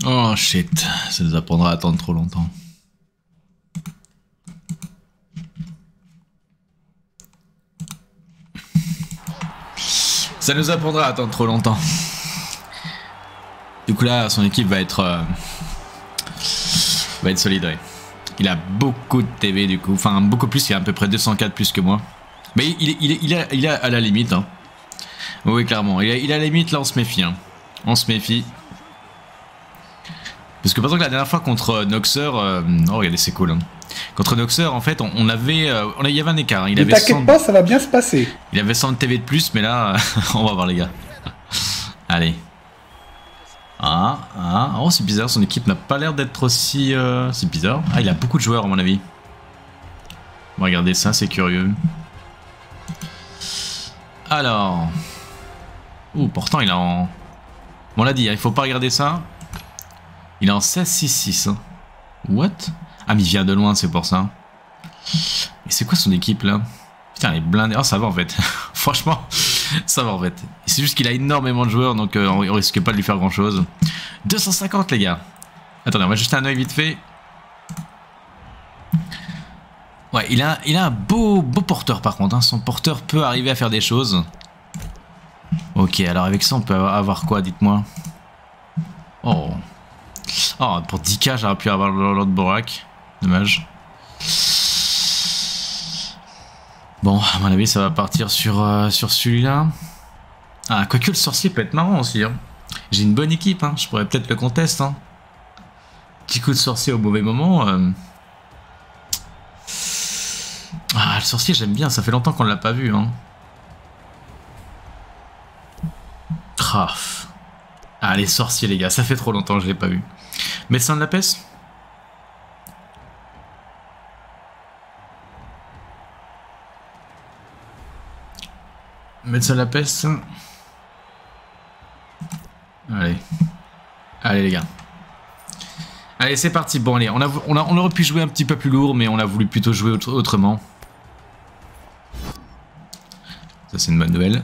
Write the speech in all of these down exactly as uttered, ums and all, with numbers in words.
Oh shit, ça nous apprendra à attendre trop longtemps. Ça nous apprendra à attendre trop longtemps. Du coup là, son équipe va être... Euh, va être solide, ouais. Il a beaucoup de T V du coup, enfin beaucoup plus, il a à peu près deux cent quatre plus que moi. Mais il est, il est, il est, il est à la limite. Hein. Oui, clairement, il est, il est à la limite, là on se méfie. Hein. On se méfie. Parce que par exemple la dernière fois contre Noxer, euh... oh regardez c'est cool. Hein. Contre Noxer en fait on, on avait, euh, on, il y avait un écart. Hein. Il ne t'inquiète cent... pas, ça va bien se passer. Il avait cent de T V de plus, mais là on va voir les gars. Allez. Ah, ah, oh c'est bizarre, son équipe n'a pas l'air d'être aussi... Euh... C'est bizarre. Ah il a beaucoup de joueurs à mon avis. Bon, regardez ça, c'est curieux. Alors... Ouh, pourtant il est en... Bon on l'a dit, hein, il faut pas regarder ça. Il est en seize six six. Hein. What? Ah mais il vient de loin, c'est pour ça. Et c'est quoi son équipe là? Putain elle est blindée. Oh ça va en fait. Franchement... Ça va en fait. C'est juste qu'il a énormément de joueurs donc euh, on risque pas de lui faire grand chose. deux cent cinquante les gars. Attendez, on va jeter un oeil vite fait. Ouais, il a, il a un beau, beau porteur par contre. Hein. Son porteur peut arriver à faire des choses. Ok, alors avec ça on peut avoir quoi, dites-moi. Oh. Oh, pour dix K j'aurais pu avoir l'autre Borak. Dommage. Bon, à mon avis, ça va partir sur, euh, sur celui-là. Ah, quoique le sorcier peut être marrant aussi. Hein. J'ai une bonne équipe, hein. Je pourrais peut-être le contest. Hein. Petit coup de sorcier au mauvais moment. Euh... Ah, le sorcier, j'aime bien. Ça fait longtemps qu'on ne l'a pas vu. Hein. Ah. ah, les sorciers, les gars. Ça fait trop longtemps que je ne l'ai pas vu. Médecin de la peste. Médecin de la peste. Allez. Allez les gars. Allez c'est parti. Bon allez, on, a, on, a, on aurait pu jouer un petit peu plus lourd, mais on a voulu plutôt jouer autre, autrement. Ça c'est une bonne nouvelle.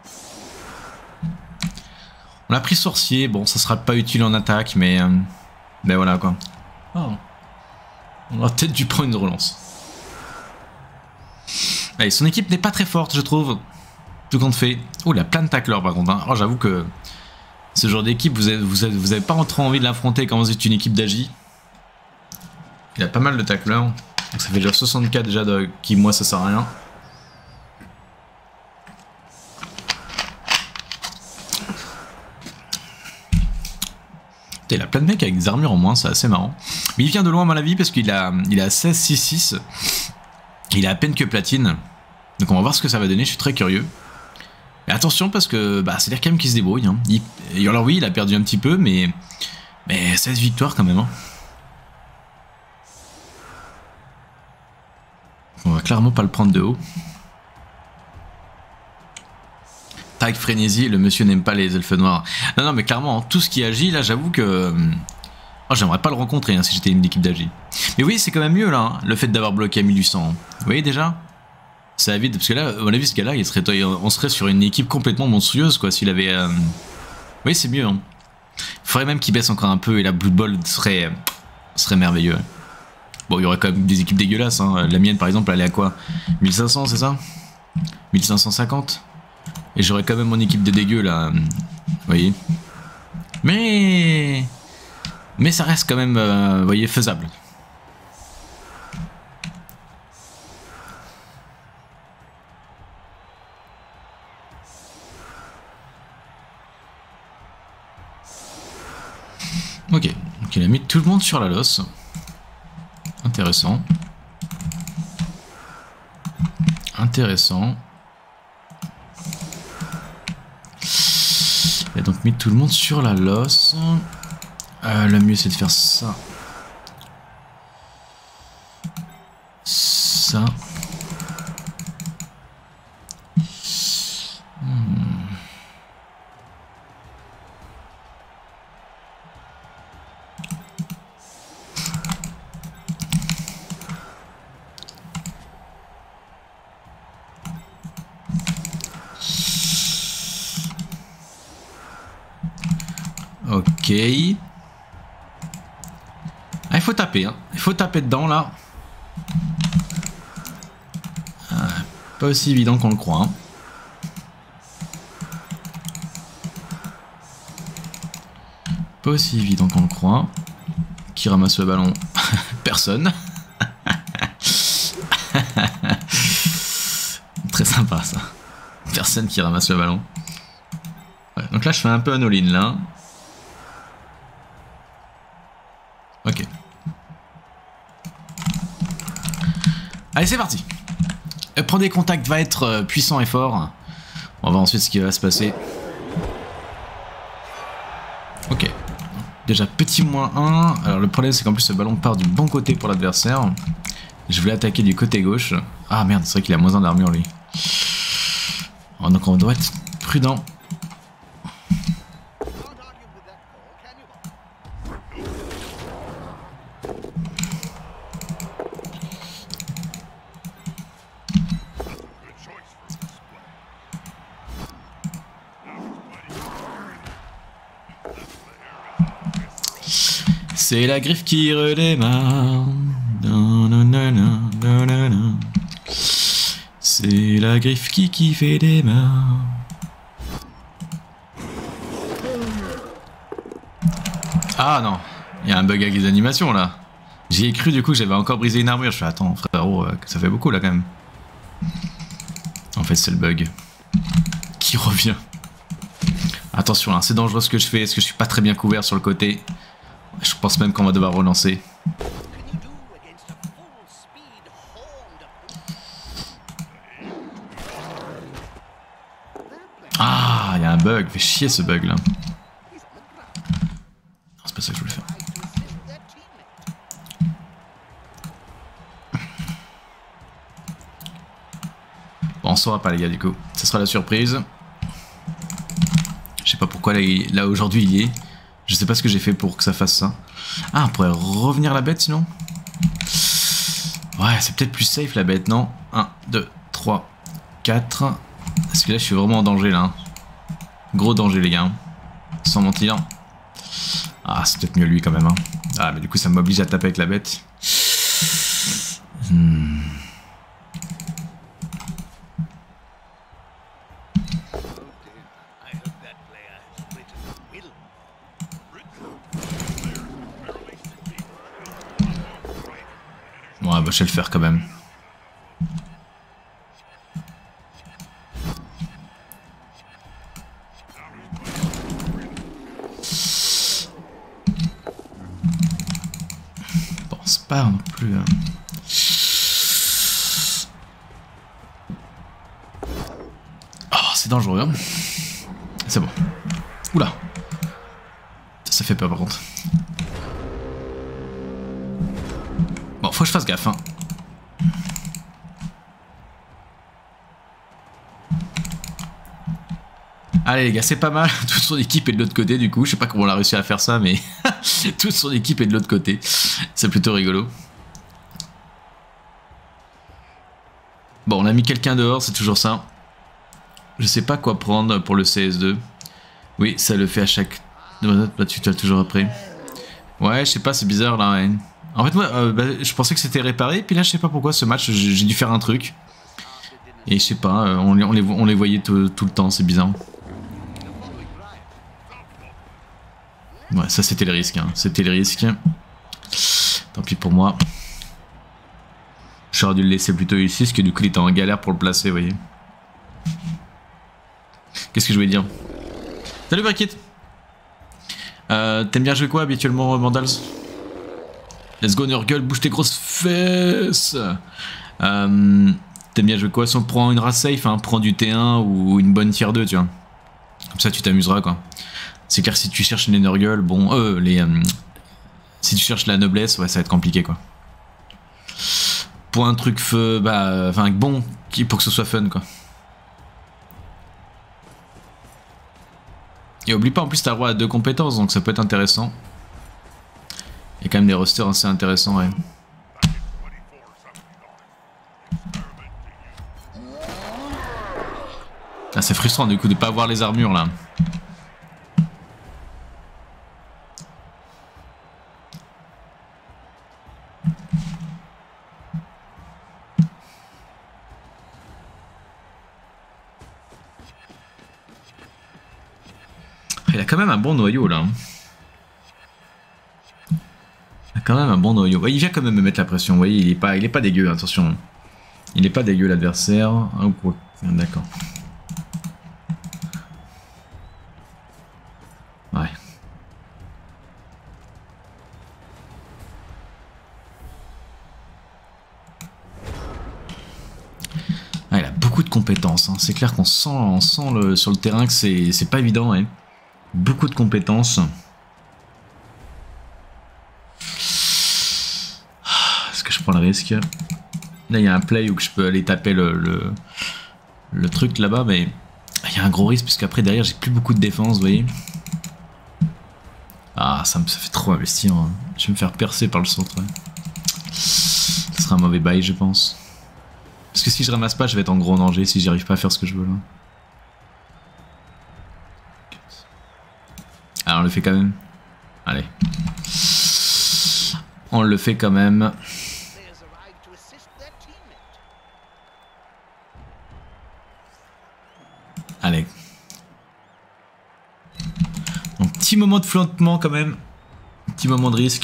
On a pris sorcier. Bon ça sera pas utile en attaque, mais... Euh, ben voilà quoi. Oh. On aura peut-être dû prendre une relance. Allez, son équipe n'est pas très forte je trouve. Tout compte fait. Oh, il a plein de tacleurs par contre. Hein. Oh, j'avoue que ce genre d'équipe, vous avez, vous, avez, vous avez pas trop envie de l'affronter quand vous êtes une équipe d'A J. Il a pas mal de tacleurs. Donc ça fait déjà soixante-quatre déjà de qui, moi, ça sert à rien. Putain, il a plein de mecs avec des armures en moins, c'est assez marrant. Mais il vient de loin à mon avis parce qu'il a, il a seize six six. Il a à peine que platine. Donc on va voir ce que ça va donner, je suis très curieux. Mais attention parce que bah, c'est-à-dire quand même qu'il se débrouille. Hein. Il, alors oui, il a perdu un petit peu, mais, mais seize victoires quand même. Hein. On va clairement pas le prendre de haut. Tag frénésie, le monsieur n'aime pas les elfes noirs. Non, non, mais clairement, hein, tout ce qui agit, là, j'avoue que... Oh, j'aimerais pas le rencontrer hein, si j'étais une équipe d'A J. Mais oui, c'est quand même mieux là, hein, le fait d'avoir bloqué à mille huit cents. Hein. Vous voyez déjà? Ça évite, parce que là, à mon avis, ce gars-là, il serait, on serait sur une équipe complètement monstrueuse, quoi, s'il avait... Euh... Oui, c'est mieux, hein. Il faudrait même qu'il baisse encore un peu, et la Blood Bowl serait, serait merveilleux. Bon, il y aurait quand même des équipes dégueulasses, hein. La mienne, par exemple, elle est à quoi? mille cinq cents, c'est ça? mille cinq cent cinquante? Et j'aurais quand même mon équipe de dégueux, là. Vous voyez? Mais... Mais ça reste quand même, euh, vous voyez, faisable. Ok, donc il a mis tout le monde sur la losse. Intéressant. Intéressant. Il a donc mis tout le monde sur la losse. Euh, le mieux c'est de faire ça. Ça. Hmm. Ok. il faut taper, hein. Il faut taper dedans là. Ah, pas aussi évident qu'on le croit. Hein. Pas aussi évident qu'on le croit. Qui ramasse le ballon? Personne. Très sympa ça. Personne qui ramasse le ballon. Ouais, donc là je fais un peu un all-in là. Ok. Allez c'est parti. Le premier contact va être puissant et fort. On va voir ensuite ce qui va se passer. Ok. Déjà petit moins un. Alors le problème c'est qu'en plus ce ballon part du bon côté pour l'adversaire. Je voulais attaquer du côté gauche. Ah merde, c'est vrai qu'il a moins un d'armure lui. Oh, donc on doit être prudent. C'est la griffe qui redémarre. C'est la griffe qui qui fait des mains. Ah non, il y a un bug avec les animations là. J'y ai cru du coup, j'avais encore brisé une armure. Je fais attends frérot, euh, ça fait beaucoup là quand même. En fait c'est le bug qui revient. Attention là, c'est dangereux ce que je fais. Est-ce que je suis pas très bien couvert sur le côté? Je pense même qu'on va devoir relancer. Ah, il y a un bug. Fait chier ce bug là. C'est pas ça que je voulais faire. Bon, on saura pas les gars du coup. Ça sera la surprise. Je sais pas pourquoi là, il... là aujourd'hui il y est. Je sais pas ce que j'ai fait pour que ça fasse ça. Ah, on pourrait revenir la bête sinon. Ouais, c'est peut-être plus safe la bête, non? un, deux, trois, quatre. Parce que là, je suis vraiment en danger là. Hein. Gros danger, les gars. Hein. Sans mentir. Ah, c'est peut-être mieux lui quand même. Hein. Ah, mais du coup, ça m'oblige à taper avec la bête. Hmm. Ouais, bah je vais le faire quand même. Bon, c'est pas non plus... Hein. Oh, c'est dangereux. Hein. C'est bon. Oula. Ça fait peur par contre. Bon, faut que je fasse gaffe, hein. Allez les gars, c'est pas mal. Toute son équipe est de l'autre côté du coup. Je sais pas comment on a réussi à faire ça, mais toute son équipe est de l'autre côté. C'est plutôt rigolo. Bon, on a mis quelqu'un dehors, c'est toujours ça. Je sais pas quoi prendre pour le C S deux. Oui, ça le fait à chaque... Là, tu t'as toujours après. Ouais, je sais pas, c'est bizarre là. Ouais. En fait, moi, euh, bah, je pensais que c'était réparé, puis là, je sais pas pourquoi ce match, j'ai dû faire un truc. Et je sais pas, euh, on, on, les, on les voyait tout, tout le temps, c'est bizarre. Ouais, ça c'était le risque, hein. C'était le risque. Tant pis pour moi. J'aurais dû le laisser plutôt ici, parce que du coup il était en galère pour le placer, vous voyez. Qu'est-ce que je voulais dire? Salut Brackit. euh, T'aimes bien jouer quoi habituellement, Mandals? Let's go Nurgle, bouge tes grosses fesses. euh, T'aimes bien jouer quoi? Si on prend une race safe, hein, prends du T un ou une bonne tier deux, tu vois. Comme ça tu t'amuseras quoi. C'est clair que si tu cherches les Nurgle, bon, euh, les... Euh, si tu cherches la noblesse, ouais, ça va être compliqué quoi. Pour un truc feu, bah, enfin bon, pour que ce soit fun quoi. Et oublie pas, en plus t'as le droit à deux compétences, donc ça peut être intéressant. Il y a quand même des rosters assez intéressants, ouais. Ah, c'est frustrant du coup de pas avoir les armures là. il a quand même un bon noyau là. Il a quand même un bon noyau. Ouais, il vient quand même me mettre la pression. Vous voyez, il est pas, il est pas dégueu, attention. Il est pas dégueu l'adversaire. Oh, d'accord. Ouais. Ah, il a beaucoup de compétences. Hein. C'est clair qu'on sent, on sent le, sur le terrain que c'est pas évident. Hein. Beaucoup de compétences. Est-ce que je prends le risque? Là, il y a un play où je peux aller taper le, le, le truc là-bas, mais il y a un gros risque, puisqu'après, derrière, j'ai plus beaucoup de défense, vous voyez. Ah, ça me ça fait trop investir. Hein. Je vais me faire percer par le centre. Ouais. Ce sera un mauvais bail, je pense. Parce que si je ramasse pas, je vais être en gros danger si j'arrive pas à faire ce que je veux là. Alors, on le fait quand même. Allez. On le fait quand même. Allez. Donc, petit moment de flottement quand même. Petit moment de risque.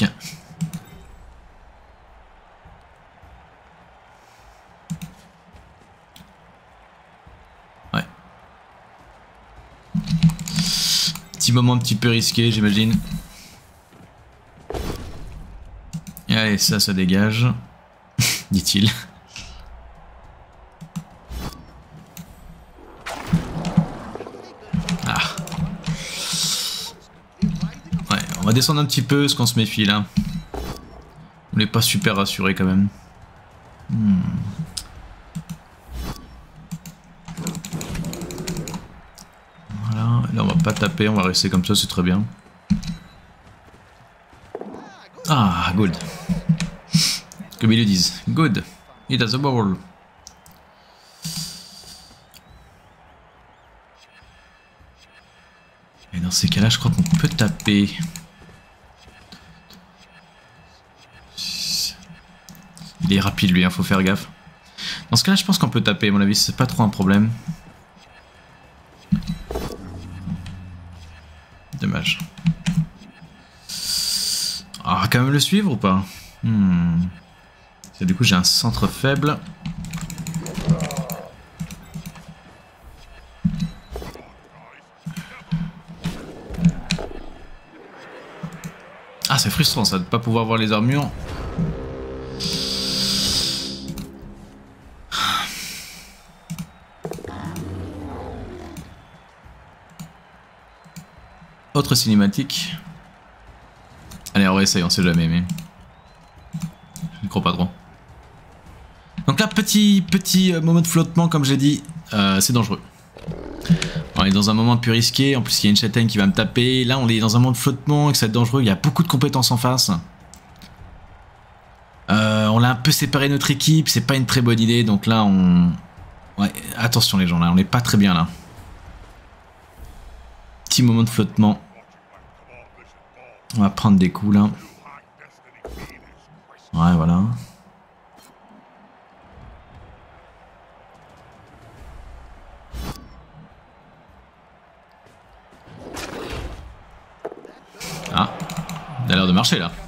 Ouais. Petit moment un petit peu risqué, j'imagine. Allez, ça, ça dégage. Dit-il. On va descendre un petit peu, parce qu'on se méfie là. On n'est pas super rassuré quand même. Hmm. Voilà, là on va pas taper, on va rester comme ça, c'est très bien. Ah, good. Comme ils le disent, good. It has a ball. Et dans ces cas-là, je crois qu'on peut taper. Il est rapide lui, hein, faut faire gaffe. Dans ce cas-là, je pense qu'on peut taper, à mon avis, c'est pas trop un problème. Dommage. Ah, quand même le suivre ou pas? hmm. Du coup, j'ai un centre faible. Ah, c'est frustrant ça, de pas pouvoir voir les armures. Autre cinématique. Allez, on va essayer, on sait jamais, mais je ne crois pas trop. Donc là, petit petit moment de flottement, comme j'ai dit, euh, c'est dangereux. On est dans un moment plus risqué, en plus il y a une châtaigne qui va me taper. Là, on est dans un moment de flottement et que ça va être dangereux. Il y a beaucoup de compétences en face. Euh, on a un peu séparé notre équipe, c'est pas une très bonne idée. Donc là, on... Ouais, attention les gens, là, on n'est pas très bien là. Petit moment de flottement. On va prendre des coups là. Ouais, voilà. Ah, il a l'air de marcher là.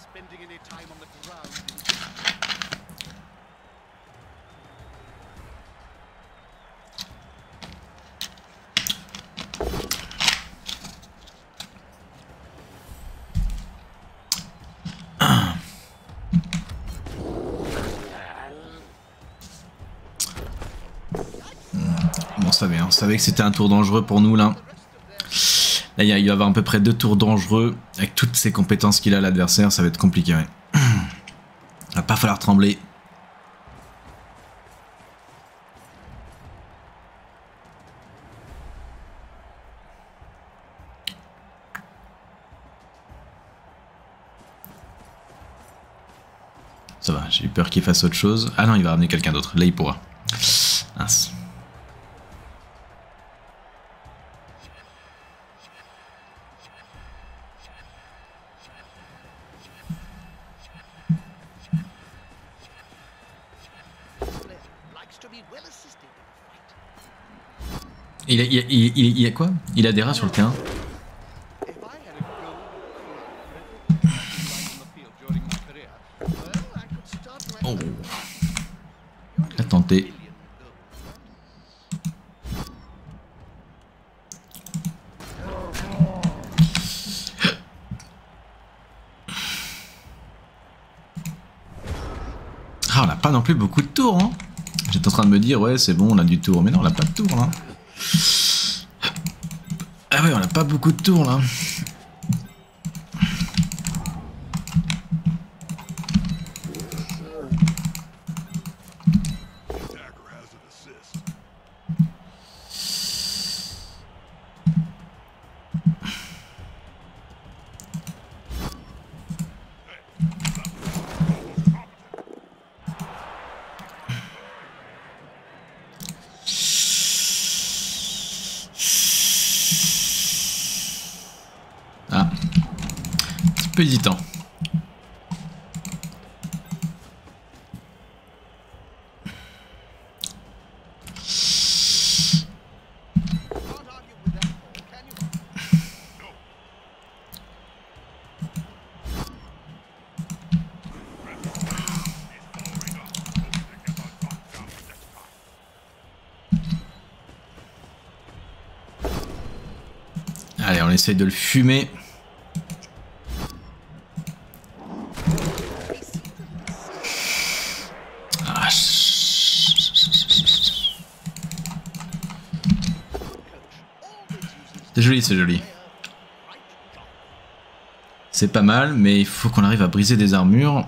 Bon, on savait, hein. On savait que c'était un tour dangereux pour nous là. Là, il va y avoir à peu près deux tours dangereux. Avec toutes ces compétences qu'il a, l'adversaire, ça va être compliqué. Ouais. Il va pas falloir trembler. Ça va, j'ai eu peur qu'il fasse autre chose. Ah non, il va ramener quelqu'un d'autre. Là, il pourra. Mince. Il a, il, a, il, a, il a quoi? Il a des rats sur le terrain. planté. Ah, on n'a pas non plus beaucoup de tours, hein. J'étais en train de me dire, ouais, c'est bon, on a du tour. Mais non, on n'a pas de tour, là. Ah ouais, on n'a pas beaucoup de tours, là. Ah, un petit peu hésitant. Allez, on essaye de le fumer. Ah, c'est joli, c'est joli. C'est pas mal, mais il faut qu'on arrive à briser des armures.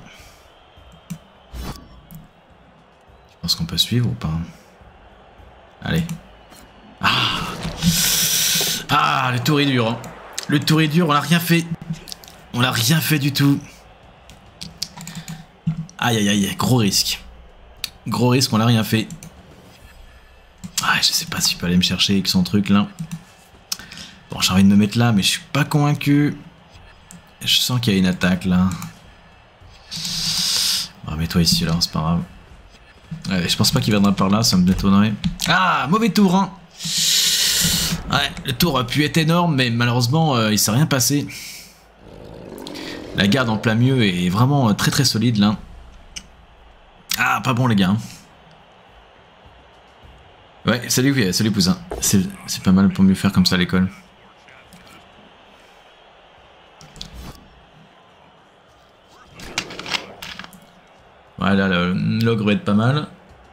Je pense qu'on peut suivre ou pas? Allez. Ah, ah, le tour est dur. Hein. Le tour est dur, on n'a rien fait. On n'a rien fait du tout. Aïe aïe aïe, gros risque. Gros risque, on n'a rien fait. Ah, je sais pas si je peux aller me chercher avec son truc là. Bon, j'ai envie de me mettre là, mais je suis pas convaincu. Je sens qu'il y a une attaque là. Bon, mets-toi ici là, c'est pas grave. Ouais, je pense pas qu'il viendra par là, ça me détonnerait. Ah, mauvais tour, hein. Ouais, le tour a pu être énorme, mais malheureusement, euh, il s'est rien passé. La garde en plein milieu est vraiment euh, très très solide là. Ah, pas bon les gars. Ouais, salut, salut cousin. C'est pas mal pour mieux faire comme ça à l'école. Voilà, l'ogre va être pas mal.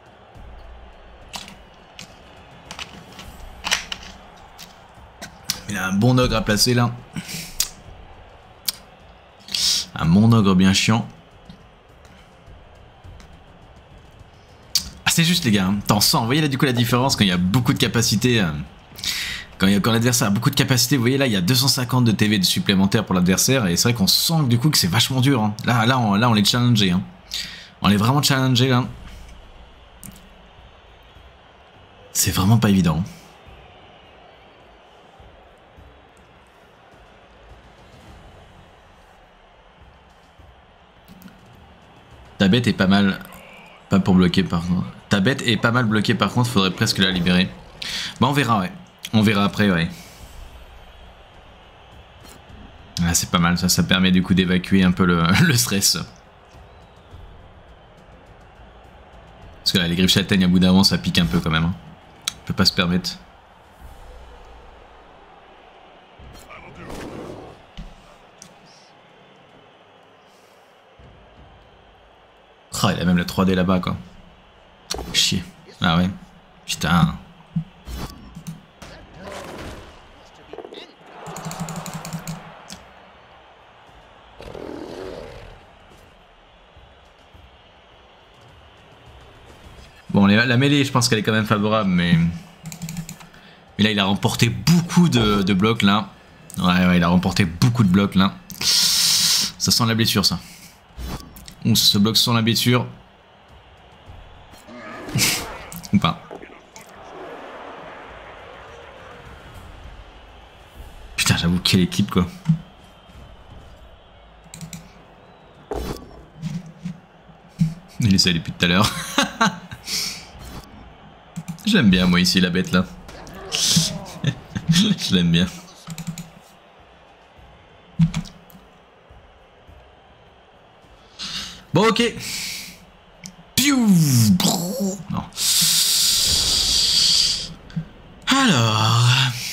Il a un bon ogre à placer là. Un bon ogre bien chiant. Ah, c'est juste les gars, hein. T'en sens, vous voyez là du coup la différence quand il y a beaucoup de capacité. Euh, quand, quand l'adversaire a beaucoup de capacité, vous voyez là il y a deux cent cinquante de T V de supplémentaire pour l'adversaire. Et c'est vrai qu'on sent du coup que c'est vachement dur. Hein. Là, là, on, là on est challengé. Hein. On est vraiment challengé là. C'est vraiment pas évident. Ta bête est pas mal... Pas pour bloquer par contre. Ta bête est pas mal bloquée par contre, faudrait presque la libérer. Bon, on verra, ouais. On verra après, ouais. Ah, c'est pas mal, ça, ça permet du coup d'évacuer un peu le, le stress. Parce que là, les griffes châtaignes à bout d'avant, ça pique un peu quand même. Hein. On peut pas se permettre. Oh, il a même la trois D là-bas, quoi. Chier. Ah ouais. Putain. Bon, la mêlée, je pense qu'elle est quand même favorable, mais... Mais là, il a remporté beaucoup de, de blocs, là. Ouais, ouais, il a remporté beaucoup de blocs, là. Ça sent la blessure, ça. Ouh, ça se bloque sans la blessure. Ou pas. Putain, j'avoue, quelle équipe, quoi. Il essaie depuis tout à l'heure. Je l'aime bien, moi, ici, la bête, là. Je l'aime bien. Bon, ok. Piou. Non. Alors...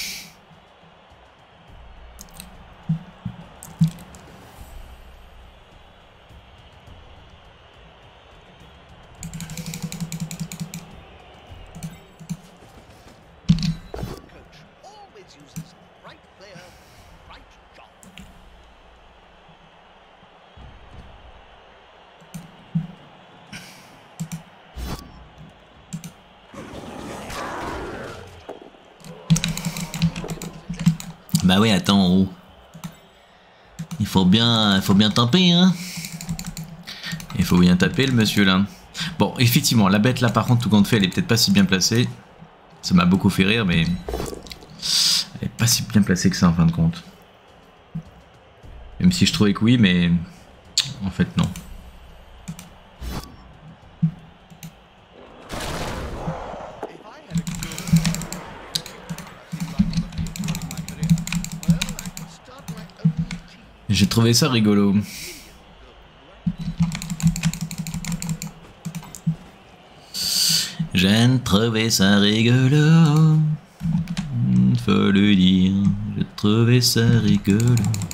Bah ouais, attends, en haut. Il faut bien, il faut bien taper, hein. Il faut bien taper, le monsieur, là. Bon, effectivement, la bête, là, par contre, tout compte fait, elle est peut-être pas si bien placée. Ça m'a beaucoup fait rire, mais... elle est pas si bien placée que ça, en fin de compte. Même si je trouvais que oui, mais... en fait, non. J'ai trouvé ça rigolo. J'ai trouvé ça rigolo. Faut le dire, j'ai trouvé ça rigolo.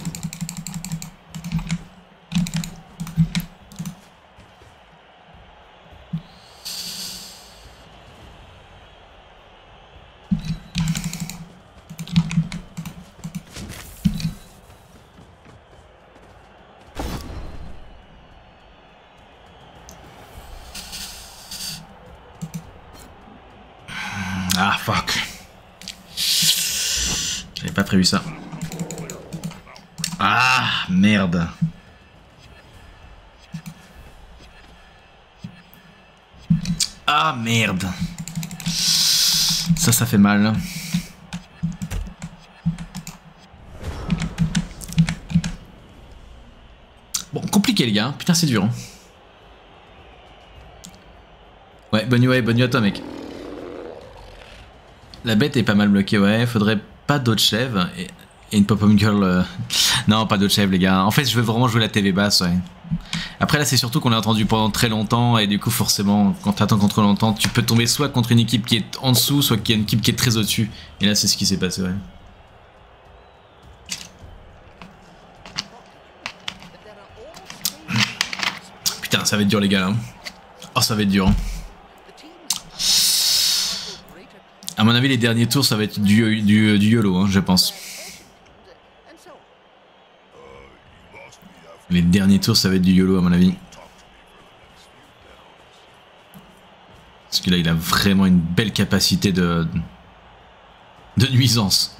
Ah fuck. J'avais pas prévu ça. Ah merde. Ah merde. Ça, ça fait mal. Bon, compliqué les gars. Putain, c'est dur. Hein. Ouais, bonne nuit, ouais, bonne nuit à toi mec. La bête est pas mal bloquée, ouais. Faudrait pas d'autres chèvres et, et une pop-up girl. Euh... Non, pas d'autres chèvres, les gars. En fait, je veux vraiment jouer la T V basse, ouais. Après, là, c'est surtout qu'on l'a entendu pendant très longtemps et du coup, forcément, quand t'attends contre longtemps, tu peux tomber soit contre une équipe qui est en dessous, soit qu'il y a une équipe qui est très au-dessus. Et là, c'est ce qui s'est passé, ouais. Putain, ça va être dur, les gars, là. Oh, ça va être dur. Hein. À mon avis, les derniers tours, ça va être du, du, du YOLO, hein, je pense. Les derniers tours, ça va être du YOLO, à mon avis. Parce que là, il a vraiment une belle capacité de, de nuisance.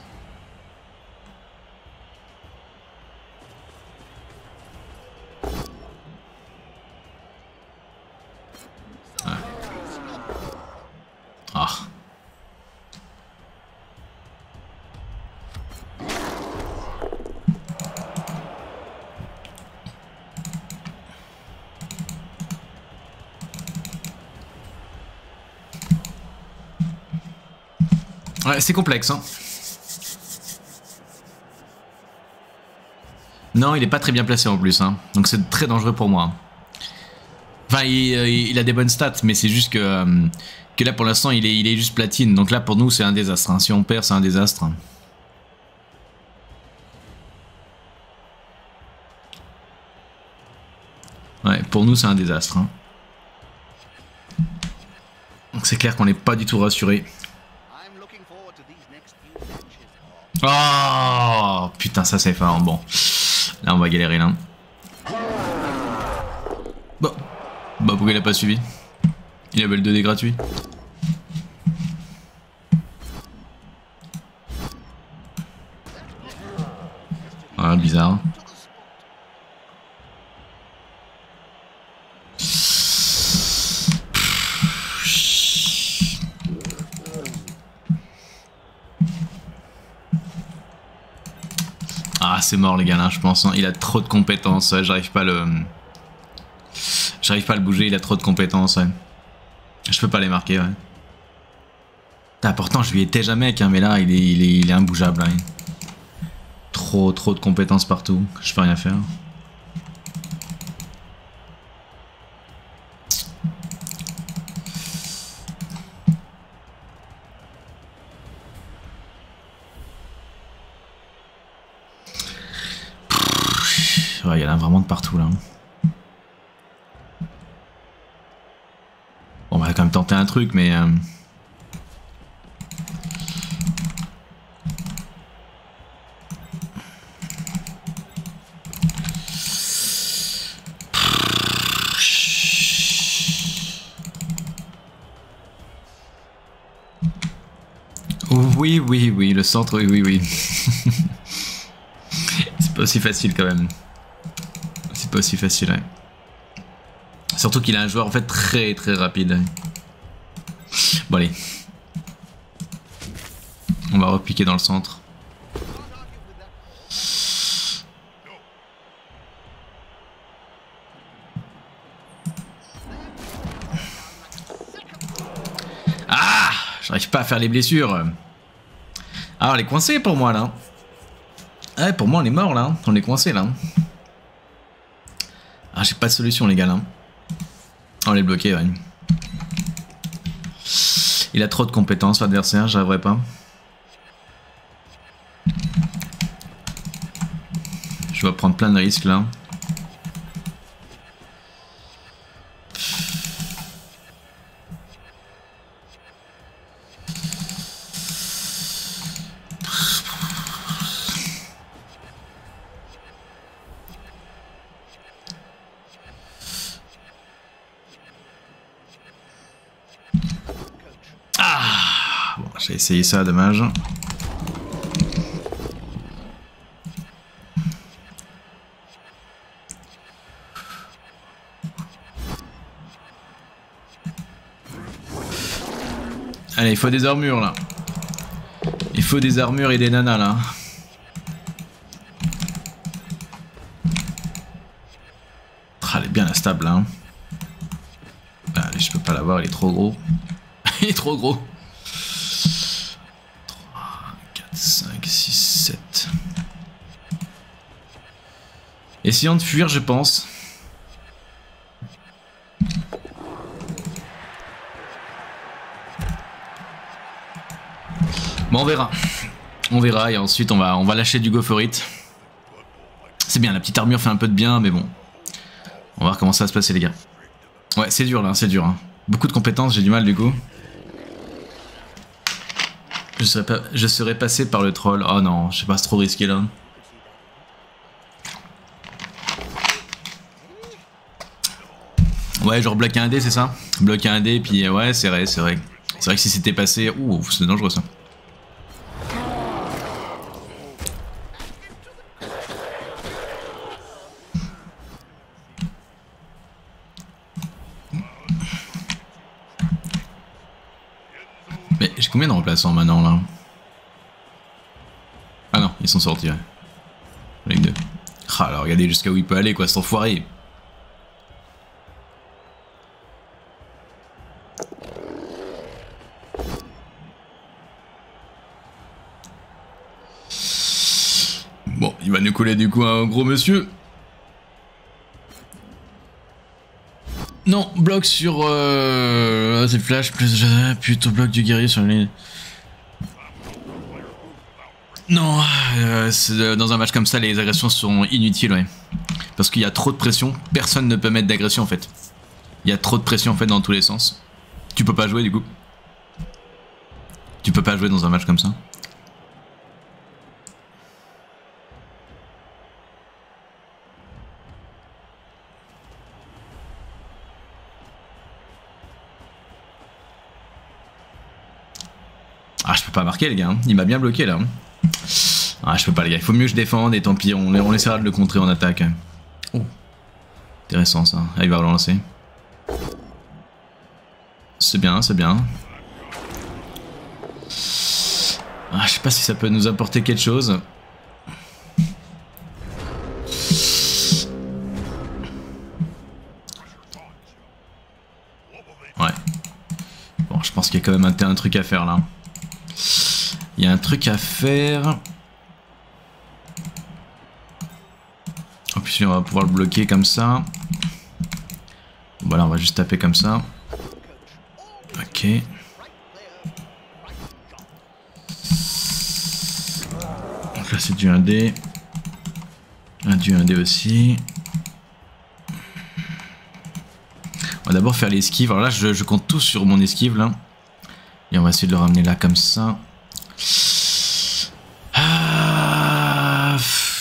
Ouais. Ah. Ouais, c'est complexe, hein. Non, il est pas très bien placé en plus, hein. Donc c'est très dangereux pour moi. Enfin, il, il a des bonnes stats, mais c'est juste que, que là pour l'instant il est, il est juste platine. Donc là pour nous c'est un désastre, hein. Si on perd c'est un désastre. Ouais, pour nous c'est un désastre. Hein. Donc c'est clair qu'on n'est pas du tout rassuré. Oh putain, ça c'est fort. Bon, là on va galérer là. Bon, bah pourquoi il a pas suivi? Il avait le deux D gratuit. Ah, bizarre. Ah, c'est mort les gars là, je pense. Hein. Il a trop de compétences. Ouais, j'arrive pas à le. J'arrive pas à le bouger, il a trop de compétences. Ouais. Je peux pas les marquer. Ouais. Putain, pourtant, je lui étais jamais mec, hein, mais là, il est, il est, il est imbougeable. Hein. Trop, trop de compétences partout. Je peux rien faire. Il y en a vraiment de partout là. Bon, on va quand même tenter un truc, mais... Euh... Oui, oui, oui, le centre, oui, oui, oui. C'est pas aussi facile quand même. C'est pas aussi facile, ouais. Surtout qu'il a un joueur en fait très très rapide. Bon allez. On va repiquer dans le centre. Ah, j'arrive pas à faire les blessures. Ah, on est coincé pour moi là. Ouais, pour moi on est mort là. On est coincé là. Ah, j'ai pas de solution les gars là. On les bloqué, ouais. Il a trop de compétences l'adversaire, j'arriverai pas. Je vais prendre plein de risques là. J'ai essayé ça, dommage. Allez, il faut des armures là. Il faut des armures et des nanas là. Ah, elle est bien instable là. Hein. Allez, je peux pas l'avoir, il est trop gros. Il est trop gros. cinq, six, sept. Essayons de fuir, je pense. Bon, on verra. On verra et ensuite on va, on va lâcher du go for it. C'est bien, la petite armure fait un peu de bien, mais bon. On va voir comment ça va se passer, les gars. Ouais, c'est dur là, c'est dur. Hein. Beaucoup de compétences, j'ai du mal du coup. Je serais, pas, je serais passé par le troll. Oh non, je sais pas, c'est trop risqué là. Ouais, genre bloquer un dé, c'est ça? Bloquer un dé, puis ouais, c'est vrai, c'est vrai. C'est vrai que si c'était passé... Ouh, c'est dangereux ça. Mais j'ai combien de remplaçants maintenant là? Ah non, ils sont sortis, ouais. Les deux. Ah, alors regardez jusqu'à où il peut aller, quoi, cet enfoiré. Bon, il va nous coller du coup un gros monsieur. Non, bloc sur... Euh, c'est flash, plus... Plutôt bloc du guerrier sur les... Non, euh, dans un match comme ça, les agressions sont inutiles, ouais. Parce qu'il y a trop de pression, personne ne peut mettre d'agression en fait. Il y a trop de pression en fait dans tous les sens. Tu peux pas jouer du coup. Tu peux pas jouer dans un match comme ça. Ah, je peux pas marquer les gars, hein. Il m'a bien bloqué là. Ah, je peux pas les gars, il faut mieux que je défende et tant pis, on, on essaiera de le contrer en attaque. Oh, intéressant ça, ah, il va relancer. C'est bien, c'est bien. Ah, je sais pas si ça peut nous apporter quelque chose. Ouais. Bon, je pense qu'il y a quand même un, un truc à faire là. Il y a un truc à faire. En plus, on va pouvoir le bloquer comme ça. Voilà, on va juste taper comme ça. Ok. Donc là, c'est du un dé. Un dieu, un dé aussi. On va d'abord faire l'esquive. Alors là, je, je compte tout sur mon esquive là. Et on va essayer de le ramener là comme ça. Ah...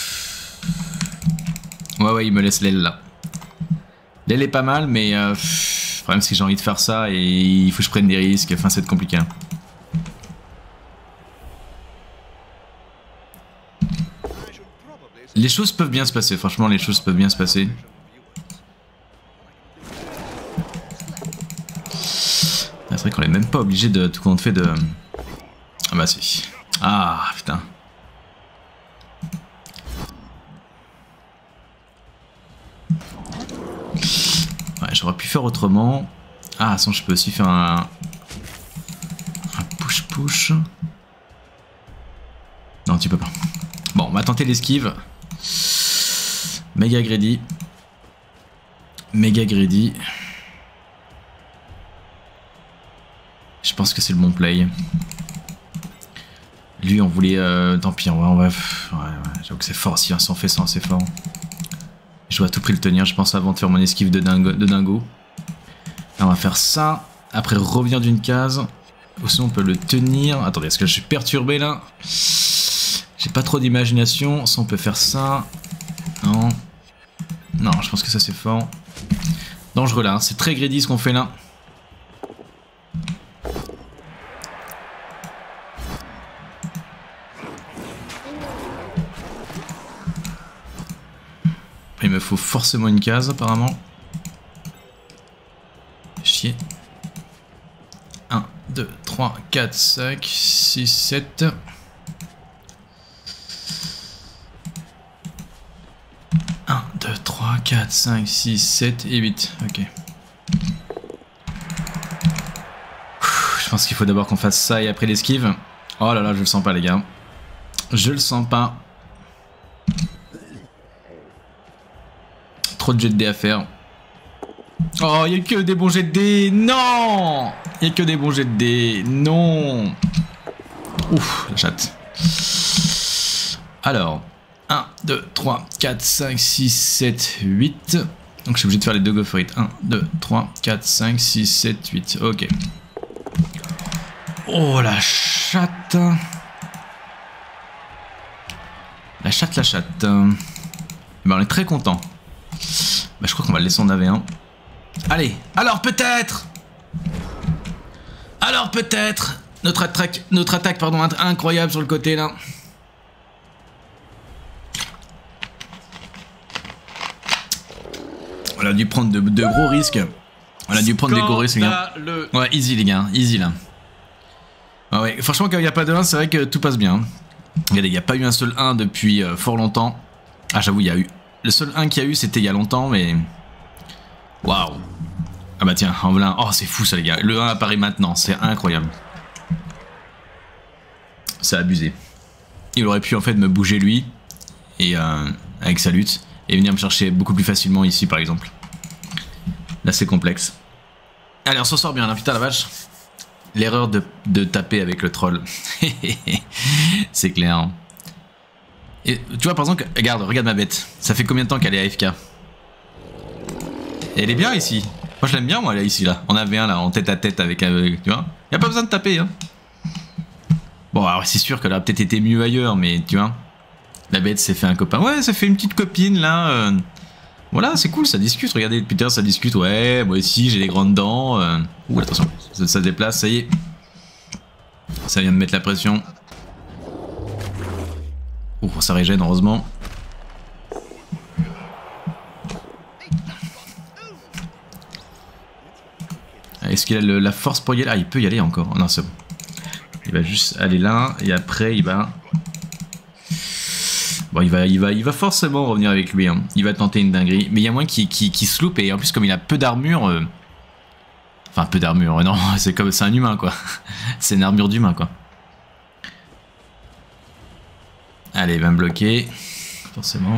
Ouais, ouais, il me laisse l'aile là. L'aile est pas mal, mais euh, le problème c'est que j'ai envie de faire ça et il faut que je prenne des risques. Enfin, c'est compliqué. Hein. Les choses peuvent bien se passer, franchement, les choses peuvent bien se passer. C'est vrai qu'on est même pas obligé de tout compte fait de... Ah bah si. Ah putain. Ouais, j'aurais pu faire autrement. Ah, sinon je peux aussi faire un... Un push-push. Non, tu peux pas. Bon, on va tenter l'esquive. Méga greedy. Méga greedy. Je pense que c'est le bon play. Lui, on voulait... Euh, tant pis, on va... On va ouais, ouais, j'avoue que c'est fort, si on fait ça, c'est fort. Je dois à tout prix le tenir, je pense, avant de faire mon esquive de dingo. De dingo. Là, on va faire ça. Après, revenir d'une case. Ou sinon, on peut le tenir. Attendez, est-ce que je suis perturbé, là? J'ai pas trop d'imagination. Ça, on peut faire ça. Non. Non, je pense que ça, c'est fort. Dangereux, là. Hein. C'est très greedy, ce qu'on fait, là. Il me faut forcément une case apparemment. Chier. un, deux, trois, quatre, cinq, six, sept. un, deux, trois, quatre, cinq, six, sept et huit. Ok. Je pense qu'il faut d'abord qu'on fasse ça et après l'esquive. Oh là là, je le sens pas les gars. Je le sens pas. Trop de jets de dés à faire. Oh, il n'y a que des bons jets de dés. Non, il n'y a que des bons jets de dés. Non. Ouf, la chatte. Alors, un, deux, trois, quatre, cinq, six, sept, huit. Donc je suis obligé de faire les deux go for it. un, deux, trois, quatre, cinq, six, sept, huit. Ok. Oh, la chatte. La chatte, la chatte. Ben, on est très content. Bah, je crois qu'on va le laisser en A V un. Allez, alors peut-être Alors peut-être Notre attaque, notre attaque pardon, incroyable sur le côté là. On a dû prendre de, de gros risques. On a dû prendre des gros risques les gars. Ouais, easy les gars, easy là. Ah ouais, franchement quand il n'y a pas de un, c'est vrai que tout passe bien. Regardez, il n'y a pas eu un seul un depuis euh, fort longtemps. Ah j'avoue, il y a eu... Le seul un qu'il y a eu, c'était il y a longtemps, mais... Waouh. Ah bah tiens, en voilà un. Oh, c'est fou ça, les gars. Le un apparaît maintenant, c'est incroyable. C'est abusé. Il aurait pu, en fait, me bouger lui, et euh, avec sa lutte, et venir me chercher beaucoup plus facilement ici, par exemple. Là, c'est complexe. Allez, on s'en sort bien, là, putain la vache. L'erreur de, de taper avec le troll. C'est clair, hein. Et tu vois par exemple, regarde, regarde ma bête. Ça fait combien de temps qu'elle est A F K? Elle est bien ici. Moi je l'aime bien moi, elle est ici là. On avait un là en tête à tête avec, avec tu vois. Y a pas besoin de taper hein. Bon alors c'est sûr qu'elle a peut-être été mieux ailleurs, mais tu vois. La bête s'est fait un copain. Ouais, ça fait une petite copine là. Euh... Voilà, c'est cool, ça discute. Regardez, depuis tout à l'heure ça discute. Ouais, moi aussi j'ai des grandes dents. Euh... Ouh attention, ça, ça se déplace, ça y est. Ça vient de mettre la pression. Oh, ça régène heureusement. Est-ce qu'il a le, la force pour y aller? Ah, il peut y aller encore. Non, c'est bon. Il va juste aller là et après il va... Bon, il va, il va, il va forcément revenir avec lui. Hein. Il va tenter une dinguerie. Mais il y a moins qui, qui, qui se loupe et en plus comme il a peu d'armure... Euh... Enfin, peu d'armure, non, c'est comme c'est un humain quoi. C'est une armure d'humain quoi. Allez, il va me bloquer, forcément.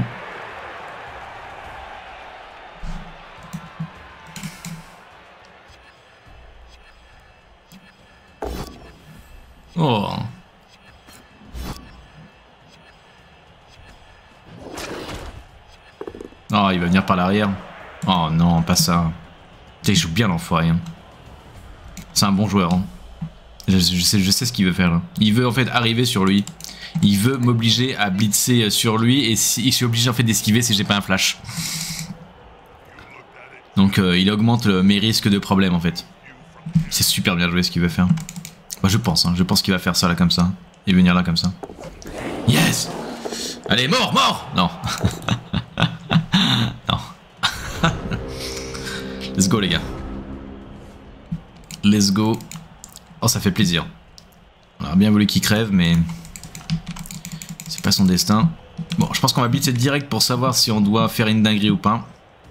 Oh. Oh, il va venir par l'arrière. Oh non, pas ça. Putain, il joue bien l'enfoiré. Hein. C'est un bon joueur. Hein. Je, je, sais, je sais ce qu'il veut faire là. Il veut en fait arriver sur lui. Il veut m'obliger à blitzer sur lui et si, il suis obligé en fait d'esquiver si j'ai pas un flash. Donc euh, il augmente le, mes risques de problème en fait. C'est super bien joué ce qu'il veut faire. Moi je pense, hein, je pense qu'il va faire ça là comme ça. Et venir là comme ça. Yes! Allez, mort, mort! Non. Non. Let's go les gars. Let's go. Oh ça fait plaisir. On aurait bien voulu qu'il crève mais... c'est pas son destin. Bon je pense qu'on va blitzer direct pour savoir si on doit faire une dinguerie ou pas.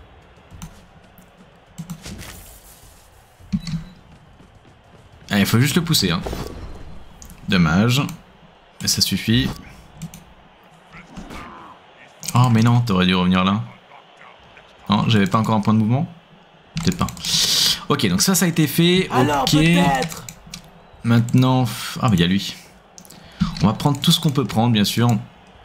Allez, il faut juste le pousser. Hein. Dommage. Mais ça suffit. Oh mais non, t'aurais dû revenir là. Non, j'avais pas encore un point de mouvement. Peut-être pas. Ok, donc ça, ça a été fait. Alors, ok. peut-être. Maintenant... ah mais il y a lui. On va prendre tout ce qu'on peut prendre, bien sûr.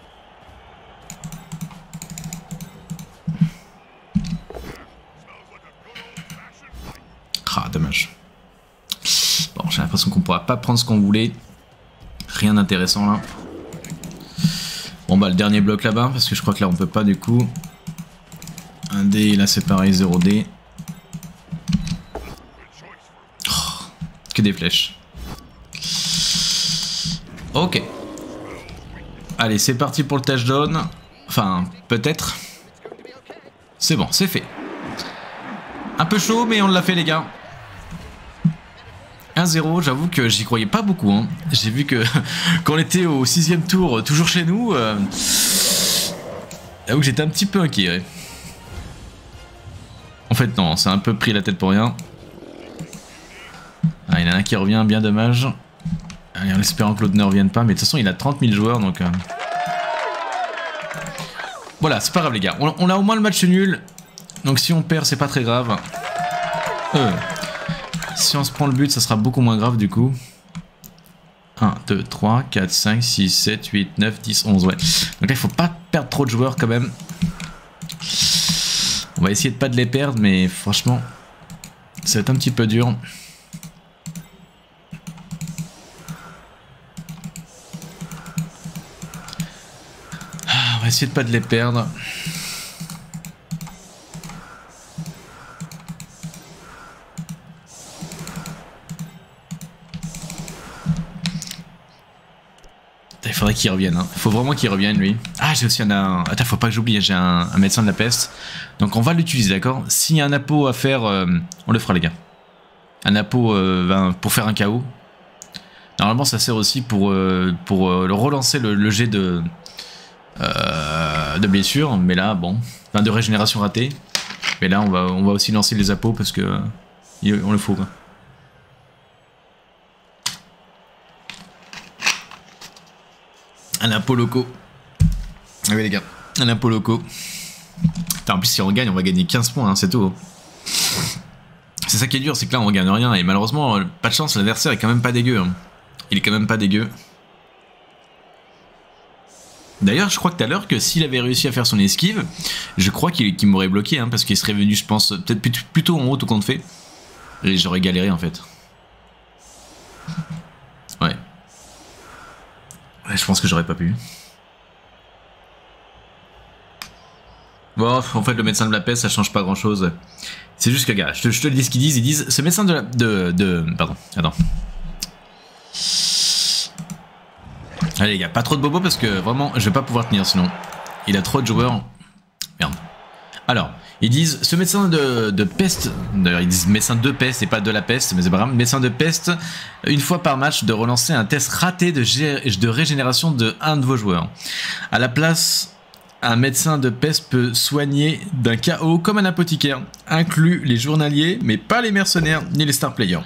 Ah, dommage. Bon, j'ai l'impression qu'on pourra pas prendre ce qu'on voulait. Rien d'intéressant là. Bon bah le dernier bloc là-bas, parce que je crois que là on peut pas du coup. Un dé, là c'est pareil, zéro dé. Oh, que des flèches. Ok. Allez, c'est parti pour le touchdown. Enfin, peut-être. C'est bon, c'est fait. Un peu chaud, mais on l'a fait les gars. un zéro, j'avoue que j'y croyais pas beaucoup. Hein. J'ai vu que quand on était au sixième tour, toujours chez nous, euh, j'avoue que j'étais un petit peu inquiet. Ouais. En fait non, c'est un peu pris la tête pour rien. Ah, il y en a un qui revient, bien dommage. Allez, en espérant que l'autre ne revienne pas, mais de toute façon il a trente mille joueurs donc... Euh... Voilà, c'est pas grave les gars, on, on a au moins le match nul. Donc si on perd, c'est pas très grave. Euh... Si on se prend le but, ça sera beaucoup moins grave du coup. un, deux, trois, quatre, cinq, six, sept, huit, neuf, dix, onze, ouais. Donc là, il faut pas perdre trop de joueurs quand même. On va essayer de pas de les perdre, mais franchement, ça va être un petit peu dur. On va essayer de pas de les perdre. Il faudrait qu'il revienne, hein. Faut vraiment qu'il revienne lui. Ah, j'ai aussi un, un... Attends, faut pas que j'oublie, j'ai un, un médecin de la peste. Donc on va l'utiliser, d'accord. S'il y a un apo à faire, euh, on le fera les gars. Un apo euh, pour faire un K O. Normalement ça sert aussi pour, euh, pour euh, relancer le, le jet de, euh, de blessure. Mais là, bon, enfin de régénération ratée. Mais là on va, on va aussi lancer les apos parce que euh, on le faut quoi. Un impôt loco. Ah oui les gars, un impôt loco. Putain, en plus si on gagne, on va gagner quinze points, hein, c'est tout. C'est ça qui est dur, c'est que là on gagne rien. Et malheureusement, pas de chance, l'adversaire est quand même pas dégueu. Hein. Il est quand même pas dégueu. D'ailleurs, je crois que tout à l'heure que s'il avait réussi à faire son esquive, je crois qu'il qu'il m'aurait bloqué, hein, parce qu'il serait venu, je pense, peut-être plutôt en haut tout compte fait. Et j'aurais galéré en fait. Ouais. Ouais, je pense que j'aurais pas pu. Bon, en fait, le médecin de la peste, ça change pas grand chose. C'est juste que, gars, je te, je te le dis ce qu'ils disent. Ils disent, ce médecin de la... De, de, pardon, attends. Allez, les gars, pas trop de bobos parce que vraiment, je vais pas pouvoir tenir sinon. Il a trop de joueurs. Merde. Alors, ils disent, ce médecin de, de peste, d'ailleurs ils disent médecin de peste et pas de la peste, mais c'est pas grave, médecin de peste, une fois par match, de relancer un test raté de, de régénération de un de vos joueurs. À la place, un médecin de peste peut soigner d'un K O comme un apothicaire, inclus les journaliers, mais pas les mercenaires ni les star players.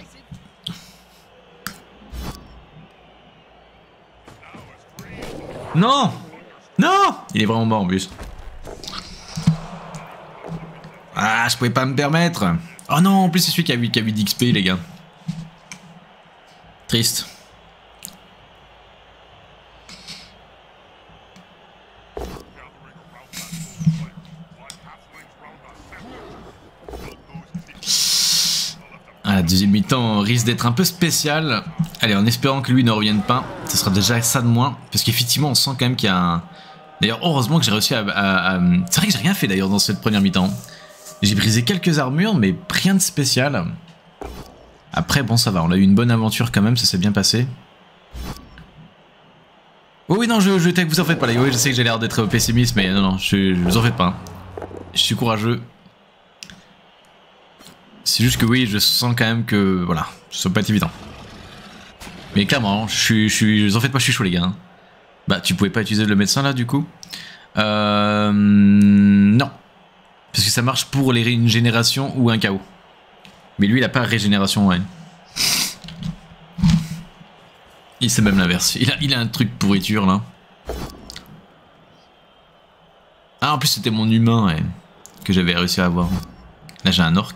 Non! Non! Il est vraiment mort en plus. Ah, je pouvais pas me permettre. Oh non, en plus c'est celui qui a huit d'X P les gars. Triste. Ah, la deuxième mi-temps risque d'être un peu spéciale. Allez, en espérant que lui ne revienne pas, ce sera déjà ça de moins. Parce qu'effectivement, on sent quand même qu'il y a un... D'ailleurs, heureusement que j'ai réussi à... à, à... C'est vrai que j'ai rien fait d'ailleurs dans cette première mi-temps. J'ai brisé quelques armures, mais rien de spécial. Après, bon, ça va, on a eu une bonne aventure quand même, ça s'est bien passé. Oh oui, non, je, je vous en faites pas là. Oui, je sais que j'ai l'air d'être pessimiste, mais non, non, je, je vous en faites pas. Je suis courageux. C'est juste que oui, je sens quand même que, voilà, ça va pas être évident. Mais clairement, je suis, je suis, vous en faites pas, je suis chaud les gars. Bah, tu pouvais pas utiliser le médecin là du coup? Euh... Non. Parce que ça marche pour les une génération ou un chaos. Mais lui, il a pas régénération, ouais. Il c'est même l'inverse. Il a, il a un truc pourriture là. Ah, en plus, c'était mon humain, ouais, que j'avais réussi à avoir. Là, j'ai un orc.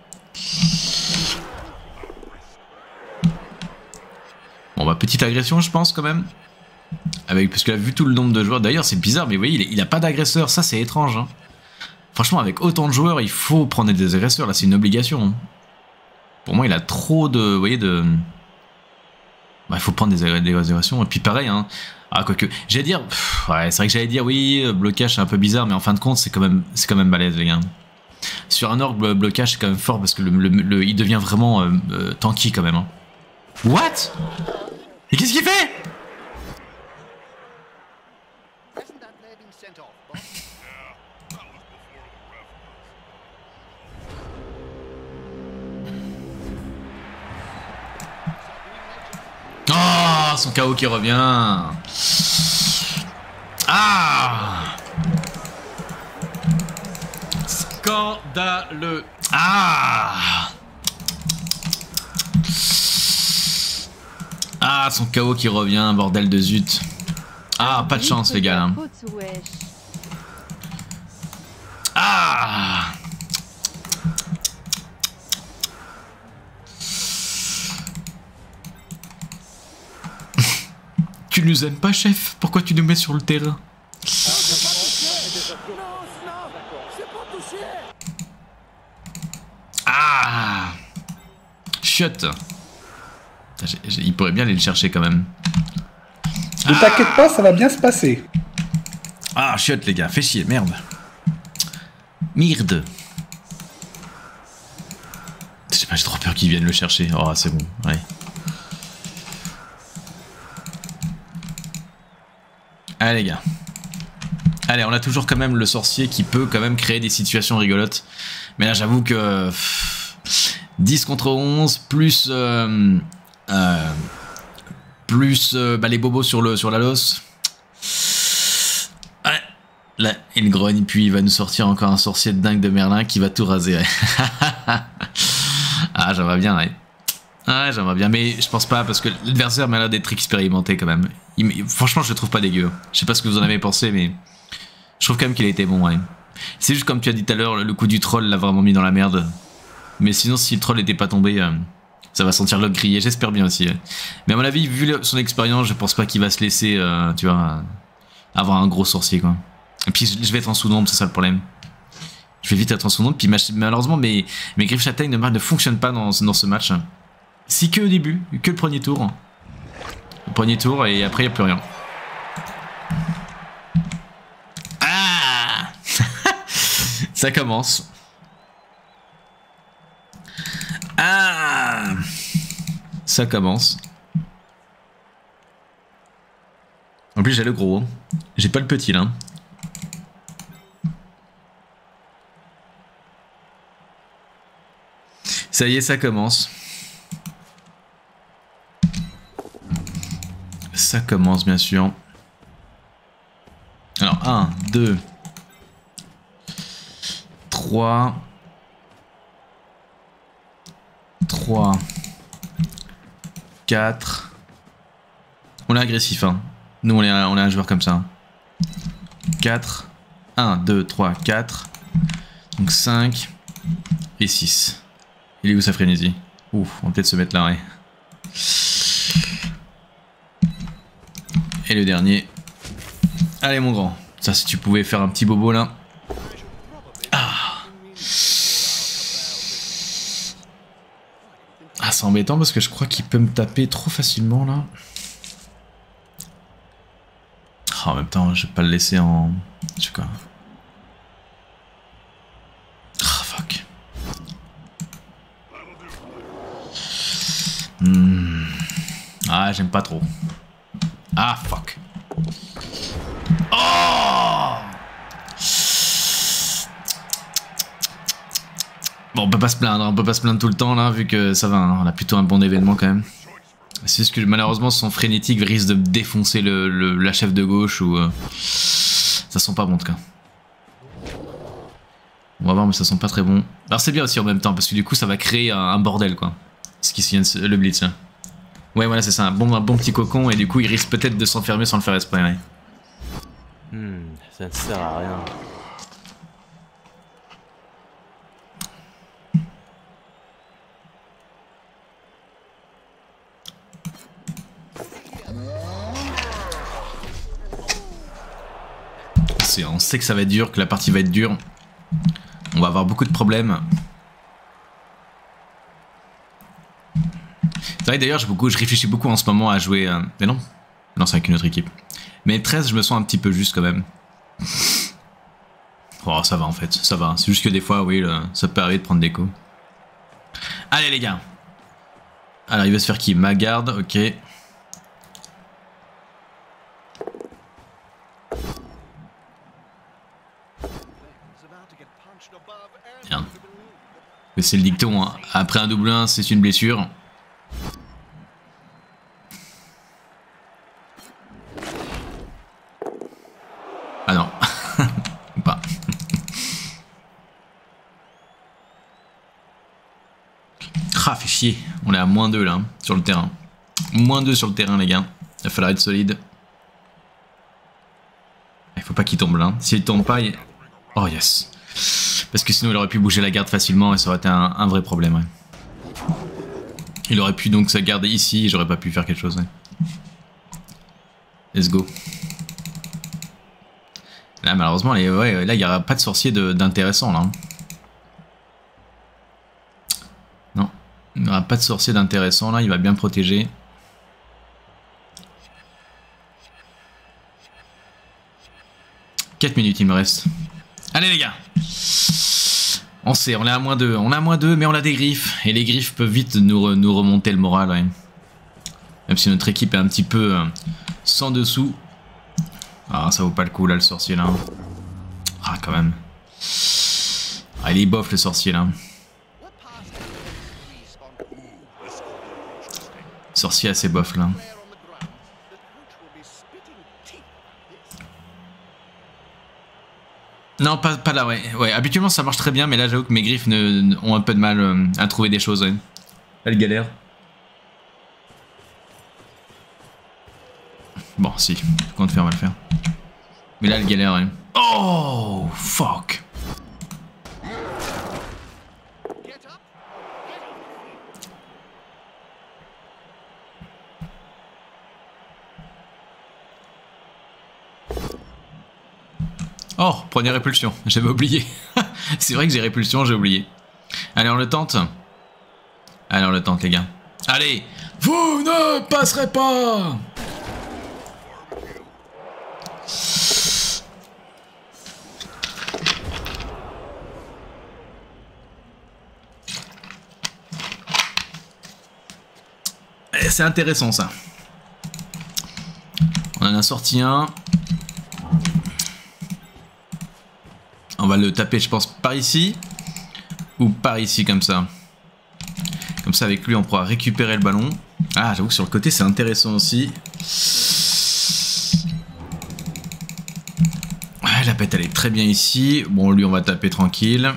Bon, bah, petite agression, je pense, quand même. Avec, parce que là, vu tout le nombre de joueurs, d'ailleurs, c'est bizarre, mais vous voyez, il, il a pas d'agresseur, ça, c'est étrange. Hein. Franchement, avec autant de joueurs, il faut prendre des agresseurs, là, c'est une obligation. Hein. Pour moi, il a trop de, vous voyez, de... Bah, il faut prendre des, des agressions, et puis pareil, hein. Ah, quoique, j'allais dire, pff, ouais, c'est vrai que j'allais dire, oui, blocage, c'est un peu bizarre, mais en fin de compte, c'est quand même, c'est quand même balèze, les gars. Sur un orc, le blocage, c'est quand même fort, parce que le, le, le, il devient vraiment euh, euh, tanky, quand même. Hein. What? Et qu'est-ce qu'il fait? Oh, son K O qui revient. Ah, scandaleux. Ah, ah, son K O qui revient, bordel de zut. Ah, pas de chance les gars. Là. Ah. Tu nous aimes pas, chef? Pourquoi tu nous mets sur le terrain? Ah, chut. Il pourrait bien aller le chercher quand même. Ne t'inquiète pas, ça va bien se passer. Ah, chut les gars, fais chier, merde. Merde. Je sais pas, j'ai trop peur qu'ils viennent le chercher. Oh, c'est bon, ouais. Allez les gars. Allez, on a toujours quand même le sorcier qui peut quand même créer des situations rigolotes. Mais là j'avoue que... Pff, dix contre onze, plus... Euh, euh, plus euh, bah, les bobos sur, le, sur la losse. Ouais. Là, il grogne, puis il va nous sortir encore un sorcier de dingue de Merlin qui va tout raser. Ouais. Ah, j'aimerais bien, ouais. Ouais, j'aimerais bien, mais je pense pas, parce que l'adversaire m'a l'air d'être expérimenté quand même. Il, franchement, je le trouve pas dégueu. Je sais pas ce que vous en avez pensé, mais je trouve quand même qu'il a été bon, ouais. C'est juste comme tu as dit tout à l'heure, le coup du troll l'a vraiment mis dans la merde. Mais sinon, si le troll n'était pas tombé, euh, ça va sentir le grillé, j'espère bien aussi. Ouais. Mais à mon avis, vu son expérience, je pense pas qu'il va se laisser, euh, tu vois, euh, avoir un gros sorcier, quoi. Et puis, je vais être en sous-nombre, c'est ça le problème. Je vais vite être en sous-nombre, puis malheureusement, mes, mes griffes châtaignes ne, ne fonctionnent pas dans, dans ce match. Si que au début, que le premier tour. Le premier tour et après il n'y a plus rien. Ah. Ça commence. Ah. Ça commence. En plus j'ai le gros. J'ai pas le petit là. Ça y est, ça commence. Ça commence bien sûr. Alors un, deux, trois, trois, quatre. On est agressif hein. Nous on est, un, on est un joueur comme ça. quatre, un, deux, trois, quatre. Donc cinq et six. Il est où sa frénésie? Ouf, on va peut-être se mettre là, ouais. Et le dernier. Allez mon grand. Ça si tu pouvais faire un petit bobo là. Ah. Ah, c'est embêtant parce que je crois qu'il peut me taper trop facilement là. Oh, en même temps, je vais pas le laisser en... Je sais quoi. Ah, fuck. Hmm. Ah, j'aime pas trop. Ah, fuck. Oh! Bon, on peut pas se plaindre, on peut pas se plaindre tout le temps là, vu que ça va, hein, on a plutôt un bon événement quand même. C'est juste que malheureusement son frénétique risque de défoncer le, le, la chef de gauche ou... Euh, ça sent pas bon en tout cas. On va voir, mais ça sent pas très bon. Alors c'est bien aussi en même temps, parce que du coup ça va créer un, un bordel quoi. Ce qui vient de le blitz là. Ouais voilà c'est ça, un bon, un bon petit cocon et du coup il risque peut-être de s'enfermer sans le faire exprès. Ouais. Hmm, ça ne sert à rien. On sait que ça va être dur, que la partie va être dure. On va avoir beaucoup de problèmes. C'est vrai d'ailleurs, je, je réfléchis beaucoup en ce moment à jouer... Euh, mais non, non c'est avec une autre équipe. Mais treize, je me sens un petit peu juste quand même. Oh, ça va en fait, ça va. C'est juste que des fois, oui, là, ça peut arriver de prendre des coups. Allez les gars. Alors il va se faire qui? Ma garde, ok. Bien. Mais c'est le dicton, hein. Après un double un, c'est une blessure. Ah non. Pas. Ah, fait chier. On est à moins deux là, hein, sur le terrain. moins deux sur le terrain, les gars. Il va falloir être solide. Il faut pas qu'il tombe là. S'il tombe pas, il... Oh yes. Parce que sinon il aurait pu bouger la garde facilement et ça aurait été un, un vrai problème. Ouais. Il aurait pu donc se garder ici et j'aurais pas pu faire quelque chose. Ouais. Let's go. Là malheureusement les, ouais, là il n'y aura pas de sorcier d'intéressant là. Non. Il n'y aura pas de sorcier d'intéressant là, il va bien protéger. quatre minutes il me reste. Allez les gars. On sait, on est à moins deux, on est à moins deux mais on a des griffes. Et les griffes peuvent vite nous, re, nous remonter le moral. Ouais. Même si notre équipe est un petit peu euh, sans dessous. Ah ça vaut pas le coup là le sorcier là. Ah quand même. Ah il est bof le sorcier là. Sorcier assez bof là. Non, pas, pas là, ouais. ouais. Habituellement, ça marche très bien, mais là, j'avoue que mes griffes ne, ne, ont un peu de mal euh, à trouver des choses. Ouais. Elle galère. Bon, si. Quand on le fait, on va le faire. Mais là, elle galère, ouais. Oh, fuck. Oh, prenez répulsion, j'avais oublié. C'est vrai que j'ai répulsion, j'ai oublié. Allez, on le tente. Allez, on le tente, les gars. Allez, vous ne passerez pas. C'est intéressant, ça. On en a sorti un. On va le taper, je pense, par ici. Ou par ici, comme ça. Comme ça, avec lui, on pourra récupérer le ballon. Ah, j'avoue que sur le côté, c'est intéressant aussi. Ouais, la pète, elle est très bien ici. Bon, lui, on va taper tranquille.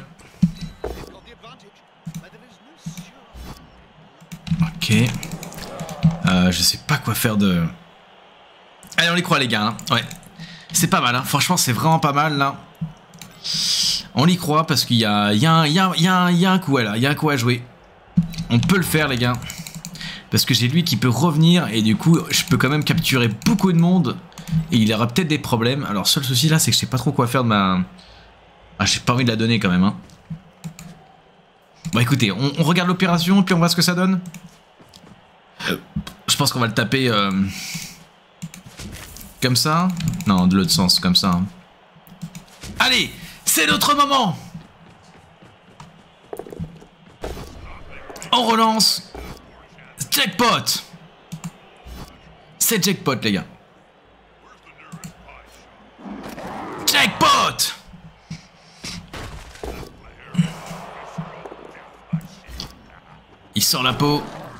Ok. Euh, je sais pas quoi faire de... Allez, on y croit, les gars. Hein. Ouais. C'est pas mal, hein. Franchement, c'est vraiment pas mal, là. On y croit parce qu'il y a, il y, a, il y, a, il y, a, il y a un coup là, il y a un coup à jouer. On peut le faire les gars. Parce que j'ai lui qui peut revenir et du coup je peux quand même capturer beaucoup de monde. Et il aura peut-être des problèmes. Alors seul souci là c'est que je sais pas trop quoi faire de ma... Ah j'ai pas envie de la donner quand même hein. Bon écoutez, on, on regarde l'opération puis on voit ce que ça donne. Je pense qu'on va le taper euh, comme ça. Non, de l'autre sens, comme ça. Allez, c'est notre moment. On relance. Jackpot. C'est jackpot les gars. Jackpot. Il sort la peau.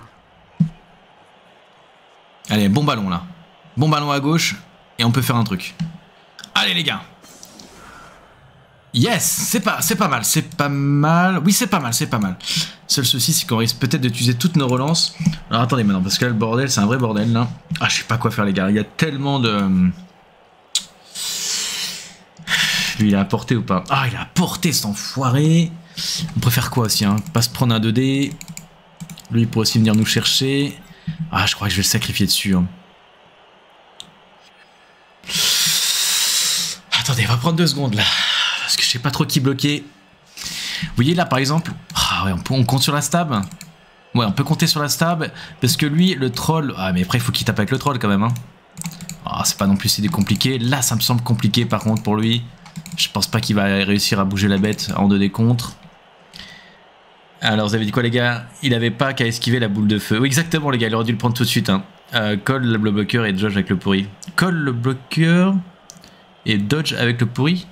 Allez, bon ballon là. Bon ballon à gauche. Et on peut faire un truc. Allez les gars. Yes, c'est pas, c'est pas mal, c'est pas mal. Oui, c'est pas mal, c'est pas mal. Seul souci, c'est qu'on risque peut-être d'utiliser toutes nos relances. Alors attendez maintenant, parce que là, le bordel, c'est un vrai bordel là. Ah, je sais pas quoi faire les gars. Il y a tellement de... Lui, il a apporté ou pas? Ah, il a apporté cet enfoiré. On préfère quoi aussi, hein? Pas se prendre un deux D. Lui, il pourrait aussi venir nous chercher. Ah, je crois que je vais le sacrifier dessus. Hein. Attendez, on va prendre deux secondes là. Parce que je sais pas trop qui bloquer. Vous voyez là par exemple. Ah ouais, on, peut, on compte sur la stab. Ouais, on peut compter sur la stab. Parce que lui, le troll. Ah, mais après, il faut qu'il tape avec le troll quand même. Hein. Ah, c'est pas non plus si compliqué. Là, ça me semble compliqué par contre pour lui. Je pense pas qu'il va réussir à bouger la bête en deux D contre. Alors, vous avez dit quoi les gars? Il avait pas qu'à esquiver la boule de feu. Oui, exactement les gars, il aurait dû le prendre tout de suite. Hein. Euh, colle le bloqueur et dodge avec le pourri. Colle le bloqueur et dodge avec le pourri.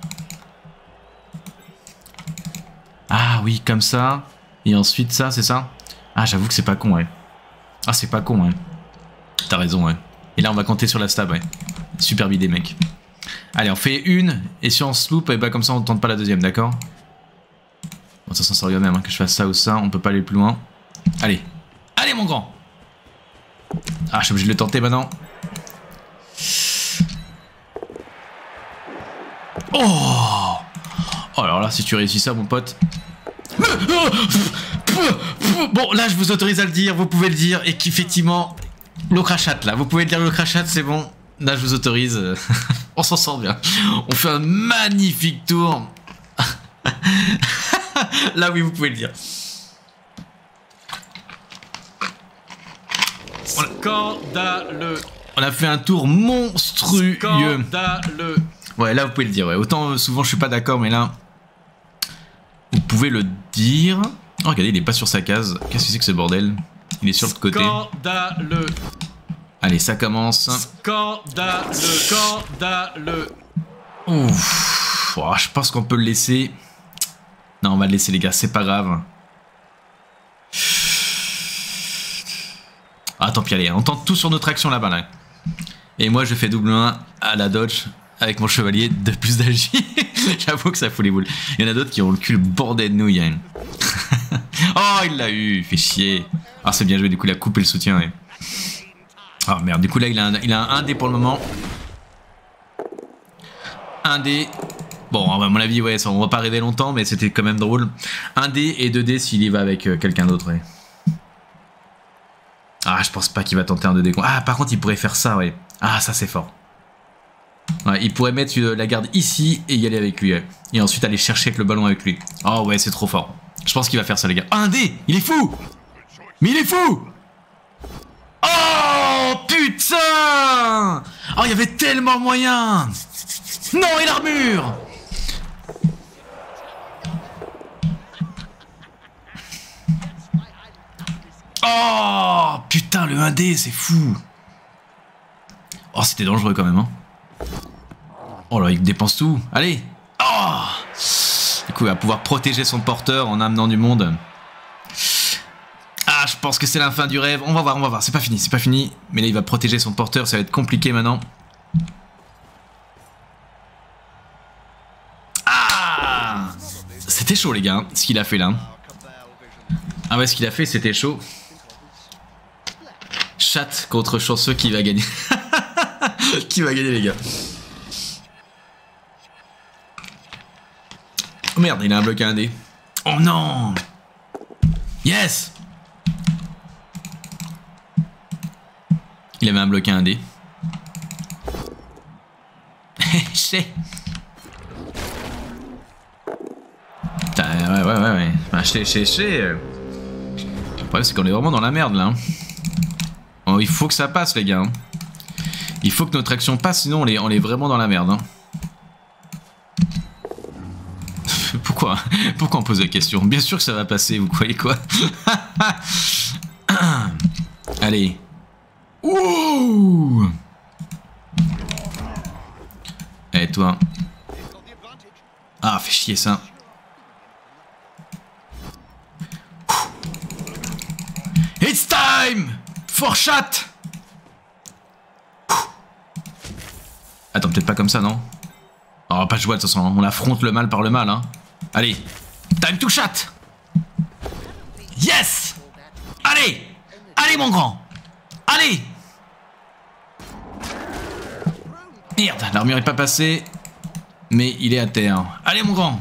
Ah oui, comme ça. Et ensuite ça, c'est ça? Ah, j'avoue que c'est pas con, ouais. Ah, c'est pas con, ouais. T'as raison, ouais. Et là, on va compter sur la stab, ouais. Superbe idée, mec. Allez, on fait une. Et si on se loupe, et bah comme ça, on tente pas la deuxième, d'accord? Bon, de toute façon, ça revient même, hein, que je fasse ça ou ça. On peut pas aller plus loin. Allez. Allez, mon grand! Ah, je suis obligé de le tenter maintenant. Oh! Oh, alors là, si tu réussis ça, mon pote. Bon, là, je vous autorise à le dire, vous pouvez le dire, et qu'effectivement, l'eau crachate, là, vous pouvez le dire, l'eau crachate, c'est bon. Là, je vous autorise. On s'en sort bien. On fait un magnifique tour. Là, oui, vous pouvez le dire. Scandaleux. On a fait un tour monstrueux. Scandaleux. Ouais, là, vous pouvez le dire, ouais. Autant, euh, souvent, je suis pas d'accord, mais là... Vous pouvez le dire... Oh, regardez, il est pas sur sa case. Qu'est-ce que c'est que ce bordel? Il est sur le côté. Scandaleux. Allez, ça commence. Scandaleux. Scandaleux. Ouf. Oh, je pense qu'on peut le laisser. Non, on va le laisser, les gars. C'est pas grave. Ah, tant pis, allez. On tente tout sur notre action là-bas, là. Et moi, je fais double un à la dodge. Avec mon chevalier de plus d'agi. J'avoue que ça fout les boules. Il y en a d'autres qui ont le cul le bordel de nouilles. Hein. Oh, il l'a eu. Fait chier. Ah, c'est bien joué. Du coup, il a coupé le soutien. Ouais. Oh merde. Du coup, là, il a un, il a un 1 dé pour le moment. un dé. Bon, à mon avis, ouais, ça, on va pas rêver longtemps, mais c'était quand même drôle. un dé et deux dés s'il y va avec euh, quelqu'un d'autre. Ouais. Ah, je pense pas qu'il va tenter un deux dé. Ah, par contre, il pourrait faire ça, ouais. Ah, ça, c'est fort. Ouais, il pourrait mettre la garde ici et y aller avec lui. Ouais. Et ensuite aller chercher avec le ballon avec lui. Oh ouais, c'est trop fort. Je pense qu'il va faire ça, les gars. Oh, un dé. Il est fou. Mais il est fou. Oh putain. Oh, il y avait tellement moyen. Non, et l'armure. Oh putain, le un dé, c'est fou. Oh, c'était dangereux quand même, hein. Oh là, il dépense tout. Allez. Oh. Du coup, il va pouvoir protéger son porteur en amenant du monde. Ah, je pense que c'est la fin du rêve. On va voir, on va voir. C'est pas fini, c'est pas fini. Mais là, il va protéger son porteur. Ça va être compliqué maintenant. Ah. C'était chaud, les gars, hein, ce qu'il a fait là. Ah ouais, ce qu'il a fait, c'était chaud. Chat contre chanceux, qui va gagner? Qui va gagner, les gars? Oh merde, il a un bloc à un dé. Oh non. Yes. Il avait un bloc à un dé. Putain, ouais, ouais, ouais, ouais. Bah, chez, chez, chez... Le problème, c'est qu'on est vraiment dans la merde, là. Oh, il faut que ça passe, les gars. Il faut que notre action passe, sinon on est, on est vraiment dans la merde. Hein. Pourquoi Pourquoi on pose la question? Bien sûr que ça va passer, vous croyez quoi? Allez. Ouh. Allez, toi. Ah, fais chier ça. It's time for chat. Attends, peut-être pas comme ça, non? On va pas jouer de toute façon, on affronte le mal par le mal, hein. Allez, time to chat. Yes. Allez. Allez, mon grand. Allez. Merde, l'armure est pas passée. Mais il est à terre. Allez, mon grand.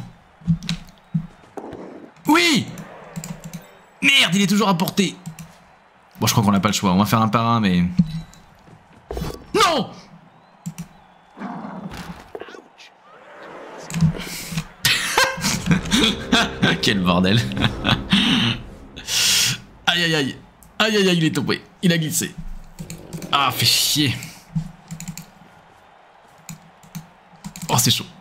Oui. Merde, il est toujours à portée. Bon, je crois qu'on n'a pas le choix. On va faire un par un, mais... Non. Quel bordel. Aïe aïe aïe. Aïe aïe aïe, il est tombé. Il a glissé. Ah, fait chier. Oh, c'est chaud.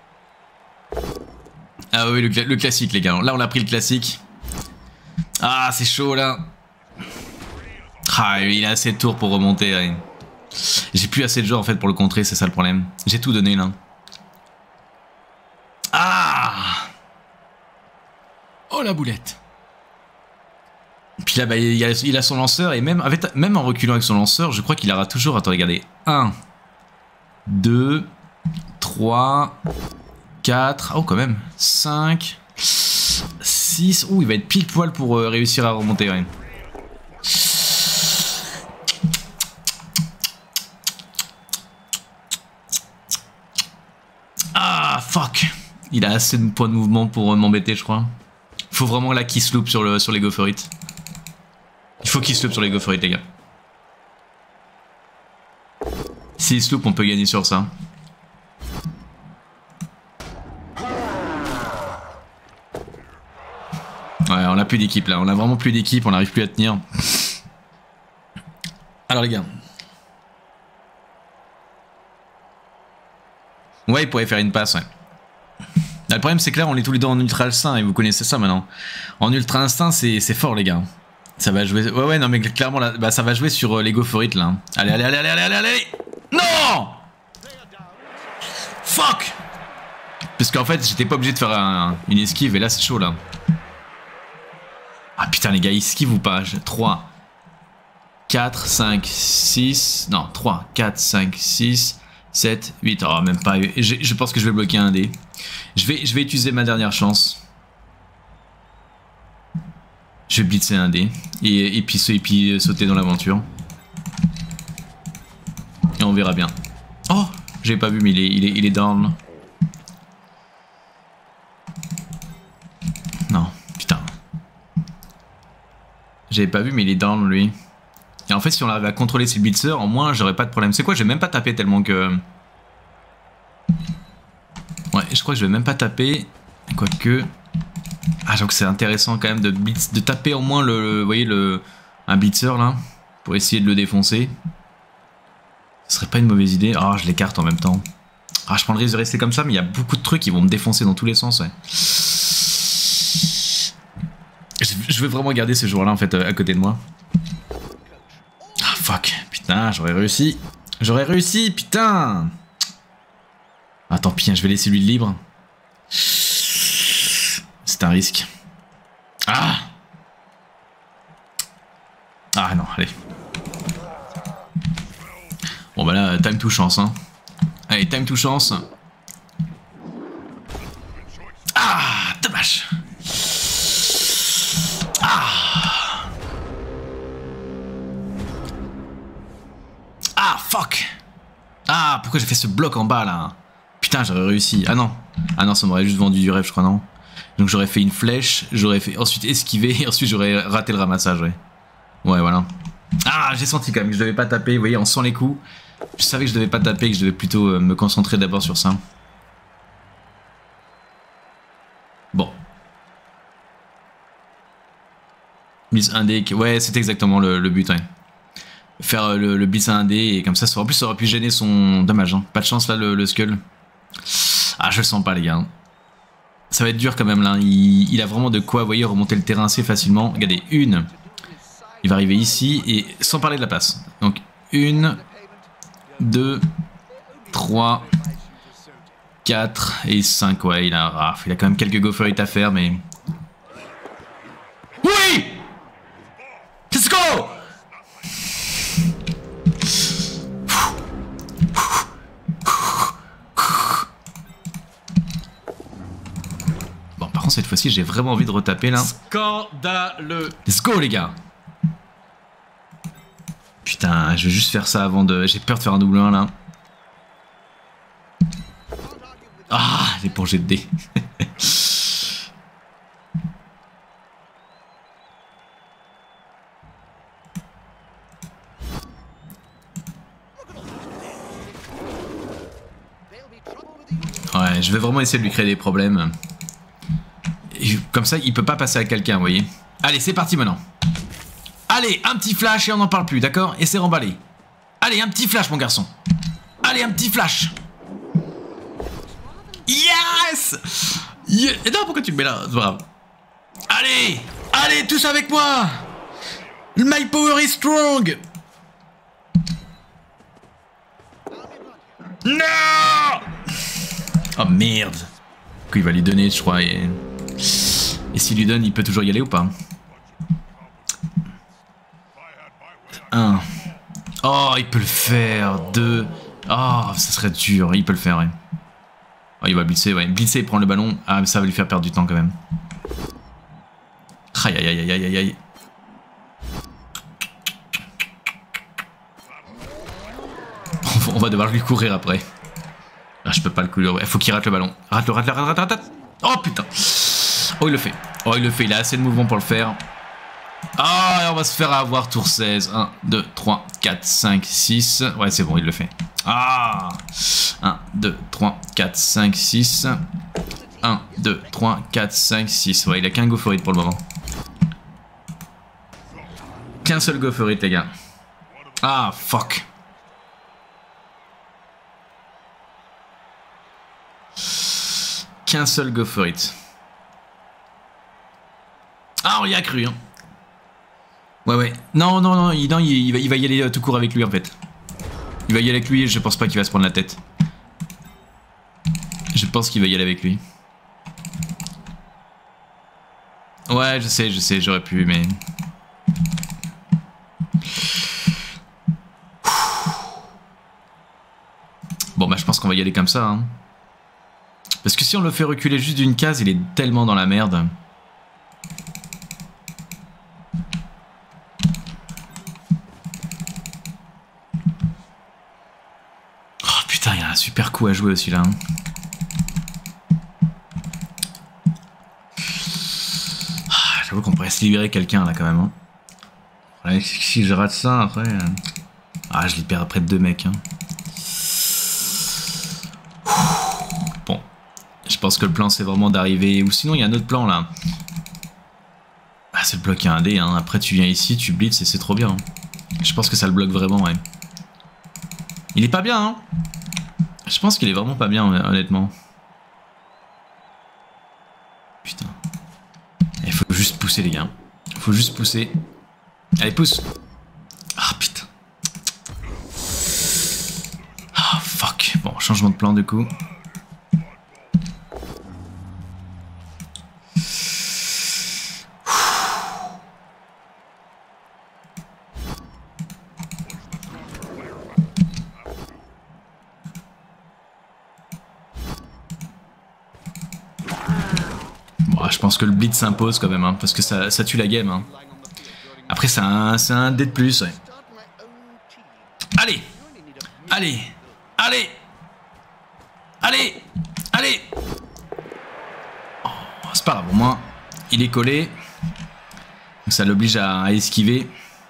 Ah oui, le, cla le classique, les gars. Là, on a pris le classique. Ah, c'est chaud, là. Ah, il a assez de tours pour remonter. Ouais. J'ai plus assez de jeux, en fait, pour le contrer. C'est ça, le problème. J'ai tout donné, là. Ah. Oh, la boulette. Puis là, bah, il, a, il a son lanceur. Et même, avec, même en reculant avec son lanceur, je crois qu'il aura toujours... Attends, regardez. un, deux, trois, quatre... Oh, quand même. cinq, six... Ouh, il va être pile poil pour euh, réussir à remonter, ouais. Ah, fuck. Il a assez de points de mouvement pour euh, m'embêter, je crois. Faut vraiment là qu'il se loupe sur, le, sur les go for it. Il faut qu'il se loupe sur les go for it, les gars. S'il se loupe, on peut gagner sur ça. Ouais, on a plus d'équipe là. On a vraiment plus d'équipe, on n'arrive plus à tenir. Alors, les gars. Ouais, il pourrait faire une passe, ouais. Là, le problème, c'est que là, on est tous les deux en ultra instinct et vous connaissez ça maintenant. En ultra instinct, c'est fort, les gars. Ça va jouer. Ouais, ouais, non, mais clairement, là, bah, ça va jouer sur euh, les go for it là. Allez, allez, allez, allez, allez, allez, allez. Non. Fuck. Parce qu'en fait, j'étais pas obligé de faire un, une esquive et là, c'est chaud là. Ah putain, les gars, esquive ou pas? trois, quatre, cinq, six. Non, trois, quatre, cinq, six, sept, huit. Oh, même pas. Je, je pense que je vais bloquer un dé. Je vais, je vais utiliser ma dernière chance. Je vais blitzer un dé. Et, et, puis, et puis sauter dans l'aventure. Et on verra bien. Oh, j'ai pas vu, mais il est, il est, il est down. Non, putain. J'avais pas vu, mais il est down, lui. Et en fait, si on arrive à contrôler ses blitzers, au moins, j'aurais pas de problème. C'est quoi, je vais même pas taper tellement que... Ouais, je crois que je vais même pas taper. Quoique... Ah, j'avoue que c'est intéressant quand même de, blitz, de taper au moins le, vous voyez, le, un blitzer là, pour essayer de le défoncer. Ce serait pas une mauvaise idée. Ah, je l'écarte en même temps. Ah, je prends le risque de rester comme ça, mais il y a beaucoup de trucs qui vont me défoncer dans tous les sens. Ouais. Je veux vraiment garder ces joueurs là en fait à côté de moi. Ah, fuck. Putain, j'aurais réussi. J'aurais réussi, putain. Ah, tant pis, hein, je vais laisser lui libre. C'est un risque. Ah. Ah non, allez. Bon bah là, time to chance, hein. Allez, time to chance. Ah, dommage. Ah. Ah, fuck. Ah, pourquoi j'ai fait ce bloc en bas là? Putain, j'aurais réussi. Ah non. Ah non, ça m'aurait juste vendu du rêve, je crois, non? Donc j'aurais fait une flèche, j'aurais fait ensuite esquiver, et ensuite j'aurais raté le ramassage, ouais. Ouais, voilà. Ah, j'ai senti quand même que je devais pas taper, vous voyez, on sent les coups. Je savais que je devais pas taper, que je devais plutôt euh, me concentrer d'abord sur ça. Bon. Blitz un D, ouais, c'était exactement le, le but, ouais. Faire le, le blitz à un D et comme ça, ça en plus ça aurait pu gêner son dommage. Hein. Pas de chance là le, le skull. Ah je le sens pas les gars. Ça va être dur quand même là. Il, il a vraiment de quoi, vous voyez, remonter le terrain assez facilement. Regardez, une. Il va arriver ici et sans parler de la place. Donc une, deux, trois, quatre et cinq. Ouais, il a un raf. Il a quand même quelques go for it à faire, mais. Oui! Let's go! Bon, par contre, cette fois-ci, j'ai vraiment envie de retaper là. Scandaleux. Let's go, les gars! Putain, je vais juste faire ça avant de. J'ai peur de faire un double un là. Ah, les pour jet de dés. Ouais, je vais vraiment essayer de lui créer des problèmes. Et comme ça, il peut pas passer à quelqu'un, vous voyez. Allez, c'est parti maintenant. Allez, un petit flash et on n'en parle plus, d'accord? Et c'est remballé. Allez, un petit flash, mon garçon. Allez, un petit flash. Yes, yeah. Non, pourquoi tu me mets là? C'est pas grave. Allez, allez, tous avec moi. My power is strong. Non. Oh merde. Il va lui donner, je crois. Et, et s'il lui donne, il peut toujours y aller ou pas? Un. Oh, il peut le faire. Deux. Oh, ça serait dur. Il peut le faire, ouais. Oh, il va blitzer, ouais. Blitzer, il prend le ballon. Ah, mais ça va lui faire perdre du temps quand même. Aïe, aïe, aïe, aïe, aïe, aïe. On va devoir lui courir après. Ah, je peux pas le courir. Il faut qu'il rate le ballon. Rate le, rate le, rate, rate, rate. Oh putain. Oh, il le fait. Oh, il le fait. Il a assez de mouvement pour le faire. Ah, on va se faire avoir tour seize. un, deux, trois, quatre, cinq, six. Ouais, c'est bon, il le fait. Ah. un, deux, trois, quatre, cinq, six. un, deux, trois, quatre, cinq, six. Ouais, il a qu'un go for it pour le moment. Qu'un seul go for it, les gars. Ah, fuck. Qu'un seul go for it. Ah, on y a cru, hein. Ouais, ouais. Non, non, non, il, non, il, il, va, il va y aller euh, tout court avec lui, en fait. Il va y aller avec lui et je pense pas qu'il va se prendre la tête. Je pense qu'il va y aller avec lui. Ouais, je sais, je sais, j'aurais pu, mais... Bon, bah, je pense qu'on va y aller comme ça, hein. Parce que si on le fait reculer juste d'une case, il est tellement dans la merde. Oh putain, il y a un super coup à jouer aussi là. Hein. Ah, j'avoue qu'on pourrait se libérer quelqu'un là quand même. Hein. Ouais, si je rate ça après... Euh... Ah, je libère après deux mecs. Hein. Bon. Je pense que le plan c'est vraiment d'arriver... Ou sinon il y a un autre plan là. Ah, c'est de bloquer un dé. Hein. Après tu viens ici, tu blitz et c'est trop bien. Hein. Je pense que ça le bloque vraiment, ouais. Il est pas bien, hein. Je pense qu'il est vraiment pas bien, honnêtement. Putain. Il faut juste pousser, les gars. Il faut juste pousser. Allez, pousse. Ah, putain. Ah, fuck. Bon, changement de plan, du coup. Je pense que le blitz s'impose quand même, hein, parce que ça, ça tue la game. Hein. Après, c'est un, un dé de plus. Ouais. Allez, allez, allez, allez, allez. Oh, c'est pas grave, au moins, il est collé. Donc ça l'oblige à, à esquiver.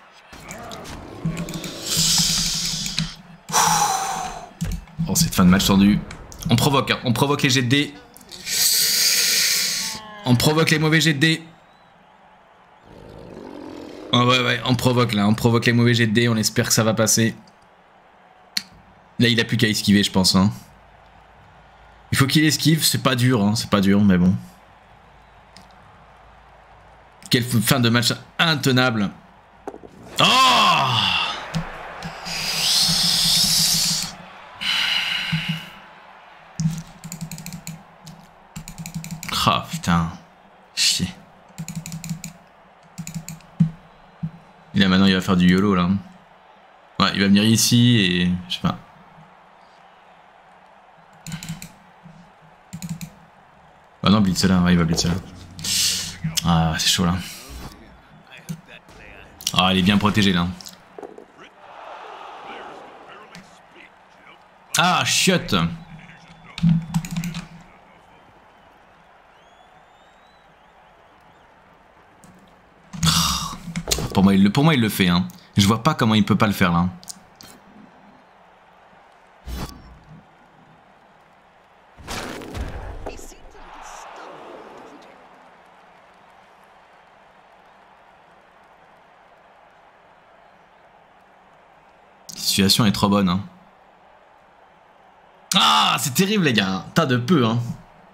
Bon, cette fin de match tendue. On provoque, hein, on provoque les jets de dés. On provoque les mauvais jets de dés. Oh ouais, ouais, on provoque là, on provoque les mauvais jets de dés, on espère que ça va passer. Là, il a plus qu'à esquiver, je pense. Hein. Il faut qu'il esquive, c'est pas dur, hein, c'est pas dur, mais bon. Quelle fin de match intenable. Oh! Oh putain. Chier. Et là maintenant il va faire du YOLO là. Ouais, il va venir ici et... je sais pas. Ah non, blitz là, ouais, il va blitz là. Ah, c'est chaud là. Ah, il est bien protégé là. Ah, chiotte. Pour moi, il le, pour moi, il le fait. Hein. Je vois pas comment il peut pas le faire là. La situation est trop bonne. Hein. Ah, c'est terrible les gars. Tas de peu. Hein.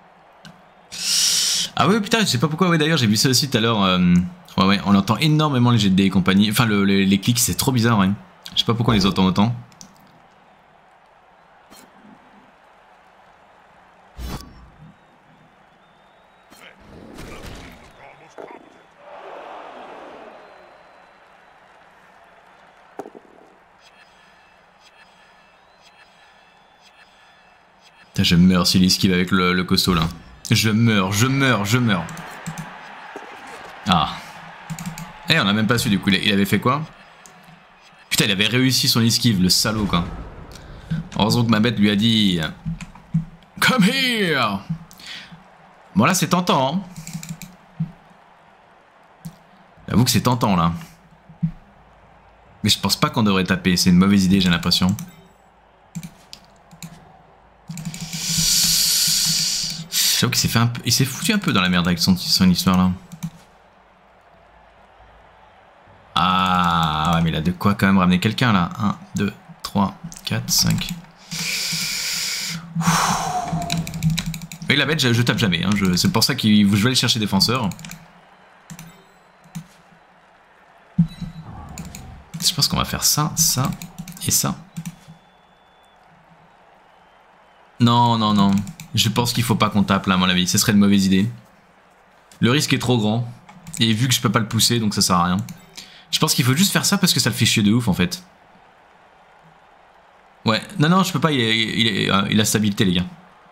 Ah ouais, putain, je sais pas pourquoi. Ouais, d'ailleurs, j'ai vu ça aussi tout à l'heure. Euh... Ouais, ouais, on entend énormément les jets de dés et compagnie. Enfin, le, le, les clics, c'est trop bizarre, ouais. Je sais pas pourquoi on les entend autant. Putain, je meurs s'il esquive avec le, le costaud, là. Je meurs, je meurs, je meurs. Ah. Eh, on a même pas su du coup, il avait fait quoi? Putain, il avait réussi son esquive, le salaud quoi. Heureusement que ma bête lui a dit... Come here. Bon là c'est tentant. Hein. J'avoue que c'est tentant là. Mais je pense pas qu'on devrait taper, c'est une mauvaise idée j'ai l'impression. J'avoue qu'il s'est fait un peu... Il s'est foutu un peu dans la merde avec son, son histoire là. Ah ouais mais il a de quoi quand même ramener quelqu'un là. un, deux, trois, quatre, cinq. Oui la bête je, je tape jamais. Hein. C'est pour ça que je vais aller chercher défenseur. Je pense qu'on va faire ça, ça et ça. Non, non, non. Je pense qu'il faut pas qu'on tape là à mon avis. Ce serait une mauvaise idée. Le risque est trop grand. Et vu que je peux pas le pousser donc ça sert à rien. Je pense qu'il faut juste faire ça parce que ça le fait chier de ouf en fait. Ouais, non, non, je peux pas, il, est, il, est, euh, il a stabilité les gars.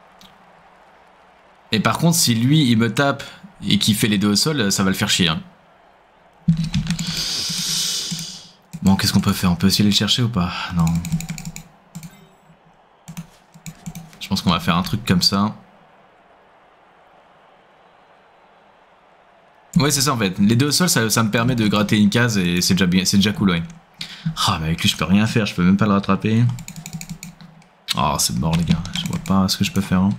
Et par contre, si lui il me tape et qu'il fait les deux au sol, ça va le faire chier. Hein. Bon, qu'est-ce qu'on peut faire? On peut essayer de le chercher ou pas? Non. Je pense qu'on va faire un truc comme ça. Ouais c'est ça en fait, les deux au sol ça, ça me permet de gratter une case et c'est déjà, bien, c'est déjà cool ouais. Ah mais avec lui je peux rien faire, je peux même pas le rattraper. Oh c'est mort les gars, je vois pas ce que je peux faire. Hein.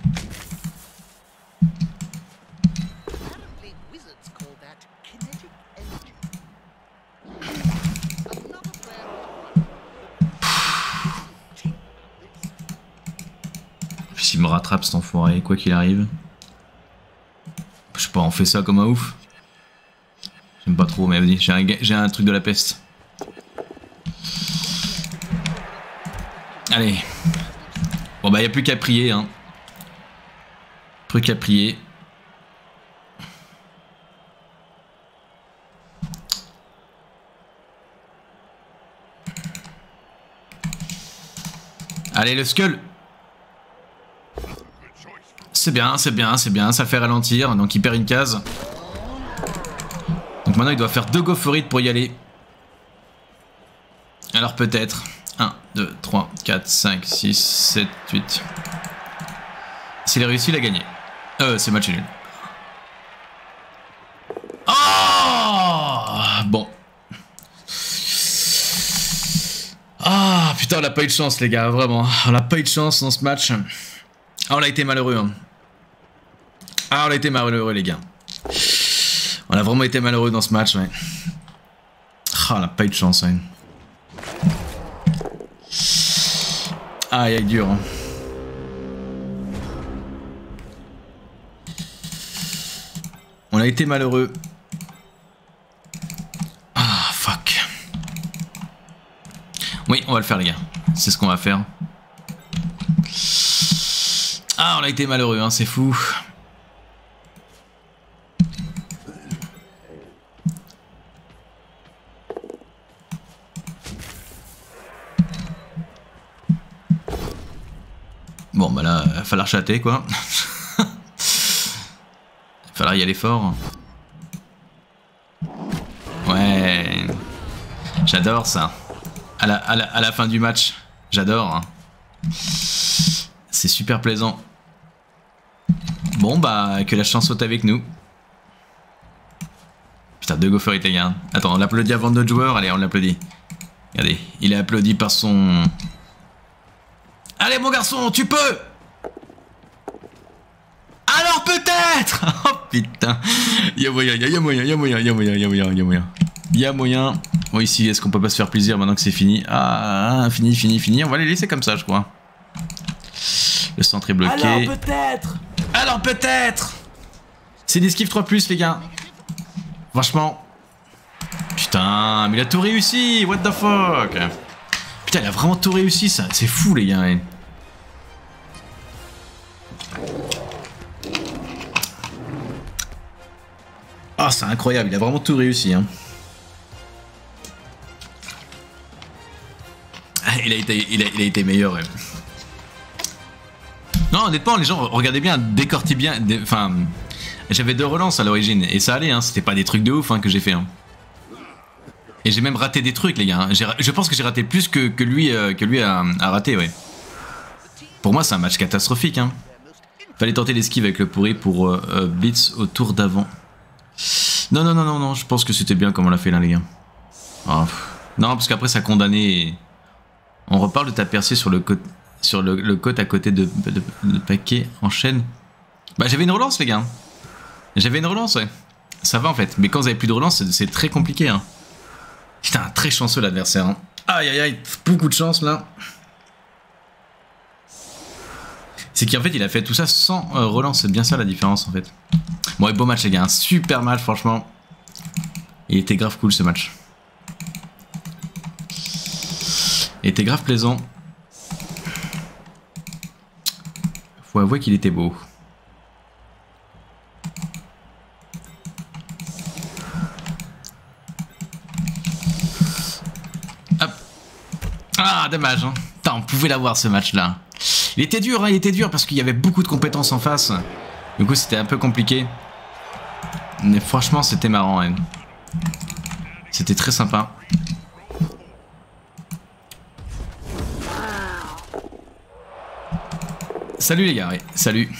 S'il me rattrape cet enfoiré, quoi qu'il arrive. Je sais pas, on fait ça comme un ouf. J'aime pas trop, mais vas-y, j'ai un, j'ai un truc de la peste. Allez. Bon bah y'a plus qu'à prier hein. Plus qu'à prier. Allez le skull. C'est bien, c'est bien, c'est bien, ça le fait ralentir, donc il perd une case. Donc maintenant il doit faire deux gophorites pour y aller. Alors peut-être. un, deux, trois, quatre, cinq, six, sept, huit. S'il a réussi, il a gagné. Euh, c'est match nul. Oh bon. Ah putain, on a pas eu de chance les gars, vraiment. On a pas eu de chance dans ce match. Ah, on a été malheureux. Hein. Ah, on a été malheureux les gars. On a vraiment été malheureux dans ce match, ouais. Ah, on a pas eu de chance, ouais. Aïe, aïe, dur. Hein. On a été malheureux. Ah, fuck. Oui, on va le faire, les gars. C'est ce qu'on va faire. Ah, on a été malheureux, hein, c'est fou. Bon, bah là, il va falloir chatter, quoi. Il va falloir y aller fort. Ouais. J'adore ça. À la, à, la, à la fin du match. J'adore. C'est super plaisant. Bon, bah, que la chance soit avec nous. Putain, deux go for it, les gars. Attends, on l'applaudit avant d'autres joueurs. Allez, on l'applaudit. Regardez, il est applaudi par son... Allez, mon garçon, tu peux! Alors peut-être! Oh putain! Il y a moyen, il y a moyen, il y a moyen, il y a moyen, il y a moyen, il y a moyen. Il y a moyen. Bon, ici, est-ce qu'on peut pas se faire plaisir maintenant que c'est fini? Ah, fini, fini, fini. On va les laisser comme ça, je crois. Le centre est bloqué. Alors peut-être! Alors peut-être! C'est des skiffs trois plus, les gars. Franchement. Putain, mais il a tout réussi! What the fuck? Putain, il a vraiment tout réussi, ça. C'est fou, les gars. Ah, oh, c'est incroyable. Il a vraiment tout réussi. Hein. Il a été, il a, il a été meilleur. Ouais. Non, honnêtement, les gens, regardez bien, décortez bien. Dé, enfin, j'avais deux relances à l'origine et ça allait. Hein, c'était pas des trucs de ouf hein, que j'ai fait. Hein. Et j'ai même raté des trucs, les gars. Je pense que j'ai raté plus que, que lui, euh, que lui a, a raté, ouais. Pour moi, c'est un match catastrophique. Hein. Fallait tenter l'esquive avec le pourri pour euh, euh, blitz au tour d'avant. Non, non, non, non, non. Je pense que c'était bien comme on l'a fait là, les gars. Oh, non, parce qu'après, ça a condamné. Et... On reparle de ta percée sur le côté, sur le, le côte à côté de, de, de, de paquet en chaîne. Bah, j'avais une relance, les gars. J'avais une relance, ouais. Ça va en fait. Mais quand vous avez plus de relance, c'est très compliqué, hein. Putain, très chanceux l'adversaire. Hein. Aïe aïe aïe, beaucoup de chance là. C'est qu'en fait il a fait tout ça sans euh, relance, c'est bien ça la différence en fait. Bon et beau match les gars, un super match franchement. Il était grave cool ce match. Il était grave plaisant. Faut avouer qu'il était beau. Ah, dommage. Hein. Putain, on pouvait l'avoir ce match-là. Il était dur, hein, il était dur parce qu'il y avait beaucoup de compétences en face. Du coup, c'était un peu compliqué. Mais franchement, c'était marrant. Hein. C'était très sympa. Salut les gars, ouais. Salut.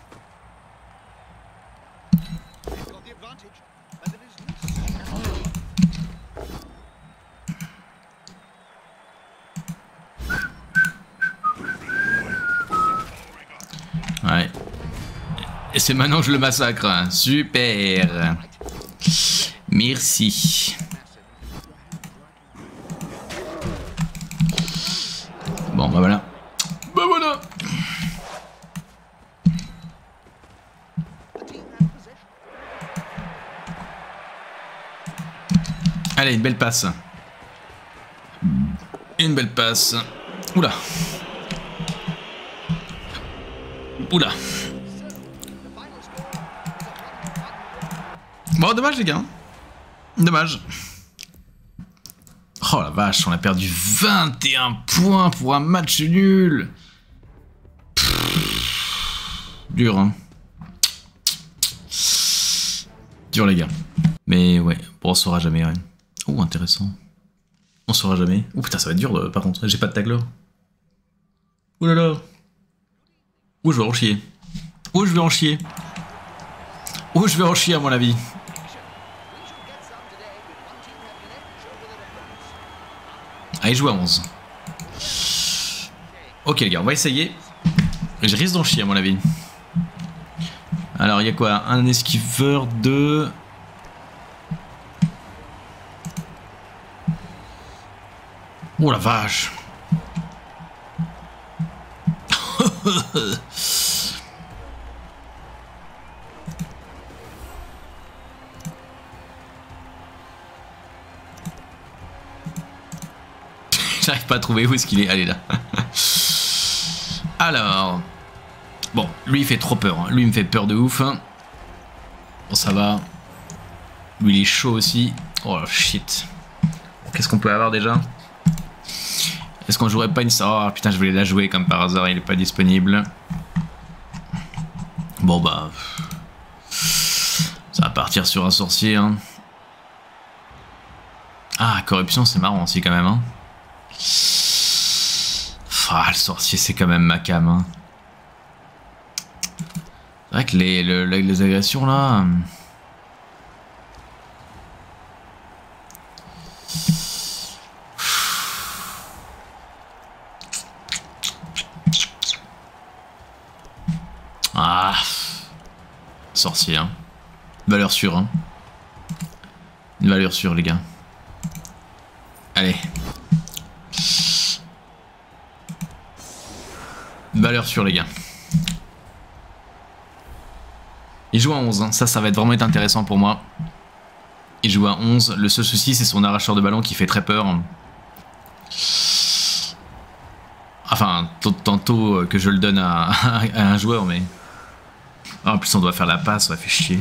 Ouais. Et c'est maintenant que je le massacre. Hein. Super. Merci. Bon, bah voilà. Bah voilà. Allez, une belle passe. Une belle passe. Oula. Oula. Bon, dommage les gars. Dommage. Oh la vache, on a perdu vingt et un points pour un match nul. Pff, dur hein. Dur les gars. Mais ouais, bon, on saura jamais. Ouais. Oh intéressant. On saura jamais. Oh putain ça va être dur de, par contre, j'ai pas de tagler. Ouh là là. Où je vais en chier. Où je vais en chier. Où je vais en chier à mon avis. Allez, joue à onze. Ok les gars, on va essayer. Je risque d'en chier à mon avis. Alors il y a quoi? Un esquiveur, deux... Oh la vache. J'arrive pas à trouver où est-ce qu'il est. Allez là. Alors. Bon, lui il fait trop peur. Hein. Lui il me fait peur de ouf. Hein. Bon, ça va. Lui il est chaud aussi. Oh shit. Qu'est-ce qu'on peut avoir déjà? Est-ce qu'on jouerait pas une... Oh putain, je voulais la jouer comme par hasard, il est pas disponible. Bon bah... Ça va partir sur un sorcier. Hein. Ah, corruption c'est marrant aussi quand même. Hein. Ah, le sorcier c'est quand même ma cam. Hein. C'est vrai que les, le, les agressions là... Ah, sorcier, hein. Valeur sûre, hein. Une valeur sûre, les gars. Allez. Valeur sûre, les gars. Il joue à onze, hein. Ça, ça va être vraiment être intéressant pour moi. Il joue à onze. Le seul souci, c'est son arracheur de ballon qui fait très peur. Enfin, tantôt que je le donne à, à un joueur, mais... Oh, en plus, on doit faire la passe, ça fait chier.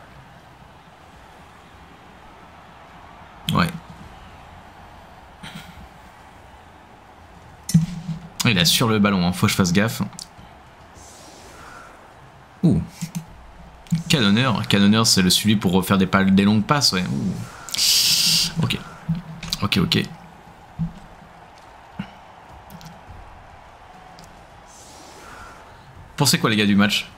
Ouais. Il a sur le ballon, hein. Faut que je fasse gaffe. Ouh. Canonneur. Canonneur, c'est le suivi pour refaire des, des longues passes, ouais. Ouh. Ok. Ok, ok. Pensez quoi, les gars, du match?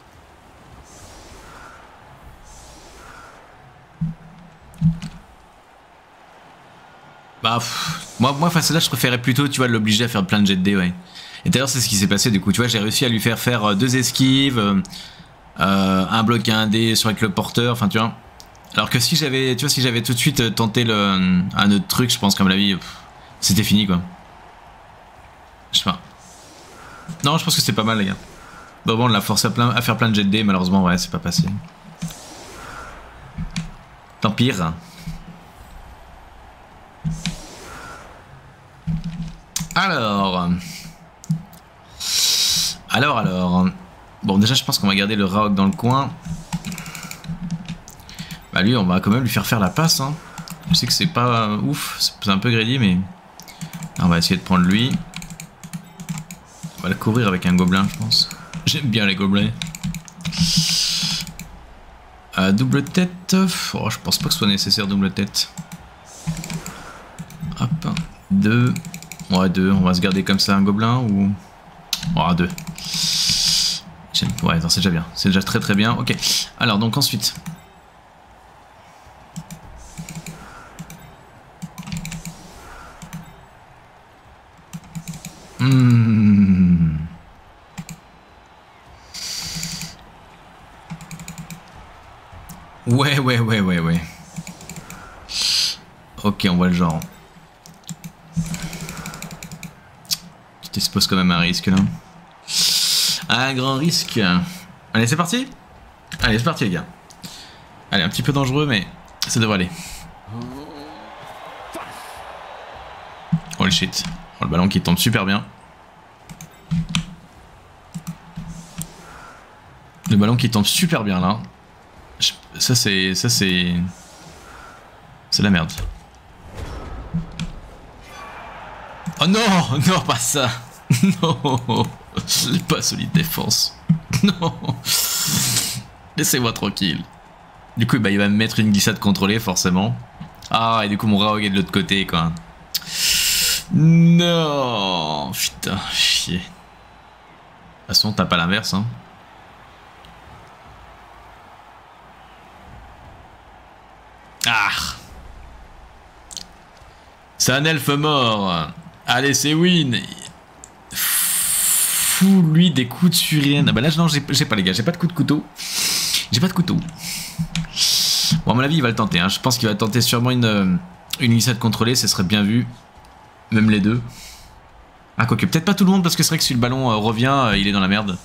Bah, pff, moi, moi, face à là, je préférais plutôt, tu vois, l'obliger à faire plein de jets de dés, ouais. Et d'ailleurs, c'est ce qui s'est passé, du coup, tu vois, j'ai réussi à lui faire faire deux esquives, euh, un bloc à un dé sur avec le porteur, enfin, tu vois. Alors que si j'avais, tu vois, si j'avais tout de suite tenté le, un autre truc, je pense qu'à mon avis, c'était fini, quoi. Je sais pas. Non, je pense que c'est pas mal, les gars. Bon, bon, on l'a forcé à, plein, à faire plein de jets de dés, malheureusement, ouais, c'est pas passé. Tant pire. Alors... Alors, alors... Bon, déjà, je pense qu'on va garder le Raok dans le coin. Bah lui, on va quand même lui faire faire la passe. Hein. Je sais que c'est pas ouf, c'est un peu greedy, mais... On va essayer de prendre lui. On va le couvrir avec un gobelin, je pense. J'aime bien les gobelins. Euh, double tête... Oh, je pense pas que ce soit nécessaire, double tête. Hop, deux... Ouais, deux, on va se garder comme ça un gobelin ou... Oh, deux. Ouais, c'est déjà bien. C'est déjà très très bien. Ok. Alors, donc ensuite... Hmm. Ouais, ouais, ouais, ouais, ouais. Ok, on voit le genre. Tu t'exposes quand même à un risque là. Un grand risque. Allez, c'est parti. Allez, c'est parti les gars. Allez, un petit peu dangereux, mais ça devrait aller. Oh le shit. Oh, le ballon qui tombe super bien. Le ballon qui tombe super bien là. Je... Ça c'est... Ça c'est... C'est la merde. Oh non, non, pas ça. Non, j'ai pas solide défense. Non. Laissez-moi tranquille. Du coup, bah, il va me mettre une glissade contrôlée, forcément. Ah, et du coup, mon Raog est de l'autre côté, quoi. Non. Putain, chier. De toute façon, t'as pas l'inverse, hein. Ah. C'est un elfe mort. Allez, c'est win. Fous-lui des coups de surienne. Ah bah là, non, j'ai pas les gars, j'ai pas de coup de couteau. J'ai pas de couteau. Bon, à mon avis, il va le tenter. Hein. Je pense qu'il va tenter sûrement une, une glissade contrôlée, ce serait bien vu. Même les deux. Ah, quoique, peut-être pas tout le monde, parce que c'est vrai que si le ballon euh, revient, euh, il est dans la merde.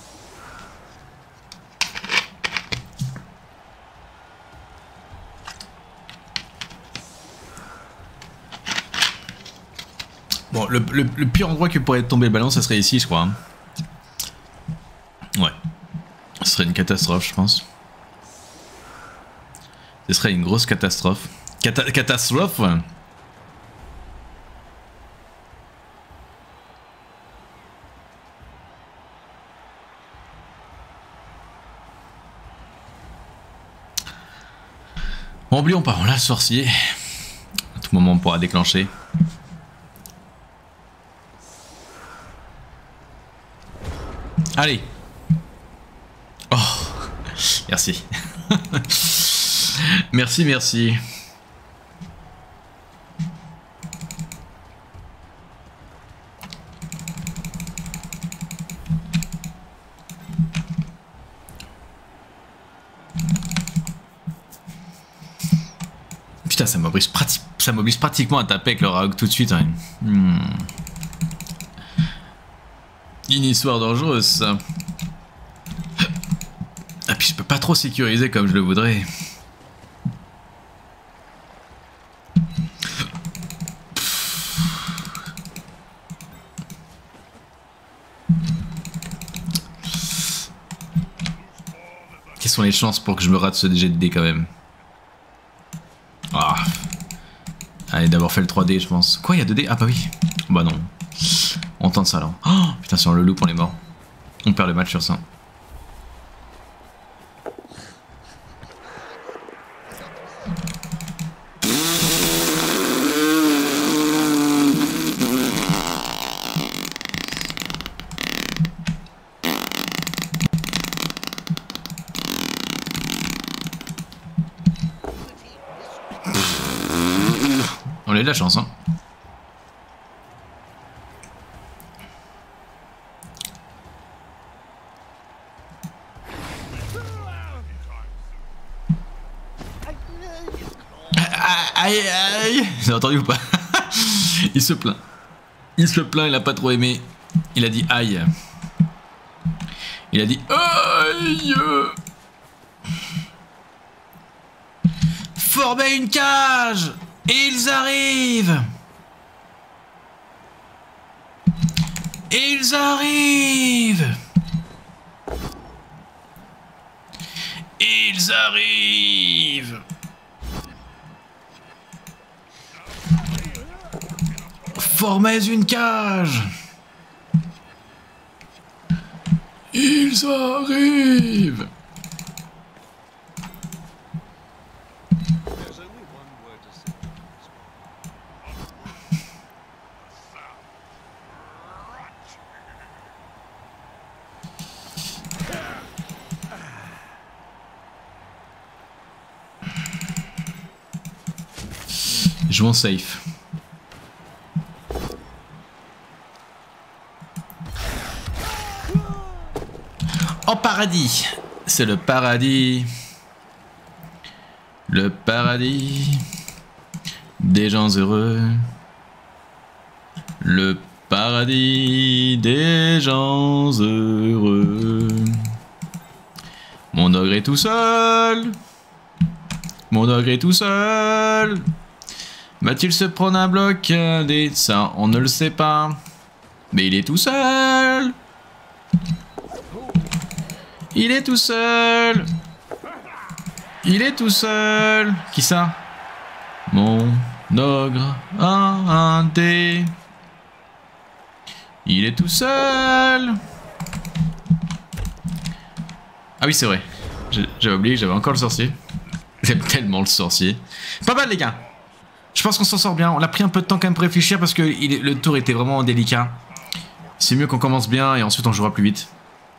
Bon, le, le, le pire endroit que pourrait tomber le ballon, ça serait ici, je crois. Hein. Ouais. Ce serait une catastrophe, je pense. Ce serait une grosse catastrophe. Cata catastrophe, ouais. Bon, oublions pas, on a le sorcier. À tout moment, on pourra déclencher. Allez. Oh, merci. Merci, merci. Putain, ça m'oblige prati ça m'oblige pratiquement à taper avec le Raog tout de suite. Hein. Hmm. Une histoire dangereuse, ça. Ah, puis je peux pas trop sécuriser comme je le voudrais. Quelles sont les chances pour que je me rate ce jet de dés quand même? Ah. Allez, d'avoir fait le trois D, je pense. Quoi, il y a deux dés? Ah bah oui. Bah non. On tente ça alors. Oh, putain, si on le loupe, on est mort. On perd le match sur ça. On a eu de la chance, hein. Aïe aïe. Vous avez entendu ou pas? Il se plaint. Il se plaint, il a pas trop aimé. Il a dit aïe. Il a dit aïe. Formez une cage. Ils arrivent. Ils arrivent. Ils arrivent. Formez une cage. Ils arrivent. Jouons safe. En paradis. C'est le paradis. Le paradis des gens heureux. Le paradis des gens heureux. Mon ogre est tout seul. Mon ogre est tout seul. Va-t-il se prendre un bloc des... Ça, on ne le sait pas. Mais il est tout seul. Il est tout seul. Il est tout seul. Qui ça? Mon ogre a un dé. Il est tout seul. Ah oui, c'est vrai. J'avais oublié que j'avais encore le sorcier. J'aime tellement le sorcier. Pas mal, les gars. Je pense qu'on s'en sort bien. On a pris un peu de temps quand même pour réfléchir parce que il est, le tour était vraiment délicat. C'est mieux qu'on commence bien et ensuite on jouera plus vite.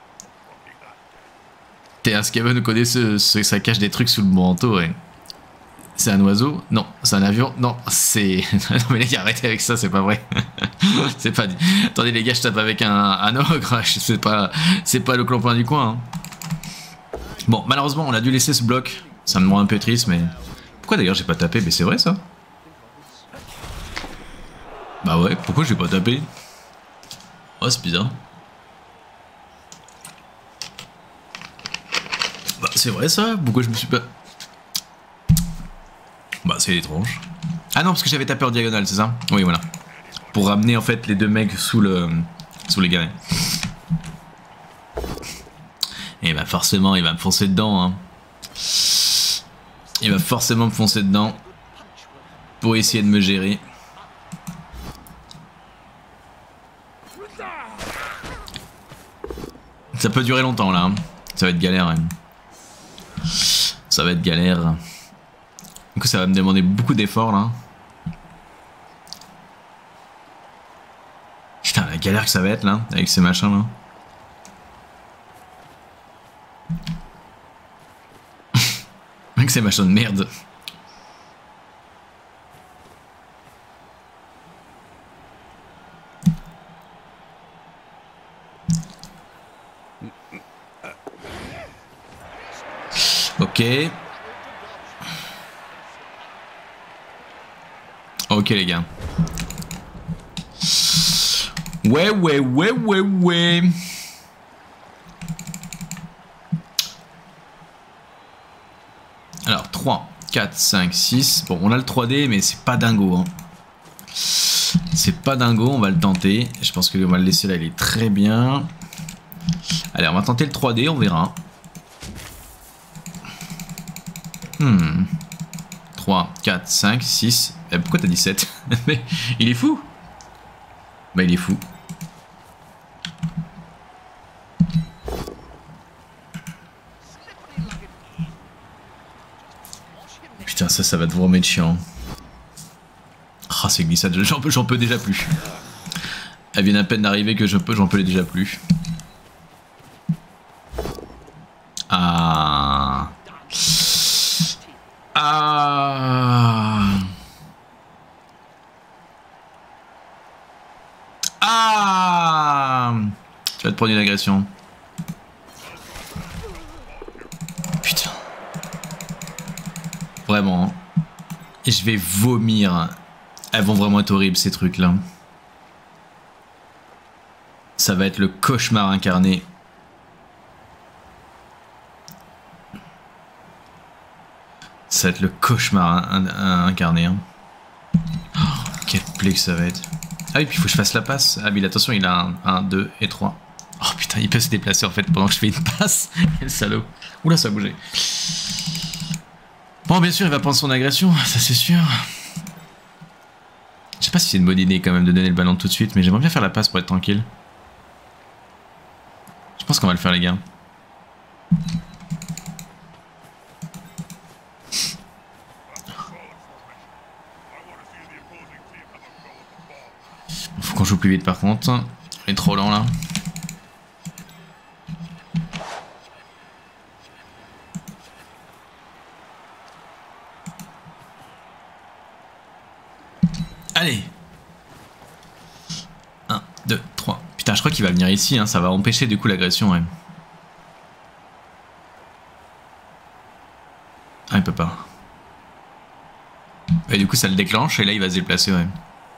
Théa Skaven nous connaît ce, ce, ça cache des trucs sous le manteau, ouais. C'est un oiseau? Non. C'est un avion? Non. C'est... non mais les gars, arrêtez avec ça, c'est pas vrai. C'est pas... Attendez les gars, je tape avec un, un ogre. C'est pas... C'est pas le clopin du coin. Hein. Bon, malheureusement, on a dû laisser ce bloc. Ça me rend un peu triste, mais... Pourquoi d'ailleurs j'ai pas tapé? Mais c'est vrai ça. Bah ouais, pourquoi j'ai pas tapé? Oh, c'est bizarre. Bah c'est vrai ça, pourquoi je me suis pas... Bah c'est étrange. Ah non, parce que j'avais tapé en diagonale, c'est ça? Oui, voilà. Pour ramener en fait les deux mecs sous le... sous les galets. Et bah forcément, il va me foncer dedans, hein. Il va forcément me foncer dedans. Pour essayer de me gérer. Ça peut durer longtemps là, hein. Ça va être galère. Hein. Ça va être galère. Du coup ça va me demander beaucoup d'efforts là. Putain la galère que ça va être là, avec ces machins là. Avec ces machins de merde. Ok. Ok les gars. Ouais, ouais, ouais, ouais, ouais. Alors, trois, quatre, cinq, six. Bon, on a le trois D, mais c'est pas dingo. Hein. C'est pas dingo, on va le tenter. Je pense qu'on va le laisser là, il est très bien. Allez, on va tenter le trois D, on verra. Hmm. trois, quatre, cinq, six. Eh, pourquoi t'as dit sept? Mais il est fou. Bah il est fou. Putain ça ça va te vraiment être chiant. Ah oh, c'est glissade, j'en peux, j'en peux déjà plus. Elle vient à peine d'arriver que je peux, j'en peux déjà plus. Ah. Ah. Ah. Tu vas te prendre une agression. Putain. Vraiment. Et je vais vomir. Elles vont vraiment être horribles ces trucs là. Ça va être le cauchemar incarné. Ça va être le cauchemar in in incarné. Hein. Oh, quelle plaie que ça va être. Ah oui, puis il faut que je fasse la passe. Ah mais attention, il a un, deux et trois. Oh putain, il peut se déplacer en fait pendant que je fais une passe. Quel salaud. Oula, ça a bougé. Bon, bien sûr, il va prendre son agression, ça c'est sûr. Je sais pas si c'est une bonne idée quand même de donner le ballon tout de suite, mais j'aimerais bien faire la passe pour être tranquille. Je pense qu'on va le faire les gars. Faut qu'on joue plus vite par contre. On est trop lent là. Allez. un, deux, trois. Putain, je crois qu'il va venir ici, hein. Ça va empêcher du coup l'agression. Ouais. Ah, il peut pas. Et du coup, ça le déclenche et là, il va se déplacer, ouais.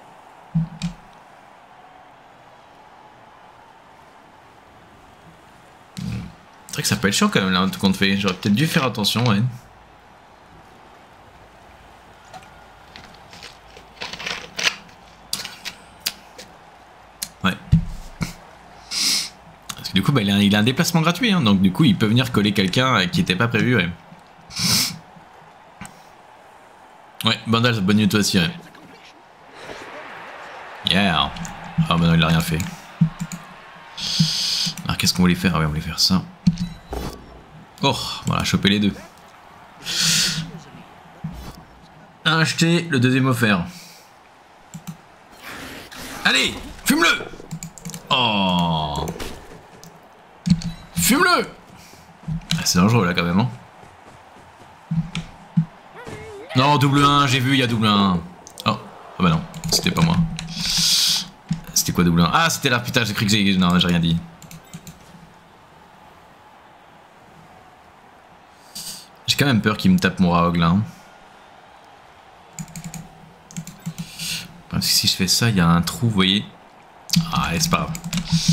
C'est vrai que ça peut être chiant quand même là, tout compte fait. J'aurais peut-être dû faire attention, ouais. Ouais. Parce que du coup, bah, il, a, il a un déplacement gratuit, hein, donc du coup, il peut venir coller quelqu'un qui n'était pas prévu, ouais. Ouais, Bandal, bonne nuit toi aussi, ouais. Yeah. Ah bah non, il a rien fait. Alors qu'est-ce qu'on voulait faire? Ah ouais, on voulait faire ça. Oh, voilà, choper les deux. Un acheté, le deuxième offert. Allez, fume-le. Oh. Fume-le. Ah, c'est dangereux là quand même, hein. Non, double un, j'ai vu, il y a double un. Oh, ah bah non, c'était pas moi. C'était quoi double un? Ah, c'était là, putain, j'ai cru que j'ai... Non, j'ai rien dit. J'ai quand même peur qu'il me tape mon Raog là. Hein. Parce que si je fais ça, il y a un trou, vous voyez. Ah, c'est pas grave.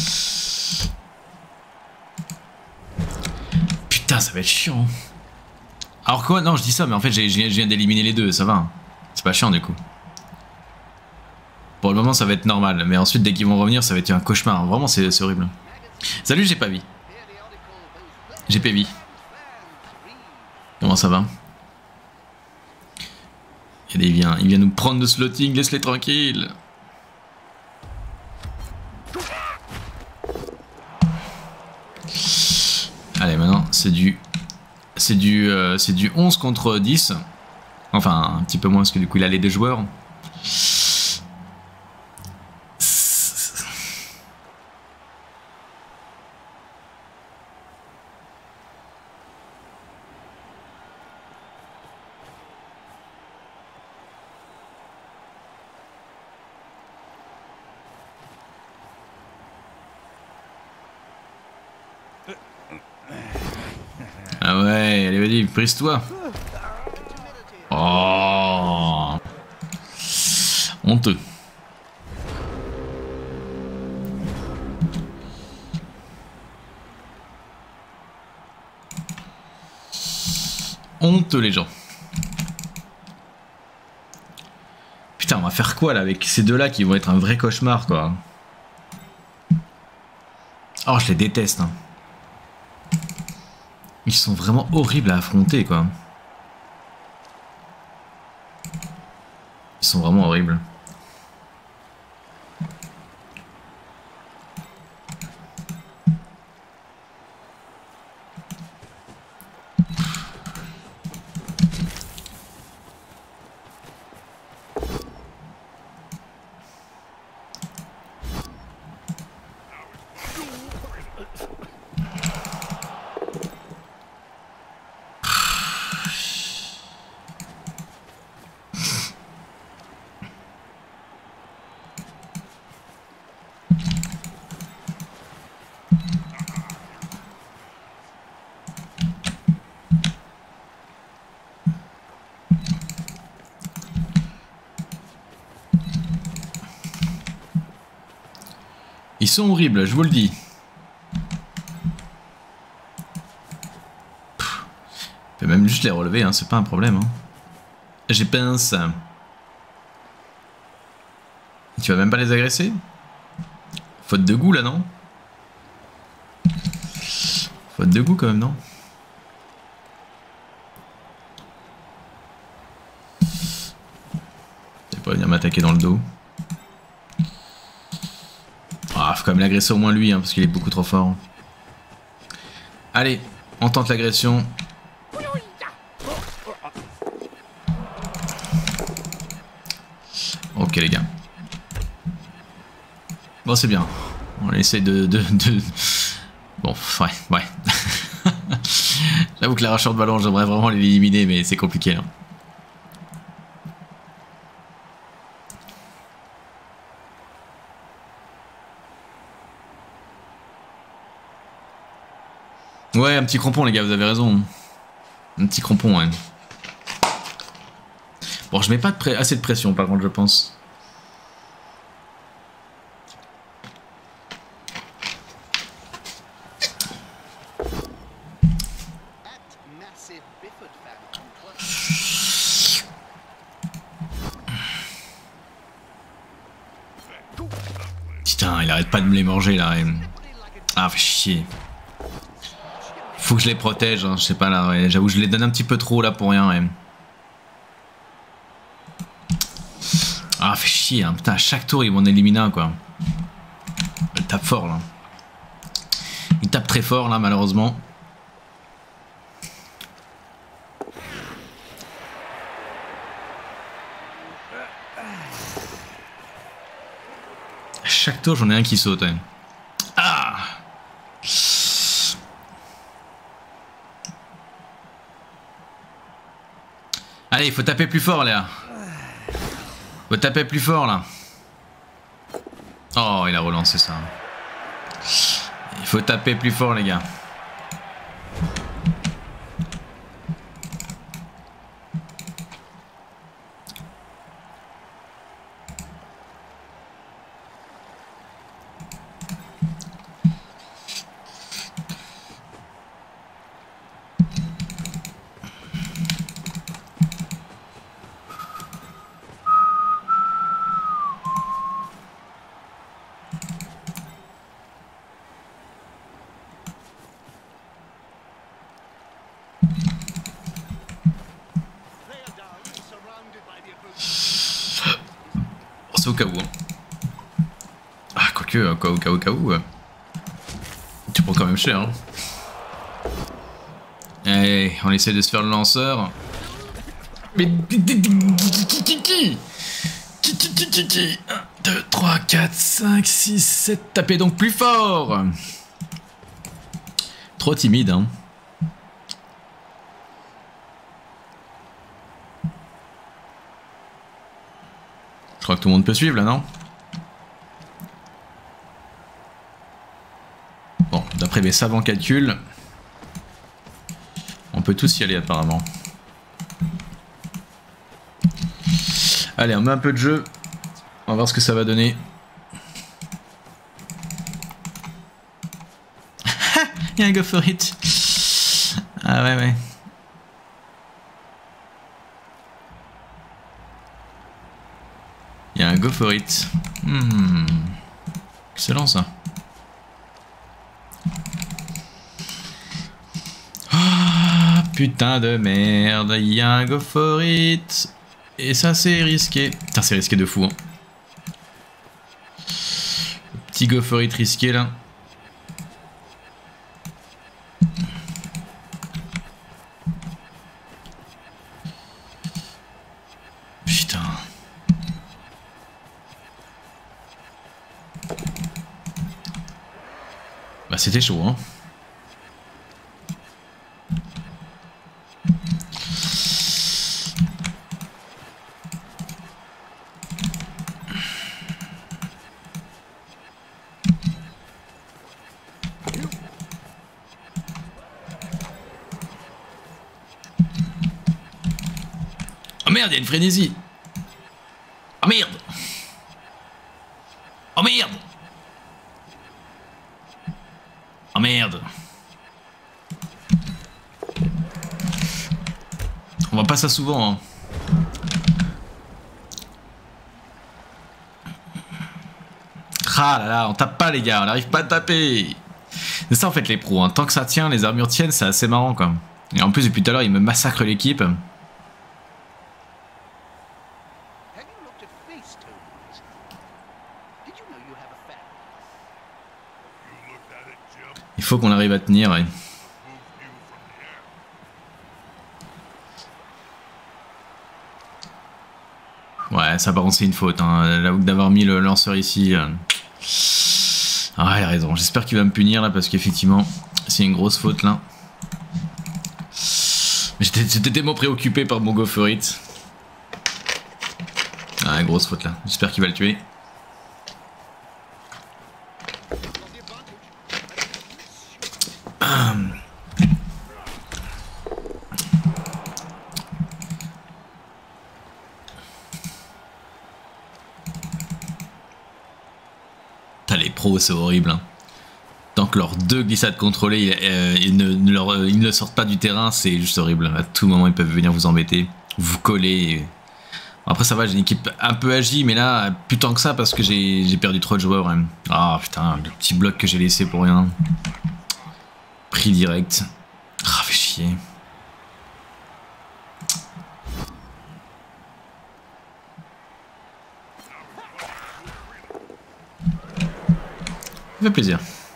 Putain, ça va être chiant. Alors quoi? Non, je dis ça, mais en fait, je viens d'éliminer les deux, ça va. C'est pas chiant du coup. Pour le moment, ça va être normal, mais ensuite, dès qu'ils vont revenir, ça va être un cauchemar. Vraiment, c'est horrible. Salut, j'ai pas vie. J'ai pas vie. Comment ça va? Il vient, il vient nous prendre de slotting, laisse-les tranquilles. Allez, maintenant, c'est du... C'est du, euh, c'est du onze contre dix. Enfin, un petit peu moins, parce que du coup, il a les deux joueurs. Ah ouais, allez vas-y, prise-toi. Oh, honteux. Honteux les gens. Putain, on va faire quoi là avec ces deux-là qui vont être un vrai cauchemar quoi. Oh, je les déteste. Hein. Ils sont vraiment horribles à affronter quoi. Ils sont vraiment horribles. Ils sont horribles, je vous le dis. Pff, je peux même juste les relever, hein, c'est pas un problème. Hein. J'ai pince. Tu vas même pas les agresser? Faute de goût là, non? Faute de goût quand même, non? Tu vas pas venir m'attaquer dans le dos. Ah, faut quand même l'agresser au moins lui, hein, parce qu'il est beaucoup trop fort. Allez, on tente l'agression. Ok les gars. Bon c'est bien. On essaie de... de, de... Bon, ouais, ouais. J'avoue que l'arracheur de ballon, j'aimerais vraiment l'éliminer, mais c'est compliqué là. Ouais, un petit crampon les gars, vous avez raison. Un petit crampon, ouais. Bon, je mets pas de pré assez de pression par contre, je pense. Putain, il arrête pas de me les manger là. Ah, fait chier. Faut que je les protège, hein, je sais pas là, ouais. J'avoue je les donne un petit peu trop là pour rien. Ouais. Ah fait chier, hein. Putain à chaque tour ils vont en éliminer un quoi. Il tape fort là. Il tape très fort là malheureusement. À chaque tour j'en ai un qui saute. Ouais. Ah. Allez, il faut taper plus fort, Léa. Faut taper plus fort, là. Oh, il a relancé ça. Il faut taper plus fort, les gars. au cas où. Ah, quoique, au cas où, au cas où, au cas où. Tu prends quand même cher. Hein. Allez, on essaie de se faire le lanceur. Mais... un, deux, trois, quatre, cinq, six, sept. Tapez donc plus fort. Trop timide, hein. Je crois que tout le monde peut suivre là, non? Bon, d'après mes savants calculs, on peut tous y aller apparemment. Allez, on met un peu de jeu. On va voir ce que ça va donner. Il y a un go for it. Ah ouais, ouais. Il y a un go for it. Hmm. Excellent ça. Ah, putain de merde. Il y a un go for it. Et ça c'est risqué. Putain, c'est risqué de fou. Hein. Le petit go for it risqué là. Putain. Bah c'était chaud hein. Oh merde, il y a une frénésie. Oh merde. Oh merde. Oh merde. On voit pas ça souvent. Hein. Ah là là, on tape pas les gars, on n'arrive pas à taper. C'est ça en fait les pros, hein. Tant que ça tient, les armures tiennent, c'est assez marrant quoi. Et en plus depuis tout à l'heure, ils me massacrent l'équipe. Il faut qu'on arrive à tenir, ouais. Ouais, ça par contre c'est une faute, hein. Là, d'avoir mis le lanceur ici. Euh... Ah, il a raison. J'espère qu'il va me punir là parce qu'effectivement, c'est une grosse faute là. J'étais tellement préoccupé par mon go for it. Ah, grosse faute là. J'espère qu'il va le tuer. Les pros c'est horrible hein. Tant que leurs deux glissades contrôlées euh, ils, ne, ne leur, euh, ils ne sortent pas du terrain, c'est juste horrible. À tout moment ils peuvent venir vous embêter, vous coller et... Après ça va, j'ai une équipe un peu agie, mais là plus tant que ça parce que j'ai perdu trop de joueurs hein. Ah putain, le petit bloc que j'ai laissé pour rien. Pris direct. Ah fait chier. Ça fait plaisir.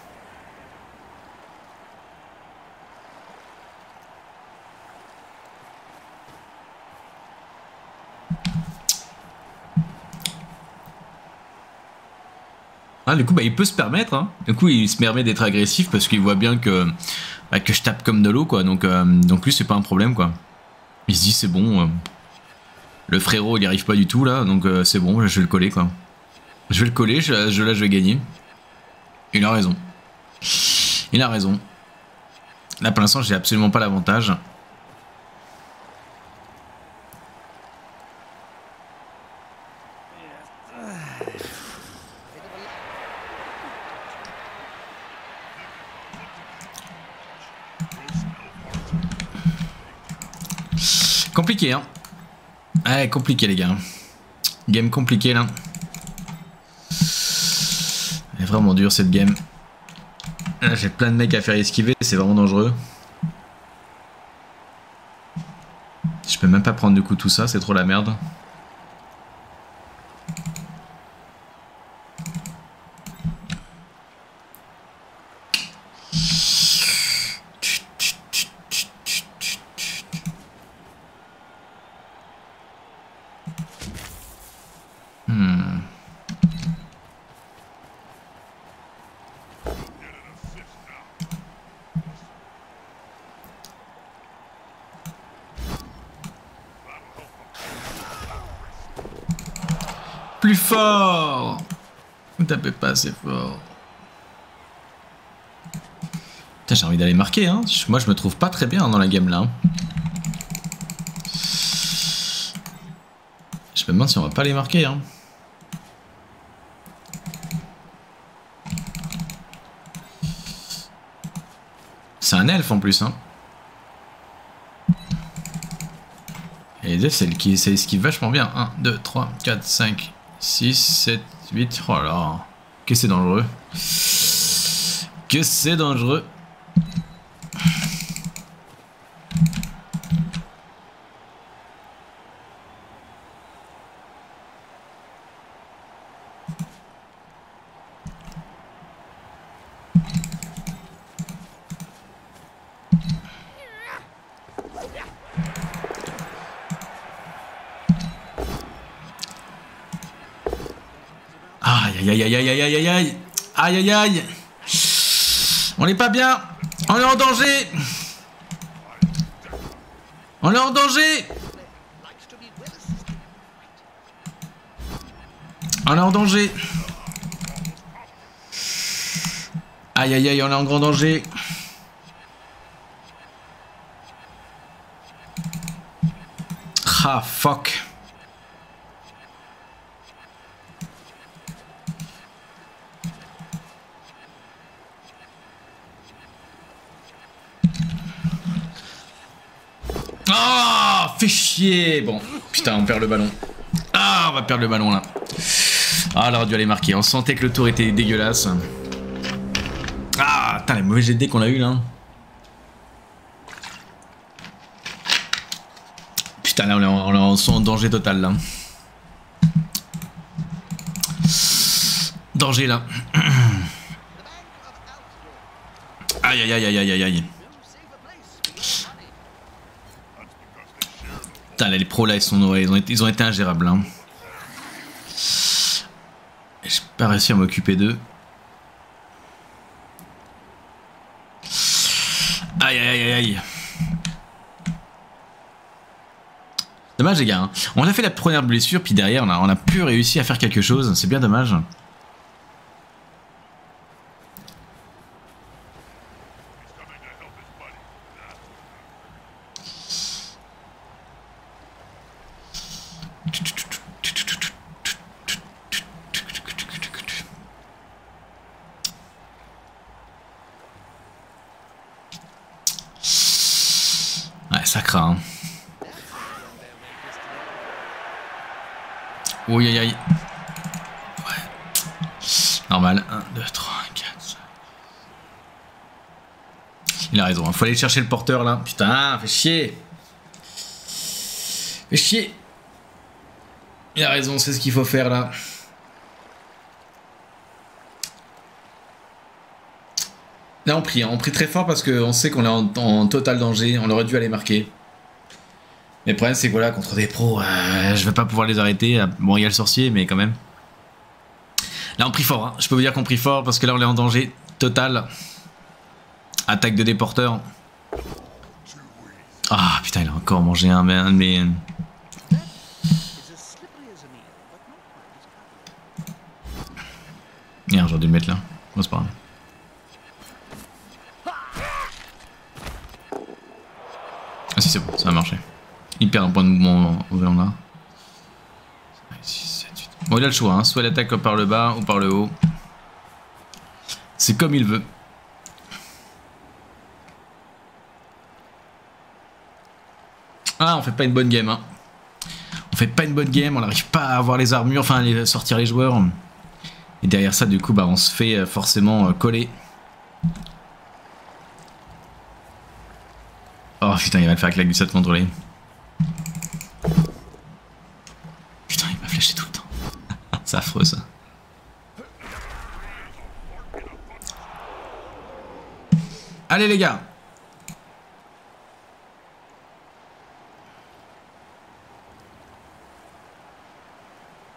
Ah, du coup, bah, il peut se permettre. Hein. Du coup, il se permet d'être agressif parce qu'il voit bien que, bah, que je tape comme de l'eau, quoi. Donc, euh, donc lui, c'est pas un problème, quoi. Il se dit, c'est bon. Euh, le frérot, il n'y arrive pas du tout, là. Donc, euh, c'est bon, je vais le coller, quoi. Je vais le coller, je, je, là, je vais gagner. Il a raison. Il a raison. Là, pour l'instant, j'ai absolument pas l'avantage. Compliqué, hein. Ouais, compliqué, les gars. Game compliqué, là. Elle est vraiment dure, cette game. Là, j'ai plein de mecs à faire esquiver, c'est vraiment dangereux. Je peux même pas prendre du coup tout ça, c'est trop la merde. Hmm. Plus fort! Vous tapez pas assez fort. Putain, j'ai envie d'aller marquer, hein. Moi, je me trouve pas très bien dans la game là. Je me demande si on va pas les marquer, hein. C'est un elfe en plus, hein. Et les elfes, c'est le qui ça esquive vachement bien. un, deux, trois, quatre, cinq, six, sept, huit. Oh là là. Que c'est dangereux. Que c'est dangereux. Aïe aïe aïe aïe aïe aïe aïe aïe aïe aïe aïe. On n'est pas bien. On est en danger. On est en danger. On est en danger. Aïe aïe aïe, on est en grand danger. Ah fuck. Ah, oh, fais chier. Bon, putain, on perd le ballon. Ah, on va perdre le ballon là. Ah, on aurait dû aller marquer. On sentait que le tour était dégueulasse. Ah, putain, les mauvais G D qu'on a eu là. Putain, là, on est en, on est en, en danger total là. Danger là. Aïe aïe aïe aïe aïe aïe aïe. Putain, là, les pros là, ils, sont, ils, ont, été, ils ont été ingérables. Hein. J'ai pas réussi à m'occuper d'eux. Aïe aïe aïe aïe. Dommage les gars. Hein. On a fait la première blessure, puis derrière, on a, on a plus réussi à faire quelque chose. C'est bien dommage. Ça craint. Hein. Oui, aïe, aïe. Ouais. Normal. un, deux, trois, quatre, cinq. Il a raison. Il faut aller chercher le porteur là. Putain, fais chier. Fais chier. Il a raison, c'est ce qu'il faut faire là. Là on prie, hein. On prie très fort parce qu'on sait qu'on est en, en total danger, on aurait dû aller marquer. Mais le problème c'est que voilà, contre des pros, euh, je vais pas pouvoir les arrêter. Bon, il y a le sorcier, mais quand même. Là on prie fort, hein. Je peux vous dire qu'on prie fort parce que là on est en danger total. Attaque de déporteur. Ah putain, il a encore mangé un, un de mes... Merde, j'aurais dû le mettre là. Bon, c'est pas grave. Ah si, c'est bon, ça a marché. Il perd un point de mouvement au vélo là. Bon, il a le choix, hein. Soit il attaque par le bas ou par le haut. C'est comme il veut. Ah, on fait pas une bonne game, hein. On fait pas une bonne game, on n'arrive pas à avoir les armures, enfin à sortir les joueurs. Et derrière ça, du coup, bah, on se fait forcément coller. Oh putain, il va le faire avec la glissade contrôlée. Putain, il m'a flashé tout le temps. C'est affreux ça. Allez les gars.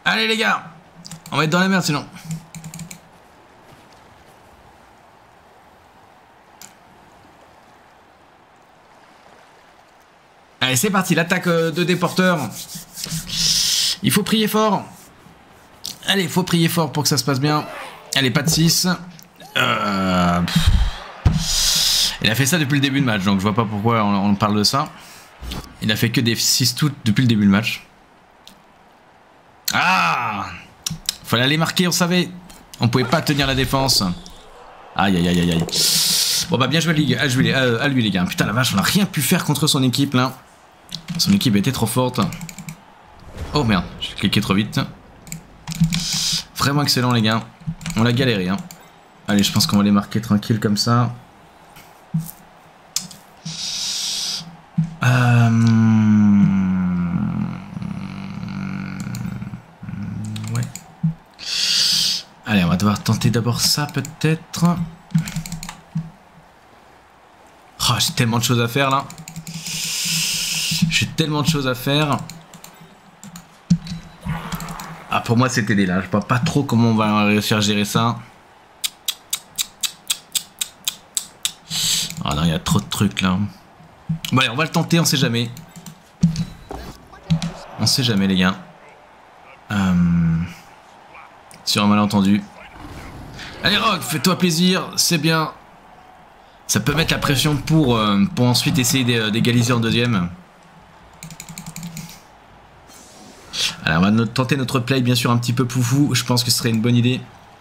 Allez les gars, on va être dans la merde sinon. Allez, c'est parti, l'attaque de déporteur. Il faut prier fort. Allez, il faut prier fort pour que ça se passe bien. Allez, pas de six. Euh... Il a fait ça depuis le début de match, donc je vois pas pourquoi on, on parle de ça. Il a fait que des six tout depuis le début de match. Ah! Fallait aller marquer, on savait. On pouvait pas tenir la défense. Aïe aïe aïe aïe aïe. Bon bah bien joué, ligue. À, jouer, à, à lui les gars. Putain la vache, on a rien pu faire contre son équipe là. Son équipe était trop forte. Oh merde, j'ai cliqué trop vite. Vraiment excellent les gars. On l'a galéré hein. Allez, je pense qu'on va les marquer tranquille comme ça. Euh... Ouais. Allez, on va devoir tenter d'abord ça peut-être. Oh, j'ai tellement de choses à faire là. J'ai tellement de choses à faire. Ah, pour moi c'était des là. Je vois pas trop comment on va réussir à gérer ça. Ah non, il y a trop de trucs là. Bon allez, on va le tenter, on sait jamais. On sait jamais les gars. Euh... Sur un malentendu. Allez Rock, fais-toi plaisir, c'est bien. Ça peut mettre la pression pour, euh, pour ensuite essayer d'égaliser en deuxième. Alors on va tenter notre play bien sûr un petit peu foufou, je pense que ce serait une bonne idée.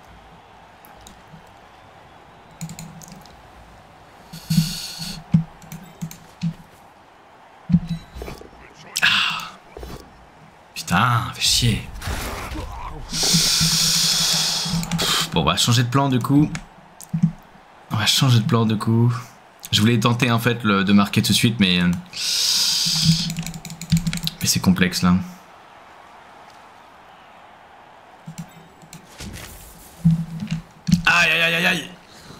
Ah. Putain, fait chier. Bon, on va changer de plan du coup. On va changer de plan du coup. Je voulais tenter en fait le, de marquer tout de suite, mais mais c'est complexe là. Aïe aïe aïe aïe aïe.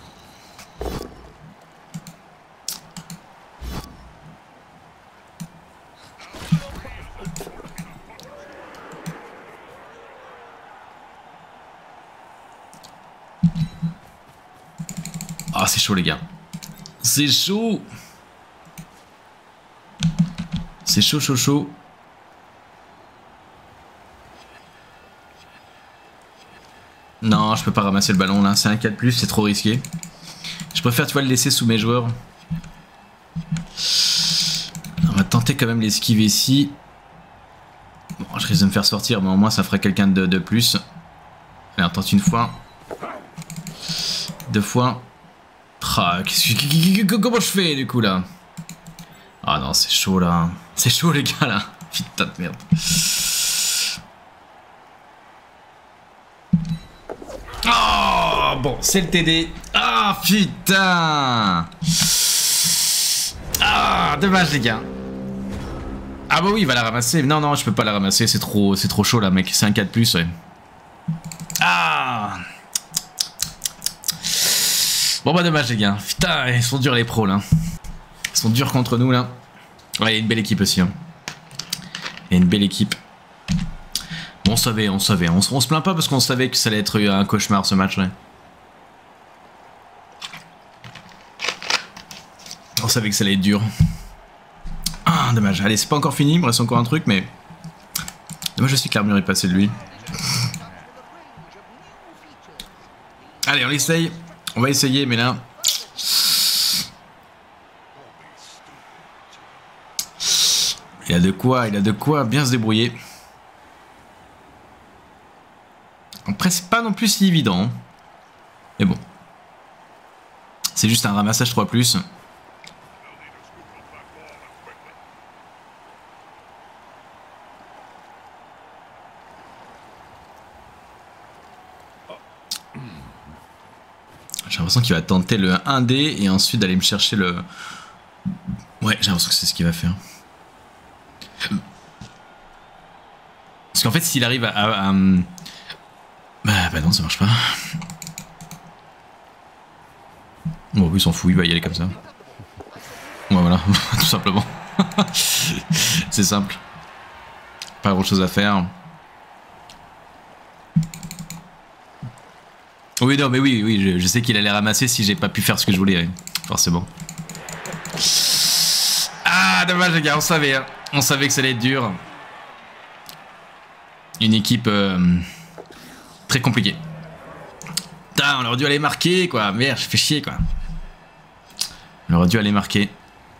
Ah, c'est chaud les gars. C'est chaud. C'est chaud chaud chaud. Non, je peux pas ramasser le ballon là, c'est un quatre plus, c'est trop risqué. Je préfère tu vois le laisser sous mes joueurs. On va tenter quand même l'esquive ici. Bon, je risque de me faire sortir, mais au moins ça ferait quelqu'un de, de plus. Allez, on tente une fois. Deux fois. Ah, comment je fais du coup là? Ah non, c'est chaud là. C'est chaud les gars là. Putain de merde. Oh bon, c'est le T D. Ah putain. Ah, dommage les gars. Ah bah oui, il va la ramasser. Non, non, je peux pas la ramasser, c'est trop, c'est trop chaud là mec. C'est un quatre plus, ouais. Ah. Bon bah dommage les gars. Putain, ils sont durs les pros là. Ils sont durs contre nous là. Ouais, il y a une belle équipe aussi. Hein. Il y a une belle équipe. Bon, on savait, on savait. On, on se plaint pas parce qu'on savait que ça allait être un cauchemar ce match là. On savait que ça allait être dur. Ah, dommage. Allez, c'est pas encore fini, il me reste encore un truc, mais... Dommage aussi que l'armure est passée de lui. Allez, on essaye. On va essayer, mais là... Il a de quoi, il a de quoi bien se débrouiller. Après, c'est pas non plus si évident. Hein. Mais bon. C'est juste un ramassage trois plus. J'ai l'impression qu'il va tenter le un D et ensuite d'aller me chercher le... Ouais, j'ai l'impression que c'est ce qu'il va faire. Parce qu'en fait, s'il arrive à... à, à... Bah, bah non, ça marche pas. Bon, il s'en fout, il va y aller comme ça. Ouais, voilà, tout simplement. C'est simple. Pas grand chose à faire. Oui, non, mais oui, oui, je, je sais qu'il allait ramasser si j'ai pas pu faire ce que je voulais, oui, forcément. Ah, dommage les gars, on savait, hein. On savait que ça allait être dur. Une équipe euh, très compliquée. Putain, on aurait dû aller marquer, quoi. Merde, je fais chier, quoi. On aurait dû aller marquer.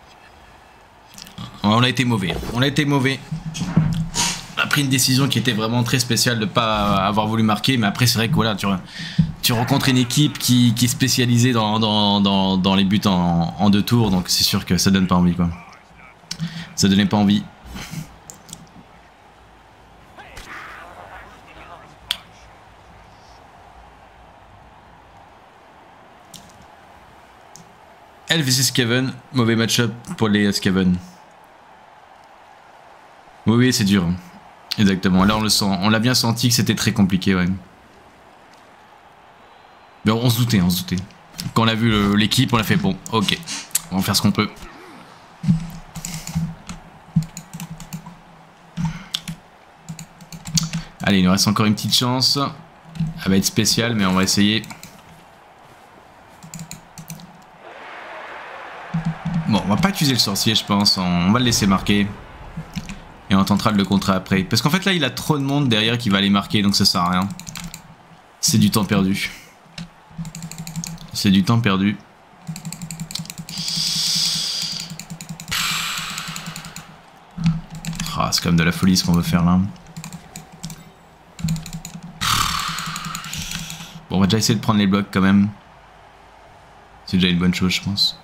On a été mauvais. On a été mauvais. On a pris une décision qui était vraiment très spéciale de pas avoir voulu marquer. Mais après, c'est vrai que voilà, tu, tu rencontres une équipe qui, qui est spécialisée dans, dans, dans, dans les buts en, en deux tours. Donc c'est sûr que ça donne pas envie, quoi. Ça donnait pas envie. L V C Skaven, mauvais match-up pour les Skaven. Oui, oui, c'est dur. Exactement. Là, on le sent. On l'a bien senti que c'était très compliqué, ouais. Mais on se doutait, on se doutait. Quand on a vu l'équipe, on a fait bon, ok, on va faire ce qu'on peut. Allez, il nous reste encore une petite chance. Elle va être spéciale, mais on va essayer. Bon, on va pas utiliser le sorcier, je pense. On va le laisser marquer. Et on tentera de le contrer après. Parce qu'en fait, là, il a trop de monde derrière qui va aller marquer, donc ça sert à rien. C'est du temps perdu. C'est du temps perdu. Ah, c'est quand même de la folie ce qu'on veut faire là. Bon, on va déjà essayer de prendre les blocs quand même. C'est déjà une bonne chose, je pense.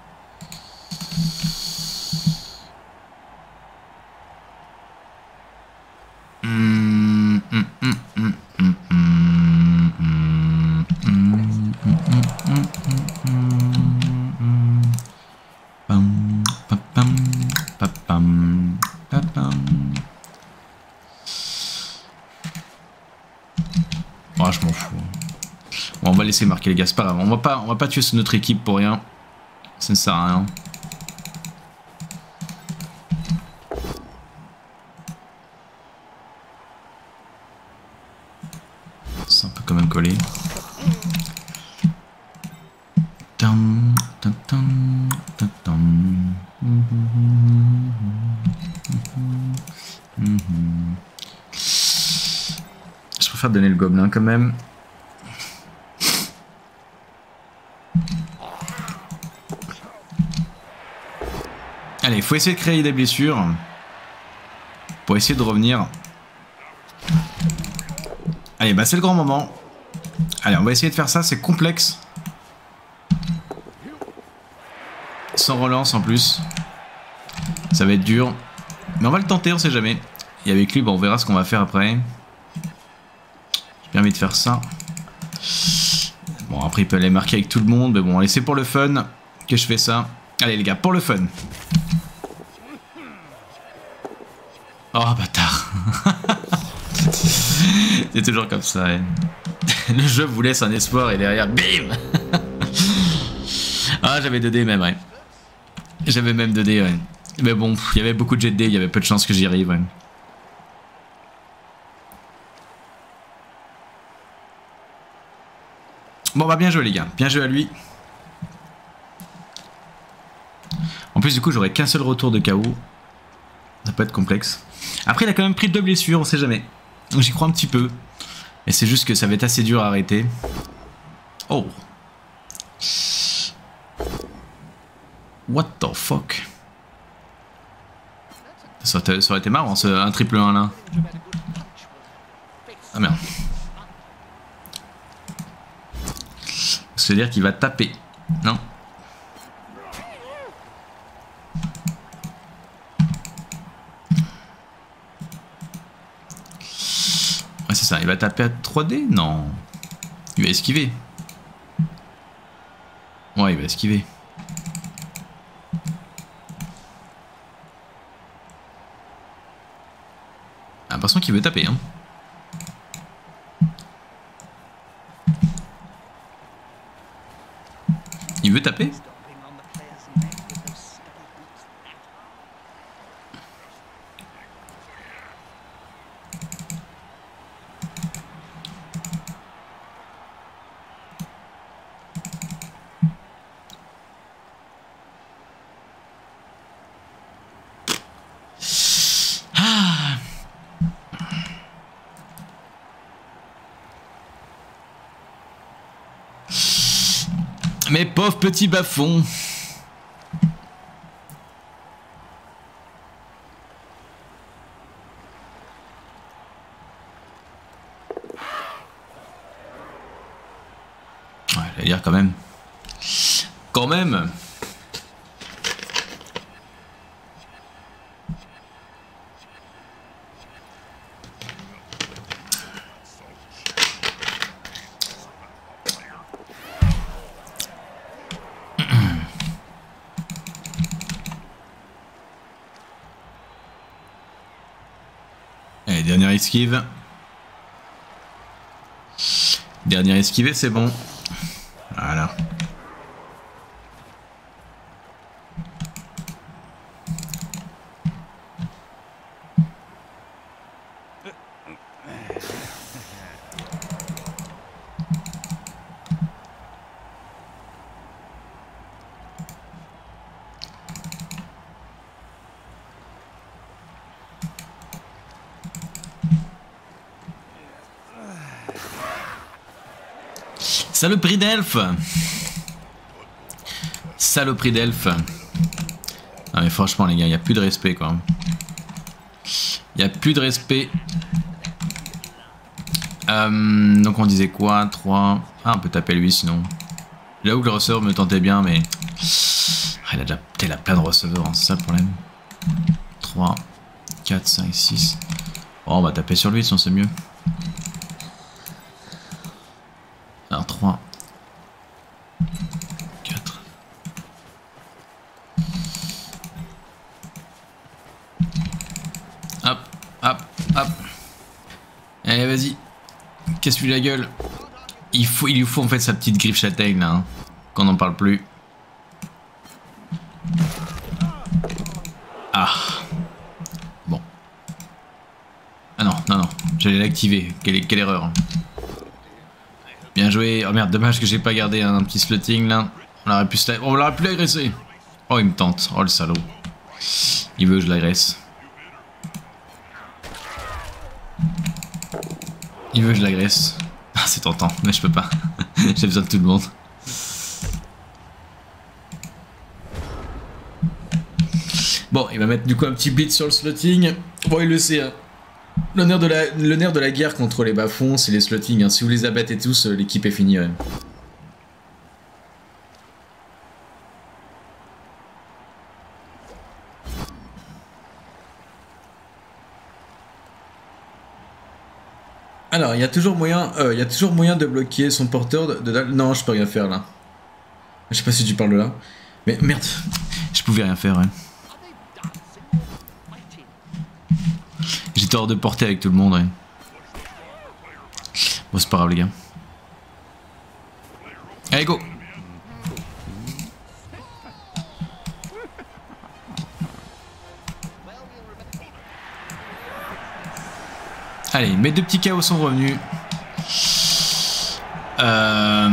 Oh, je m'en fous. Bon, on va laisser marquer les gars, c'est pas grave. On va pas, on va pas tuer notre équipe pour rien. Ça ne sert à rien. C'est un peu quand même collé. Tam, tam, tam, tam, tam. Je préfère donner le gobelin quand même. Allez, il faut essayer de créer des blessures pour essayer de revenir. Allez, bah c'est le grand moment. Allez, on va essayer de faire ça, c'est complexe. Sans relance en plus. Ça va être dur. Mais on va le tenter, on sait jamais. Et avec lui, bah, on verra ce qu'on va faire après. J'ai bien envie de faire ça. Bon, après, il peut aller marquer avec tout le monde. Mais bon, allez, c'est pour le fun que je fais ça. Allez, les gars, pour le fun. Oh, bâtard. C'est toujours comme ça. Hein. Le jeu vous laisse un espoir et derrière, bim. Ah, j'avais deux dés même, ouais. J'avais même deux dés, ouais. Mais bon, il y avait beaucoup de jet de dés, il y avait peu de chances que j'y arrive, ouais. Bon, bah bien joué les gars, bien joué à lui. En plus, du coup, j'aurai qu'un seul retour de K O. Ça peut être complexe. Après, il a quand même pris deux blessures, on sait jamais. Donc j'y crois un petit peu. Et c'est juste que ça va être assez dur à arrêter. Oh. What the fuck. Ça aurait été marrant, ce, un triple un là. Ah merde. C'est-à-dire qu'il va taper. Non. Ouais, c'est ça, il va taper à trois D? Non. Il va esquiver. Ouais, il va esquiver. J'ai l'impression qu'il veut taper, hein. Il veut taper? Mes pauvres petits bas-fonds. Ouais, j'allais dire quand même. Quand même. Allez, dernière esquive. Dernière esquive, c'est bon. Voilà. Saloperie d'elfe. Saloperie d'elfe. Non mais franchement les gars, il n'y a plus de respect quoi. Il n'y a plus de respect. Euh, donc on disait quoi? Trois. Ah, on peut taper lui sinon. J'avoue que le receveur me tentait bien mais... Ah, il a déjà il a plein de receveurs, hein, c'est ça le problème. trois, quatre, cinq, six. Oh, on va taper sur lui sinon c'est mieux. Alors trois, quatre. Hop, hop, hop. Allez, vas-y. Casse-lui la gueule. Il, faut, il lui faut en fait sa petite griffe châtaigne là. Hein, qu'on n'en parle plus. Ah. Bon. Ah non, non, non. J'allais l'activer. Quelle, quelle erreur. Bien joué. Oh merde, dommage que j'ai pas gardé un petit slotting là. On aurait pu, on aurait pu l'agresser. Oh, il me tente. Oh, le salaud. Il veut que je l'agresse. Il veut que je l'agresse. Ah, c'est tentant, mais je peux pas. J'ai besoin de tout le monde. Bon, il va mettre du coup un petit blitz sur le slotting. Bon, il le sait, hein. Le nerf de la, le nerf de la guerre contre les bas-fonds, c'est les slottings. Hein. Si vous les abattez tous, l'équipe est finie. Ouais. Alors, il y a toujours moyen, euh, il y a toujours moyen de bloquer son porteur de, de... Non, je peux rien faire là. Je sais pas si tu parles de là. Mais merde, je pouvais rien faire. Ouais. J'étais hors de portée avec tout le monde. Ouais. Bon, c'est pas grave les gars. Allez, go. Allez, mes deux petits K O sont revenus. Euh...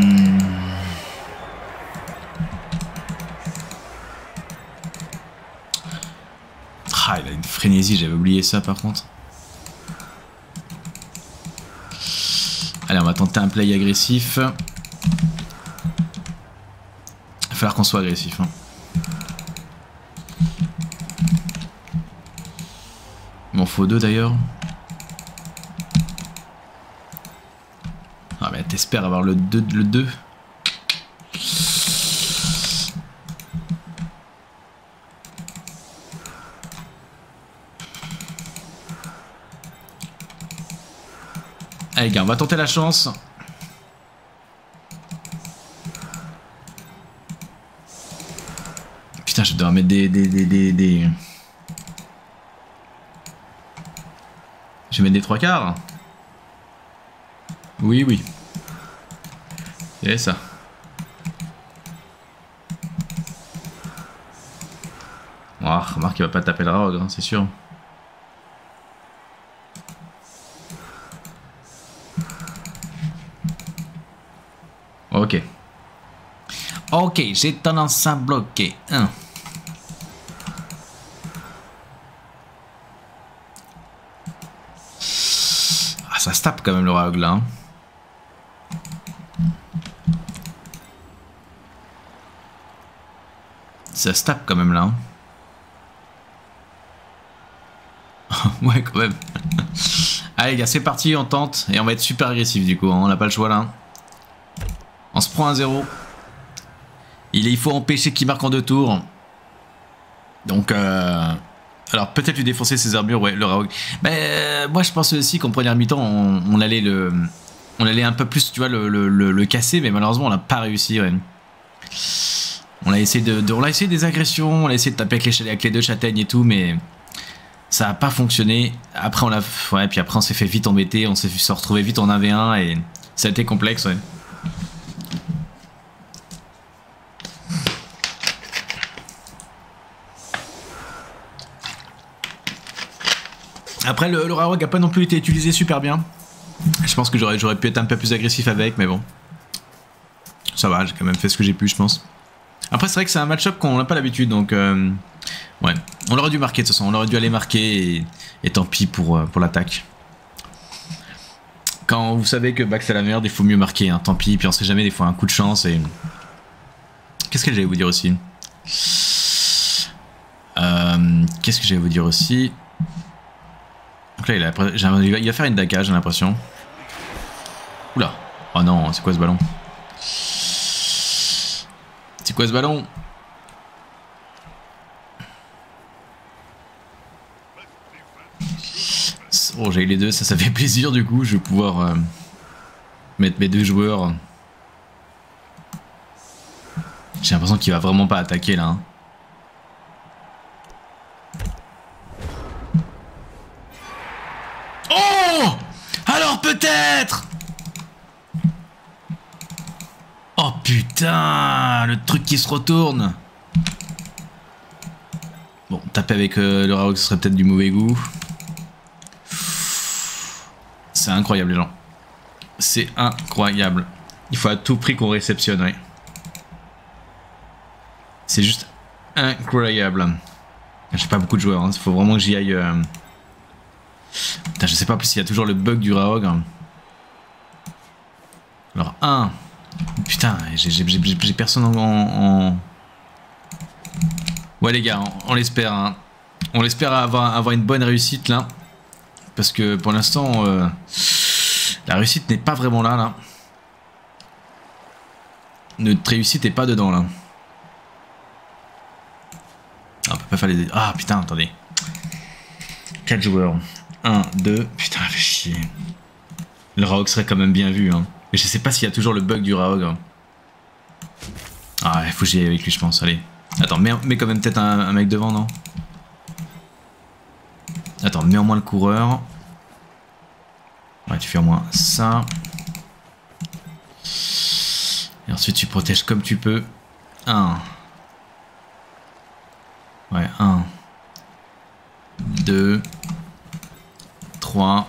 Ah, il a une frénésie, j'avais oublié ça par contre. Allez, on va tenter un play agressif. Il va falloir qu'on soit agressif. Hein. Il m'en faut deux d'ailleurs. Ah mais t'espères avoir le deux, le deux. Allez gars, on va tenter la chance. Putain, je dois mettre des... des, des, des, des... Je vais mettre des trois quarts. Oui, oui. Et ça. Oh, remarque, il va pas taper le rogue, hein, c'est sûr. Ok. Ok, j'ai tendance à bloquer. Un. Ah, ça se tape quand même le rogue là. Hein. Ça se tape quand même là. Hein. Ouais, quand même. Allez, les gars, c'est parti, on tente. Et on va être super agressif du coup. Hein. On n'a pas le choix là. On se prend un zéro. Il, il faut empêcher qu'il marque en deux tours. Donc, euh... alors peut-être lui défoncer ses armures, ouais, le Raog. Mais euh, moi je pense aussi qu'en première mi-temps, on, on allait le, on allait un peu plus, tu vois, le, le, le, le casser, mais malheureusement on n'a pas réussi. Ouais. On a essayé de, de, on a essayé des agressions, on a essayé de taper avec les, avec les deux châtaignes et tout, mais ça n'a pas fonctionné. Après on a, ouais, puis après on s'est fait vite embêter, on s'est se retrouvé vite en un v un et ça a été complexe. Ouais. Après, le, le Raog n'a pas non plus été utilisé super bien. Je pense que j'aurais pu être un peu plus agressif avec, mais bon. Ça va, j'ai quand même fait ce que j'ai pu, je pense. Après, c'est vrai que c'est un match-up qu'on n'a pas l'habitude, donc... Euh, ouais, on l'aurait dû marquer de toute façon, on aurait dû aller marquer, et, et tant pis pour, pour l'attaque. Quand vous savez que back c'est la merde, il faut mieux marquer, hein, tant pis, puis on sait jamais, des fois un coup de chance, et... Qu'est-ce que j'allais vous dire aussi euh, Qu'est-ce que j'allais vous dire aussi Donc là, il, a, il va faire une Daka, j'ai l'impression. Oula. Oh non, c'est quoi ce ballon? C'est quoi ce ballon? Oh, j'ai eu les deux, ça, ça fait plaisir du coup. Je vais pouvoir euh, mettre mes deux joueurs. J'ai l'impression qu'il va vraiment pas attaquer là. Hein. Oh! Alors peut-être! Oh putain! Le truc qui se retourne! Bon, taper avec euh, le Raog, ce serait peut-être du mauvais goût. C'est incroyable les gens. C'est incroyable. Il faut à tout prix qu'on réceptionne, ouais. C'est juste incroyable. J'ai pas beaucoup de joueurs, il hein. faut vraiment que j'y aille... Euh... Putain, je sais pas plus s'il y a toujours le bug du Raog. Alors, un. Putain, j'ai personne en, en... Ouais les gars, on, on l'espère. Hein. On l'espère avoir, avoir une bonne réussite là. Parce que pour l'instant, euh, la réussite n'est pas vraiment là, là. Notre réussite n'est pas dedans là. Ah, on peut pas faire les... Ah putain, attendez. quatre joueurs. un, deux, putain, fait chier. Le Raog serait quand même bien vu, hein. Mais je sais pas s'il y a toujours le bug du Raog. Hein. Ah, il faut que j'y aille avec lui, je pense. Allez. Attends, mets, mets quand même peut-être un, un mec devant, non? Attends, mets au moins le coureur. Ouais, tu fais au moins ça. Et ensuite, tu protèges comme tu peux. un. Ouais, un. deux. trois.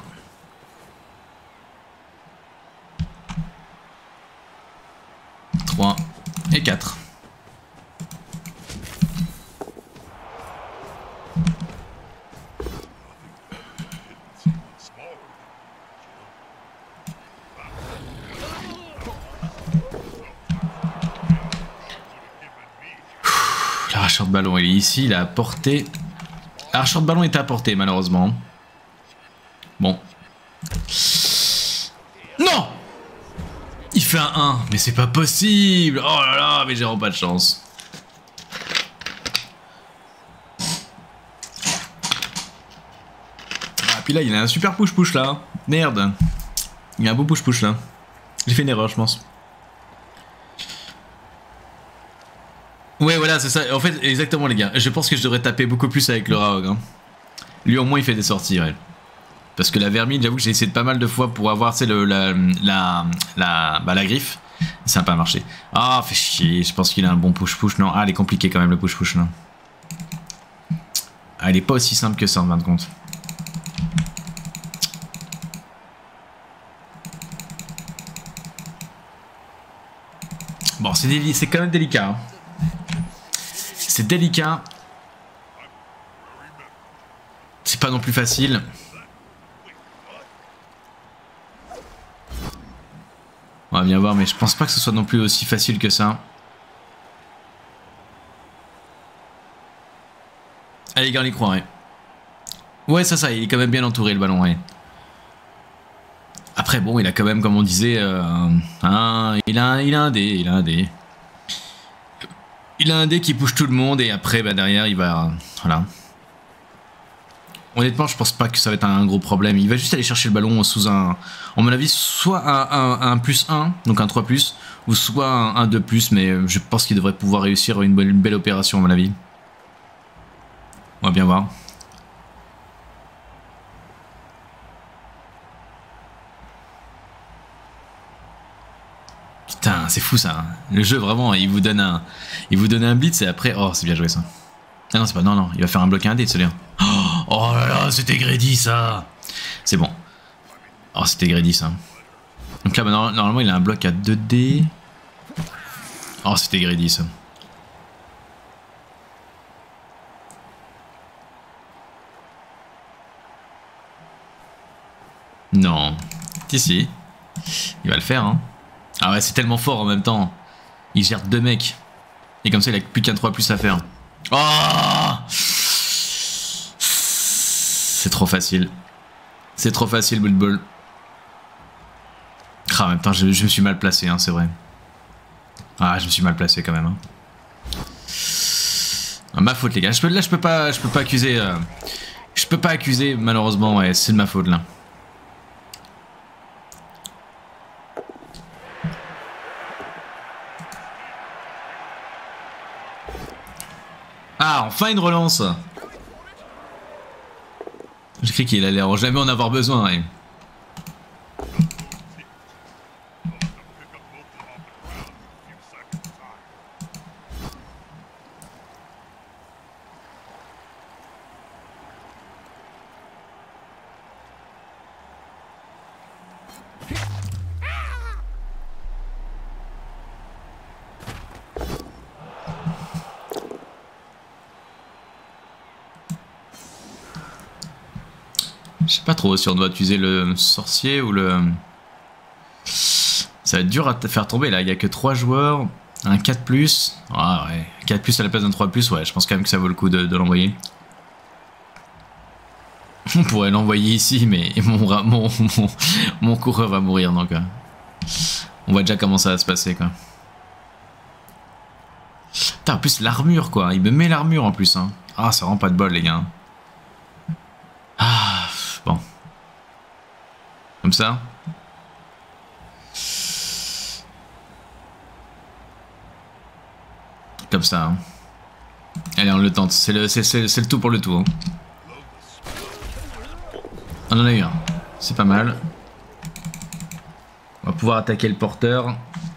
trois. Et quatre. L'arracheur de ballon, il est ici, il est à portée. L'arracheur de ballon est à portée, malheureusement. Bon. Non! Il fait un un, mais c'est pas possible! Oh là là, mais j'ai vraiment pas de chance. Ah, puis là, il a un super push-push là. Merde. Il y a un beau push-push là. J'ai fait une erreur, je pense. Ouais, voilà, c'est ça. En fait, exactement, les gars. Je pense que je devrais taper beaucoup plus avec le Raog. Hein. Lui, au moins, il fait des sorties, ouais. Parce que la vermine, j'avoue que j'ai essayé de pas mal de fois pour avoir, tu sais, le, la, la, la, bah, la griffe. Ça n'a pas marché. Ah, fait chier. Je pense qu'il a un bon push-push. Non, ah, elle est compliquée quand même, le push-push, là. Ah, elle est pas aussi simple que ça, en fin de compte. Bon, c'est quand même délicat. Hein. C'est délicat. C'est pas non plus facile. On va bien voir, mais je pense pas que ce soit non plus aussi facile que ça. Allez, garde les croix, ouais. Ouais, ça, ça, il est quand même bien entouré le ballon, ouais. Après, bon, il a quand même, comme on disait, euh, un, il, a un, il a un dé, il a un dé. Il a un dé qui push tout le monde et après, bah, derrière, il va... Voilà. Honnêtement, je pense pas que ça va être un gros problème. Il va juste aller chercher le ballon sous un... À mon avis, soit un, un, un plus un, donc un trois plus, ou soit un, un deux plus, mais je pense qu'il devrait pouvoir réussir une belle, une belle opération, à mon avis. On va bien voir. Putain, c'est fou ça. Le jeu, vraiment, il vous donne un, il vous donne un blitz et après... Oh, c'est bien joué ça. Ah non, c'est pas... Non, non, il va faire un bloc un dé de celui-là. Oh, oh là là, c'était greedy ça. C'est bon. Oh, c'était greedy ça. Donc là, bah, normalement, il a un bloc à deux dés. Oh, c'était greedy ça. Non. Si, si. Il va le faire, hein. Ah ouais, c'est tellement fort en même temps. Il gère deux mecs. Et comme ça, il a plus qu'un trois plus à faire. Oh, c'est trop facile. C'est trop facile, Blood Bowl. Ah, en même temps, je, je me suis mal placé, hein, c'est vrai. Ah, je me suis mal placé quand même. Hein. Ah, ma faute, les gars. Je peux, là, je peux pas, je peux pas accuser. Euh, je peux pas accuser, malheureusement. Ouais, c'est de ma faute là. Ah, enfin une relance. J'ai cru qu'il allait jamais en avoir besoin. Ouais. Je sais pas trop si on doit utiliser le sorcier ou le... Ça va être dur à te faire tomber là, il y a que trois joueurs, un quatre plus. Ah ouais, quatre plus à la place d'un trois plus, ouais, je pense quand même que ça vaut le coup de, de l'envoyer. On pourrait l'envoyer ici, mais mon, mon, mon, mon coureur va mourir donc... Euh, on voit déjà comment ça va se passer quoi. Putain, en plus l'armure quoi, il me met l'armure en plus. Hein. Ah, ça rend pas de bol les gars. Ah... Bon. Comme ça. Comme ça. Hein. Allez, on le tente. C'est le, c'est, c'est, c'est le tout pour le tout. Hein. On en a eu un. C'est pas mal. On va pouvoir attaquer le porteur.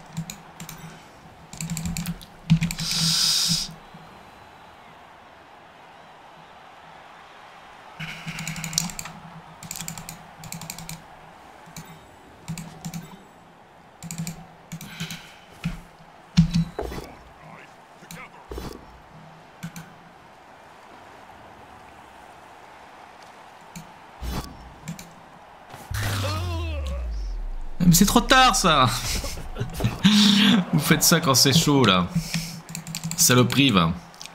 Mais c'est trop tard ça. Vous faites ça quand c'est chaud là. Saloperie va.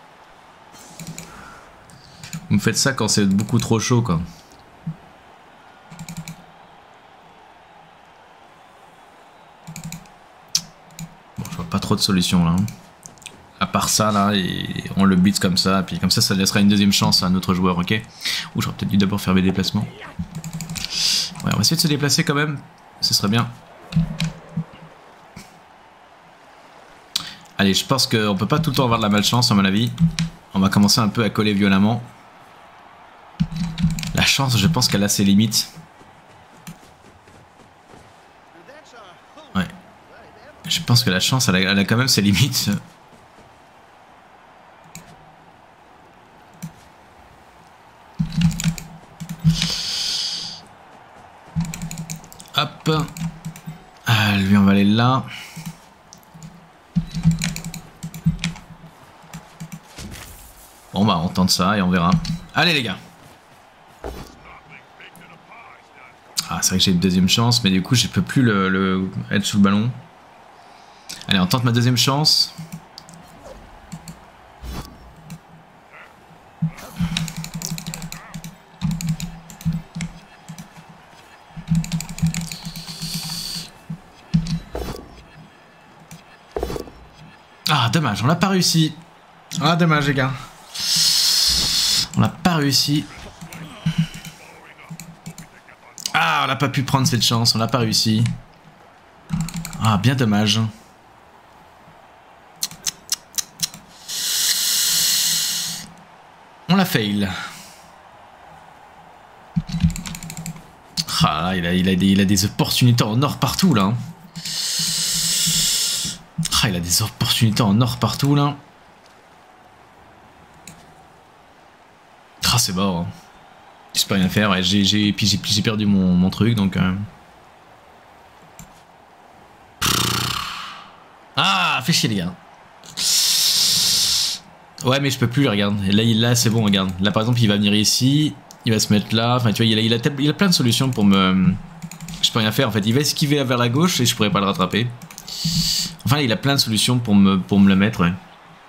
Vous me faites ça quand c'est beaucoup trop chaud quoi. Bon, je vois pas trop de solutions là. À part ça là, et on le beat comme ça, puis comme ça ça laissera une deuxième chance à un autre joueur, ok. Ou j'aurais peut-être dû d'abord faire mes déplacements. Ouais, on va essayer de se déplacer quand même. Ce serait bien. Allez, je pense qu'on peut pas tout le temps avoir de la malchance à mon avis. On va commencer un peu à coller violemment. La chance, je pense qu'elle a ses limites. Ouais. Je pense que la chance, elle a, elle a quand même ses limites. Hop. Ah, lui, on va aller là. Bon bah, on tente ça et on verra. Allez les gars. Ah, c'est vrai que j'ai une deuxième chance, mais du coup, je peux plus le, le être sous le ballon. Allez, on tente ma deuxième chance. Ah, dommage, on l'a pas réussi. Ah, dommage, les gars. On l'a pas réussi. Ah, on n'a pas pu prendre cette chance, on l'a pas réussi. Ah, bien dommage. On l'a fail. Ah, là, il a, il, a des, il a des opportunités en or partout, là. Ah, il a des opportunités en or partout, là. Ah, c'est mort. Hein. Je peux rien faire. Ouais, j'ai, j'ai, puis j'ai perdu mon, mon truc, donc... Euh... Ah, fait chier, les gars. Ouais, mais je peux plus, regarde. Là, il, là c'est bon, regarde. Là, par exemple, il va venir ici. Il va se mettre là. Enfin, tu vois, il a, il a, il a plein de solutions pour me... Je peux rien faire, en fait. Il va esquiver vers la gauche et je pourrais pas le rattraper. Enfin, il a plein de solutions pour me, pour me le mettre, ouais.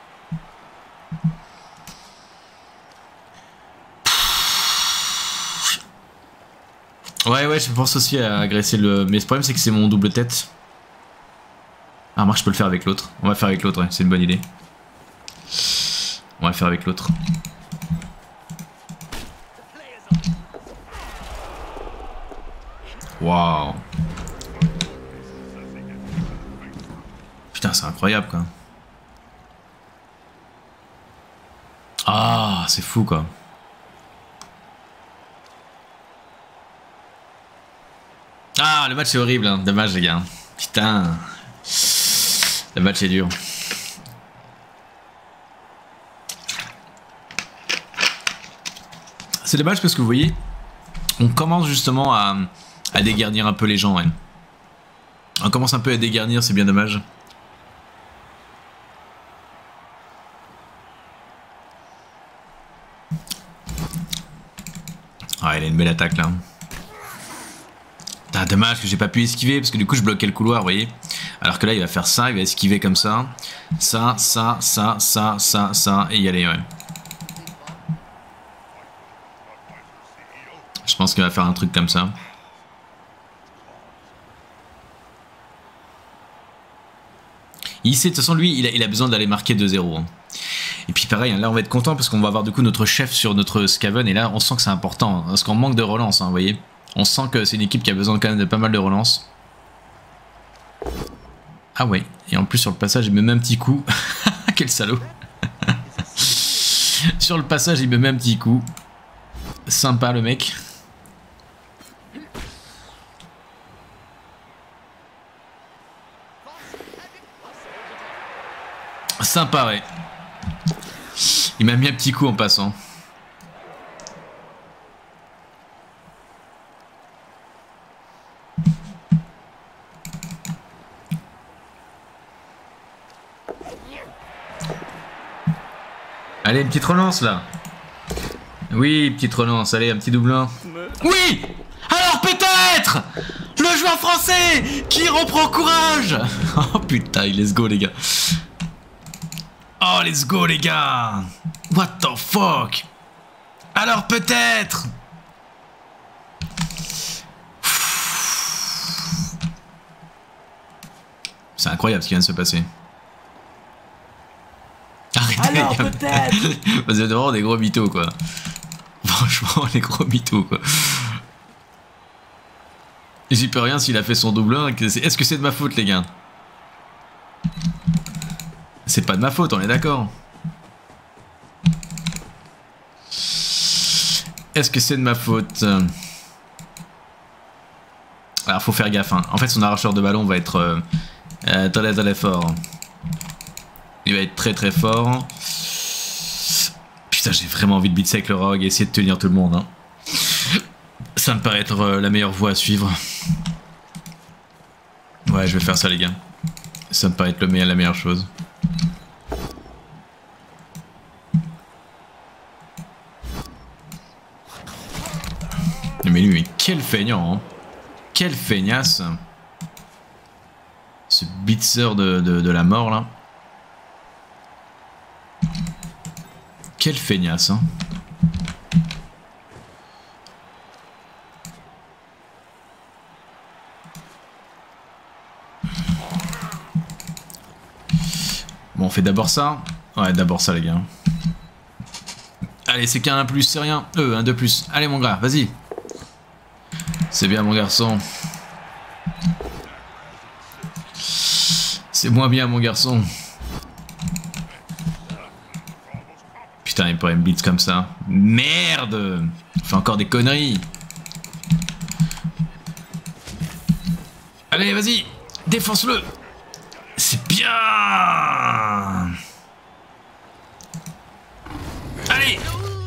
Ouais, ouais, je pense aussi à agresser le... Mais le problème, c'est que c'est mon double tête. Ah, moi, je peux le faire avec l'autre. On va faire avec l'autre, ouais. C'est une bonne idée. On va le faire avec l'autre. Waouh. Putain, c'est incroyable, quoi. Ah, c'est fou, quoi. Ah, le match est horrible, hein. Dommage, les gars. Putain. Le match est dur. C'est dommage parce que vous voyez, on commence justement à, à dégarnir un peu les gens. Ouais. On commence un peu à dégarnir, c'est bien dommage. Ah, il a une belle attaque là. Ah, dommage que j'ai pas pu esquiver parce que du coup je bloquais le couloir, vous voyez. Alors que là il va faire ça, il va esquiver comme ça. Ça, ça, ça, ça, ça, ça, et y aller, ouais. Je pense qu'il va faire un truc comme ça. Il sait, de toute façon, lui, il a, il a besoin d'aller marquer deux zéro. Hein. Et puis pareil, là on va être content parce qu'on va avoir du coup notre chef sur notre Skaven. Et là on sent que c'est important, hein, parce qu'on manque de relance, hein, vous voyez. On sent que c'est une équipe qui a besoin quand même de pas mal de relance. Ah ouais, et en plus sur le passage il me met un petit coup. Quel salaud. Sur le passage il me met un petit coup. Sympa le mec. Sympa, ouais. Il m'a mis un petit coup en passant. Allez, une petite relance là. Oui, petite relance. Allez, un petit doublin. Oui! Alors peut-être le joueur français qui reprend courage. Oh putain, let's go les gars. Oh, let's go les gars. What the fuck. Alors peut-être. C'est incroyable ce qui vient de se passer. Arrêtez. Alors peut-être. Vous êtes vraiment des gros mythos quoi. Franchement, les gros mythos quoi. J'y peux rien s'il a fait son doublin. Est-ce que c'est de ma faute les gars? C'est pas de ma faute, on est d'accord. Est-ce que c'est de ma faute? Alors faut faire gaffe hein. En fait son arracheur de ballon va être euh, euh, très très fort. Il va être très très fort. Putain j'ai vraiment envie de beat avec le rogue et essayer de tenir tout le monde hein. Ça me paraît être euh, la meilleure voie à suivre. Ouais je vais faire ça les gars. Ça me paraît être le meilleur, la meilleure chose. Mais lui, mais quel feignant, hein. Quel feignasse. Ce bitzer de, de, de la mort, là. Quel feignasse, hein. Bon, on fait d'abord ça. Ouais, d'abord ça, les gars. Allez, c'est qu'un un plus, c'est rien. Euh, un de plus. Allez, mon gars, vas-y. C'est bien, mon garçon. C'est moins bien, mon garçon. Putain, il pourrait me blitz comme ça. Merde! On fait encore des conneries. Allez, vas-y! Défonce-le! C'est bien! Allez!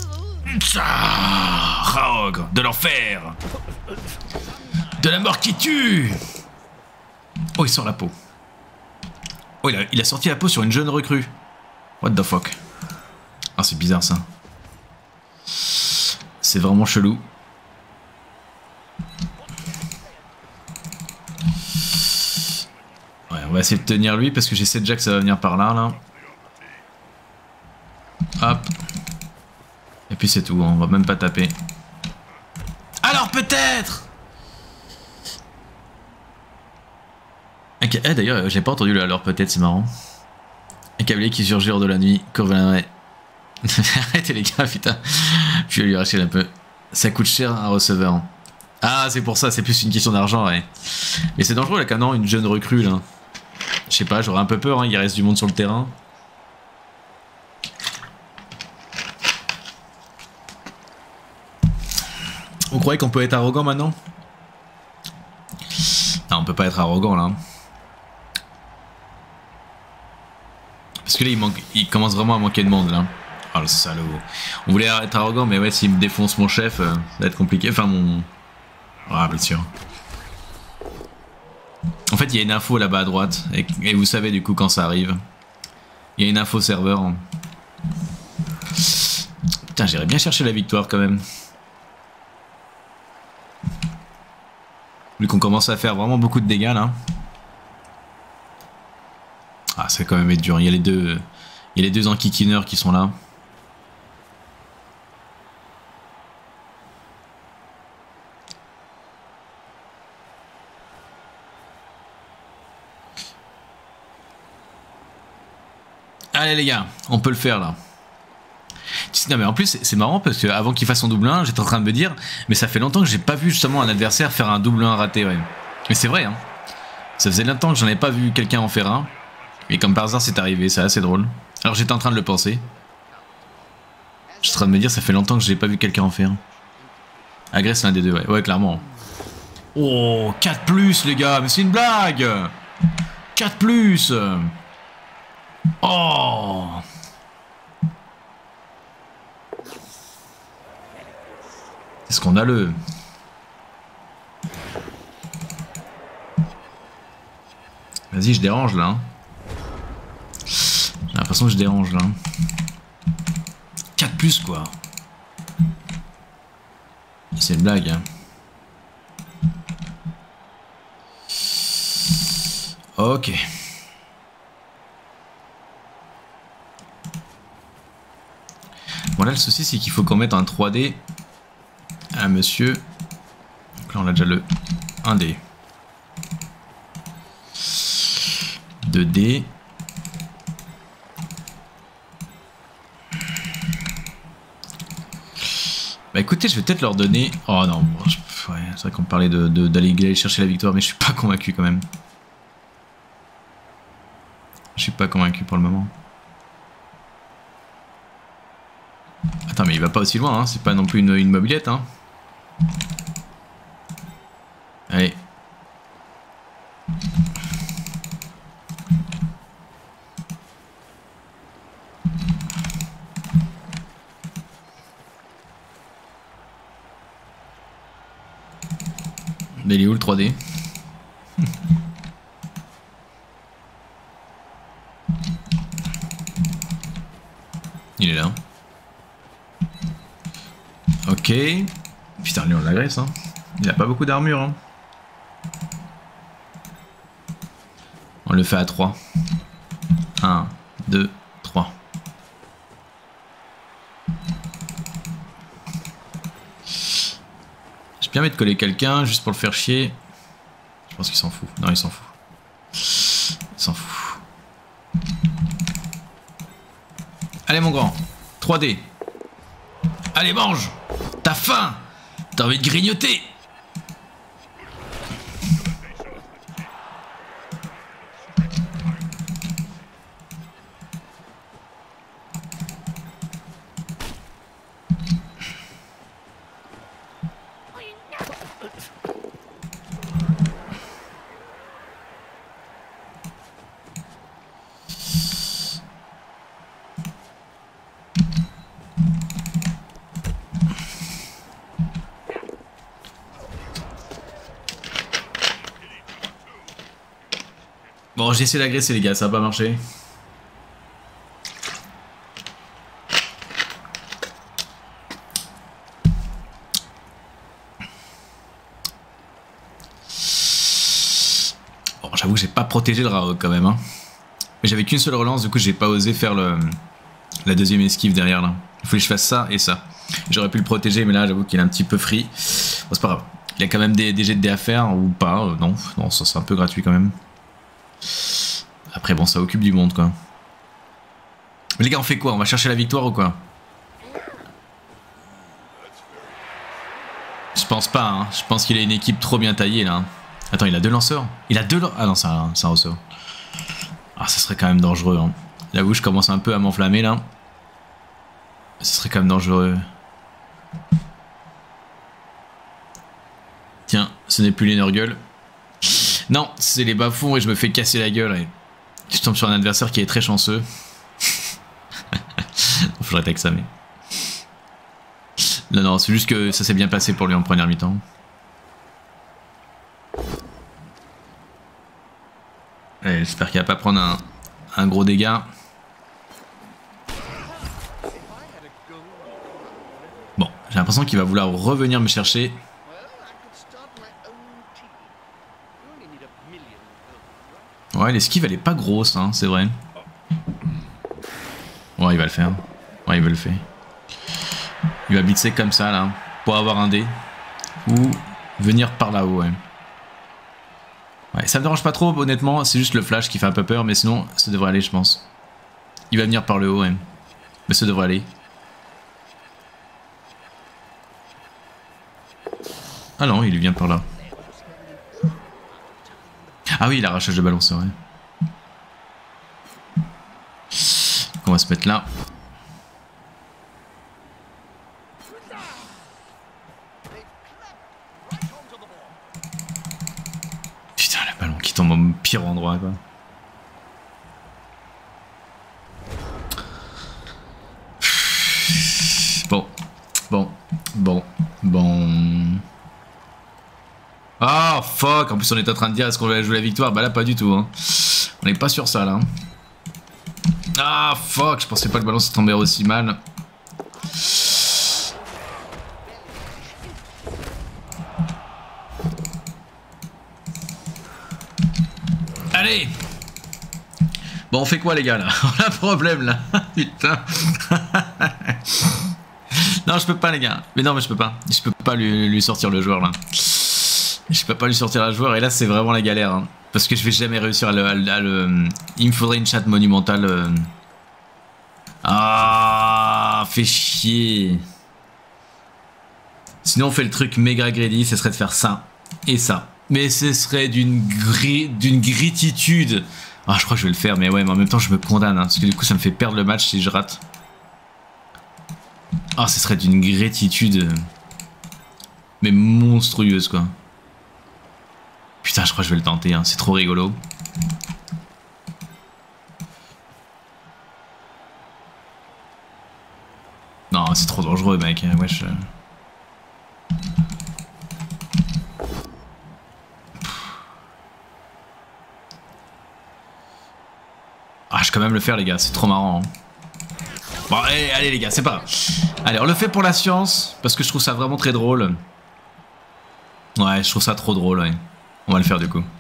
Ah, Raogre, de l'enfer! De la mort qui tue! Oh, il sort la peau. Oh, il a, il a sorti la peau sur une jeune recrue. What the fuck? Ah, c'est bizarre ça. C'est vraiment chelou. Ouais, on va essayer de tenir lui parce que j'essaie déjà que ça va venir par là, là. Hop. Et puis c'est tout, on va même pas taper. Alors peut-être! Okay. Eh, d'ailleurs, j'ai pas entendu le alors peut-être, c'est marrant. Un cavalier qui surgit hors de la nuit, courbe la ouais. Arrêtez les gars, putain. Je vais lui arracher un peu. Ça coûte cher un receveur. Ah, c'est pour ça, c'est plus une question d'argent, ouais. Mais c'est dangereux là, quand non, une jeune recrue là. Je sais pas, j'aurais un peu peur, hein, il reste du monde sur le terrain. Vous croyez qu'on peut être arrogant maintenant? Non, on peut pas être arrogant là. Parce que là, il, manque, il commence vraiment à manquer de monde là. Oh le salaud. On voulait être arrogant, mais ouais, s'il me défonce mon chef, euh, ça va être compliqué. Enfin, mon. Ah, bien sûr. En fait, il y a une info là-bas à droite. Et, et vous savez du coup quand ça arrive. Il y a une info serveur. Putain, j'irais bien chercher la victoire quand même. Vu qu'on commence à faire vraiment beaucoup de dégâts là. Ah, ça va quand même être dur. Il y a les deux, il y a les deux enquiquineurs qui sont là. Allez les gars, on peut le faire là. Non mais en plus c'est marrant parce que avant qu'il fasse son double un, j'étais en train de me dire, mais ça fait longtemps que j'ai pas vu justement un adversaire faire un double un raté, ouais. Mais c'est vrai, hein. Ça faisait longtemps que j'en ai pas vu quelqu'un en faire un. Et comme par hasard c'est arrivé, c'est assez drôle. Alors j'étais en train de le penser. J'étais en train de me dire, ça fait longtemps que j'ai pas vu quelqu'un en faire un. Agresse l'un des deux, ouais. Ouais, clairement. Oh, quatre plus les gars, mais c'est une blague. quatre plus. Oh. C'est scandaleux. Vas-y, je dérange là. Hein. J'ai l'impression que je dérange là. quatre plus quoi. C'est une blague. Hein. Ok. Bon là le souci c'est qu'il faut qu'on mette un trois D à monsieur. Donc là on a déjà le un D. deux D. Bah écoutez, je vais peut-être leur donner... Oh non, bon, je... ouais, c'est vrai qu'on parlait de, de, d'aller chercher la victoire, mais je suis pas convaincu quand même. Je suis pas convaincu pour le moment. Attends, mais il va pas aussi loin, hein. C'est pas non plus une, une mobilette. Hein. Allez. Mais il est où le trois D? Il est là. Ok. Putain, lui on l'agresse, hein. Il a pas beaucoup d'armure, hein. On le fait à trois. un, deux, trois. J'ai bien envie de coller quelqu'un juste pour le faire chier. Je pense qu'il s'en fout. Non, il s'en fout. Il s'en fout. Allez mon grand. trois D. Allez mange. T'as faim. T'as envie de grignoter. Bon, j'ai essayé d'agresser les gars, ça va pas marcher. Bon, j'avoue que j'ai pas protégé le Raog quand même. Hein. Mais j'avais qu'une seule relance, du coup j'ai pas osé faire le, la deuxième esquive derrière là. Il fallait que je fasse ça et ça. J'aurais pu le protéger, mais là j'avoue qu'il est un petit peu free. Bon, c'est pas grave. Il y a quand même des, des jets de dés à faire ou pas. Euh, non, non, ça c'est un peu gratuit quand même. Après bon, ça occupe du monde quoi. Mais les gars, on fait quoi? On va chercher la victoire ou quoi? Je pense pas, hein. Je pense qu'il a une équipe trop bien taillée là. Attends, il a deux lanceurs? Il a deux lanceurs? Ah non, c'est un, un ressort. Ah, ça serait quand même dangereux. Hein. J'avoue, je commence un peu à m'enflammer là. Ça serait quand même dangereux. Tiens, ce n'est plus les Nurgle. Non, c'est les bas-fonds et je me fais casser la gueule. Et je tombe sur un adversaire qui est très chanceux. Faut que j'attaque ça, mais... Non, non, c'est juste que ça s'est bien passé pour lui en première mi-temps. J'espère qu'il va pas prendre un, un gros dégât. Bon, j'ai l'impression qu'il va vouloir revenir me chercher. Ouais, l'esquive elle est pas grosse, hein, c'est vrai. Ouais, il va le faire. Ouais, il va le faire. Il va blitzer comme ça, là, pour avoir un dé. Ou venir par là-haut, ouais. Ouais, ça me dérange pas trop, honnêtement. C'est juste le flash qui fait un peu peur, mais sinon, ça devrait aller, je pense. Il va venir par le haut, ouais. Mais ça devrait aller. Ah non, il vient par là. Ah oui, l'arrachage de ballon, c'est vrai. On va se mettre là. Putain, le ballon qui tombe au pire endroit, quoi. Bon, bon, bon, bon... Ah oh, fuck, en plus on est en train de dire est-ce qu'on va jouer la victoire? Bah là pas du tout hein. On n'est pas sur ça là. Ah fuck, je pensais pas que le ballon se tomberait aussi mal. Allez. Bon on fait quoi les gars là? On a un problème là. Putain. Non je peux pas les gars. Mais non mais je peux pas. Je peux pas lui, lui sortir le joueur là. Je peux pas lui sortir la joueur et là c'est vraiment la galère hein, parce que je vais jamais réussir à le, à le, à le... Il me faudrait une chatte monumentale euh... Ah fait chier. Sinon on fait le truc méga greedy, ce serait de faire ça et ça. Mais ce serait d'une gri... d'une grititude. Ah je crois que je vais le faire mais ouais mais en même temps je me condamne hein, parce que du coup ça me fait perdre le match si je rate. Ah ce serait d'une gratitude mais monstrueuse quoi. Putain, je crois que je vais le tenter, hein. C'est trop rigolo. Non, c'est trop dangereux, mec. Wesh. Ah, je vais quand même le faire, les gars. C'est trop marrant. Hein. Bon, allez, allez, les gars, c'est pas grave. Allez, on le fait pour la science, parce que je trouve ça vraiment très drôle. Ouais, je trouve ça trop drôle, ouais. On va le faire du coup.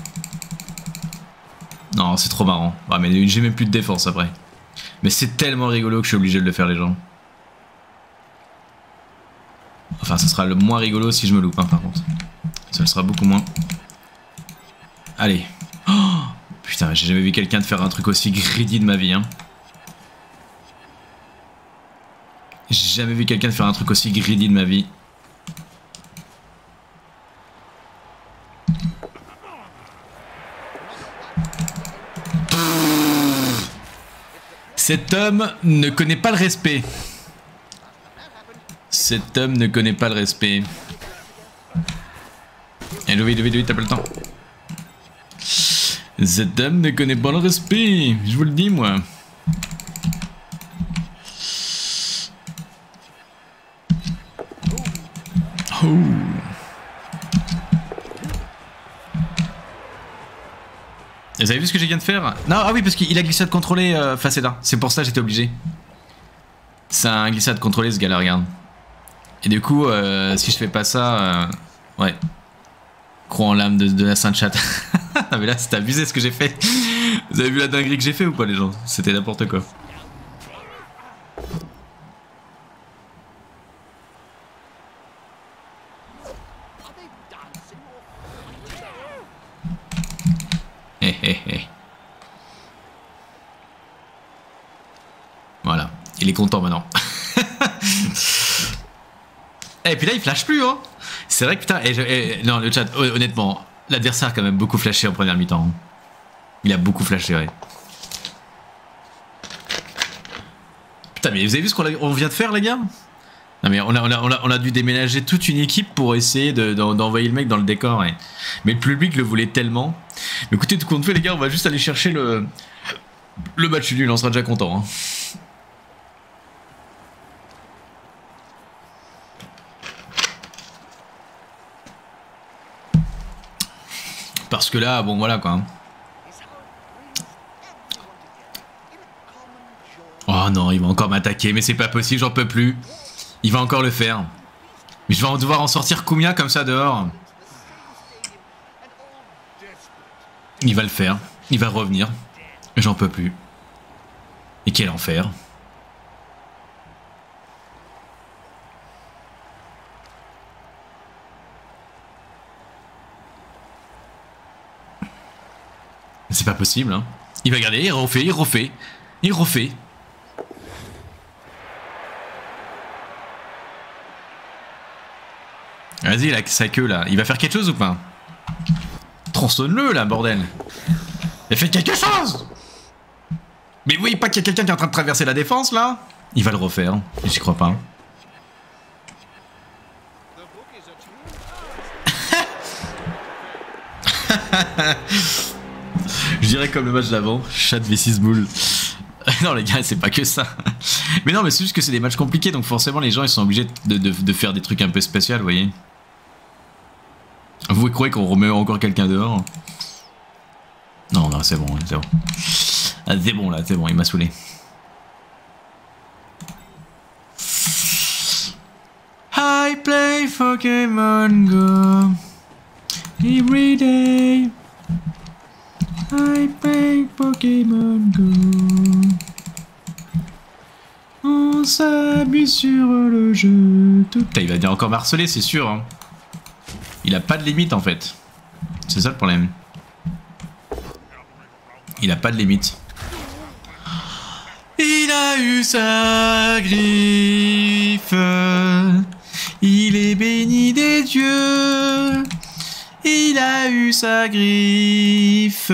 Non, c'est trop marrant. Ah, mais j'ai même plus de défense après. Mais c'est tellement rigolo que je suis obligé de le faire, les gens. Enfin, ça sera le moins rigolo si je me loupe, hein, par contre. Ça le sera beaucoup moins. Allez. Oh, putain, j'ai jamais vu quelqu'un de faire un truc aussi greedy de ma vie, hein. J'ai jamais vu quelqu'un faire un truc aussi greedy de ma vie. Cet homme ne connaît pas le respect. Cet homme ne connaît pas le respect. Eh, Louis, Louis, Louis, t'as pas le temps. Cet homme ne connaît pas le respect. Je vous le dis, moi. Oh. Vous avez vu ce que je viens de faire? Non, ah oui, parce qu'il a glissade contrôlée euh, Faceda. C'est pour ça que j'étais obligé. C'est un glissade contrôlé ce gars-là, regarde. Et du coup, euh, si je fais pas ça, euh, ouais. Croix en l'âme de, de la Sainte Chatte. Non mais là, c'est abusé ce que j'ai fait. Vous avez vu la dinguerie que j'ai fait ou pas, les gens? C'était n'importe quoi. Hé hé hé. Voilà, il est content maintenant. Et puis là, il flash plus, hein. C'est vrai que putain, et je, et, non, le chat, honnêtement, l'adversaire a quand même beaucoup flashé en première mi-temps. Il a beaucoup flashé, ouais. Putain, mais vous avez vu ce qu'on vient de faire, les gars? Non, mais on a, on, a, on, a, on a dû déménager toute une équipe pour essayer d'envoyer de, le mec dans le décor, ouais. Mais le public le voulait tellement. Mais écoutez, tout compte fait, les gars, on va juste aller chercher le, le match nul, on sera déjà content, hein. Parce que là, bon voilà quoi. Oh non, il va encore m'attaquer, mais c'est pas possible, j'en peux plus. Il va encore le faire. Mais je vais en devoir en sortir combien comme ça dehors? Il va le faire, il va revenir. J'en peux plus. Et quel enfer. C'est pas possible, hein. Il va garder, il refait, il refait, il refait. Vas-y, là, sa queue, là. Il va faire quelque chose ou pas? Tronçonne-le, là, bordel. Il fait quelque chose. Mais oui, pas qu'il y a quelqu'un qui est en train de traverser la défense, là. Il va le refaire, j'y crois pas. Je dirais comme le match d'avant, chat V six boules. Non les gars, c'est pas que ça. Mais non, mais c'est juste que c'est des matchs compliqués, donc forcément les gens ils sont obligés de, de, de faire des trucs un peu spéciaux, vous voyez. Vous croyez qu'on remet encore quelqu'un dehors? Non, non, c'est bon, c'est bon. Ah, c'est bon là, c'est bon, il m'a saoulé. I play Pokémon Go every day. I play Pokémon Go. On s'amuse sur le jeu. Tout... Putain, il va dire encore marceler, c'est sûr. Hein. Il a pas de limite en fait. C'est ça le problème. Il a pas de limite. Il a eu sa griffe. Il est béni des dieux. Il a eu sa griffe.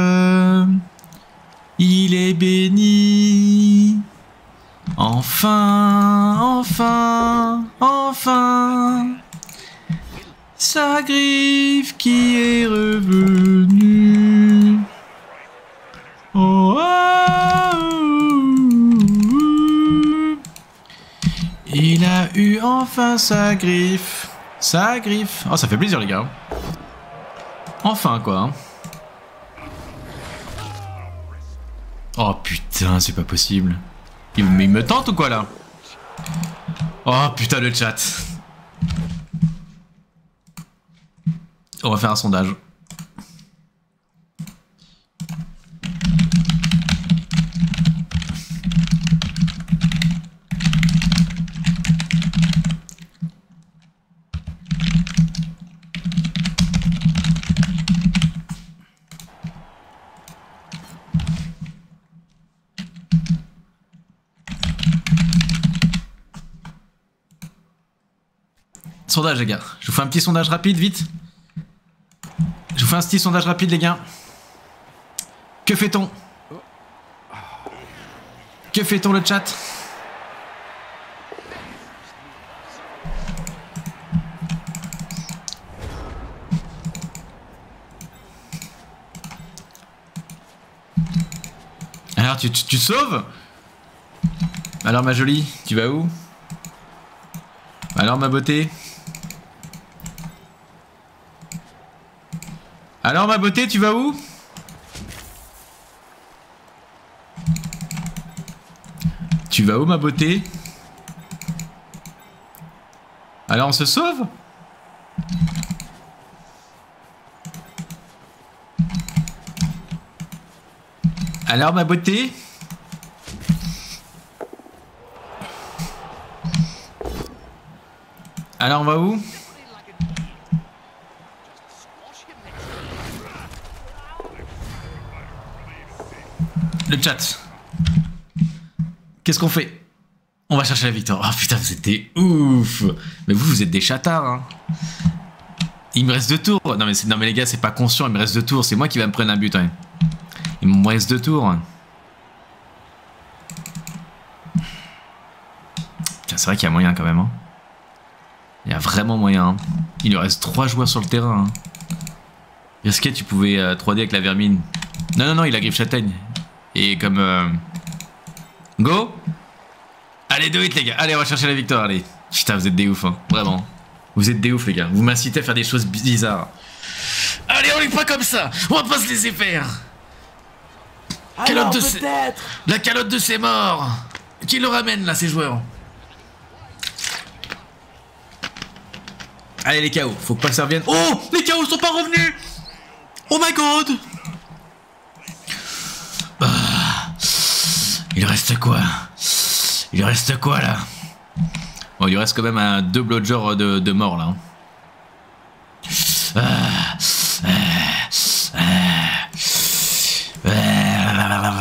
Il est béni. Enfin, enfin, enfin. Sa griffe qui est revenue. Oh, oh, oh. Il a eu enfin sa griffe. Sa griffe. Oh, ça fait plaisir, les gars. Enfin, quoi. Oh, putain, c'est pas possible. Il, mais il me tente ou quoi, là? Oh, putain, le chat. On va faire un sondage. Sondage, les gars. Je vous fais un petit sondage rapide, vite. Je vous fais un petit sondage rapide, les gars. Que fait-on? Que fait-on, le chat? Alors, tu, tu, tu sauves? Alors, ma jolie, tu vas où? Alors, ma beauté? Alors, ma beauté, tu vas où? Tu vas où, ma beauté? Alors, on se sauve? Alors, ma beauté? Alors, on va où? Le chat. Qu'est-ce qu'on fait? On va chercher la victoire. Oh putain, vous êtes des ouf. Mais vous, vous êtes des chatards, hein. Il me reste deux tours. Non mais, non mais les gars, c'est pas conscient, il me reste deux tours. C'est moi qui va me prendre un but, hein. Il me reste deux tours. Tiens, c'est vrai qu'il y a moyen quand même, hein. Il y a vraiment moyen, hein. Il lui reste trois joueurs sur le terrain, hein. Est-ce que tu pouvais euh, trois D avec la vermine? Non, non, non, il a griffe châtaigne. Et comme... Euh... Go! Allez, do it, les gars. Allez, on va chercher la victoire, allez. Putain, vous êtes des ouf, hein. Vraiment. Vous êtes des ouf, les gars. Vous m'incitez à faire des choses bizarres. Allez, on est pas comme ça. On va pas se laisser faire. Calotte de ses... La calotte de ses morts. Qui le ramène, là, ces joueurs? Allez, les K O. Faut pas que ça revienne. Oh! Les K O sont pas revenus! Oh my god! Ah. Il reste quoi? Il reste quoi, là? Bon, il reste quand même un deux blodgers de, de mort, là. Ah. Ah. Ah.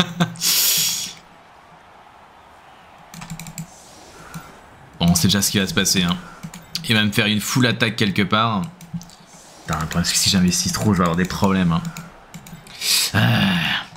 Bon, on sait déjà ce qui va se passer, hein. Il va me faire une full attaque quelque part. Putain, parce que si j'investis trop, je vais avoir des problèmes, hein. Ah.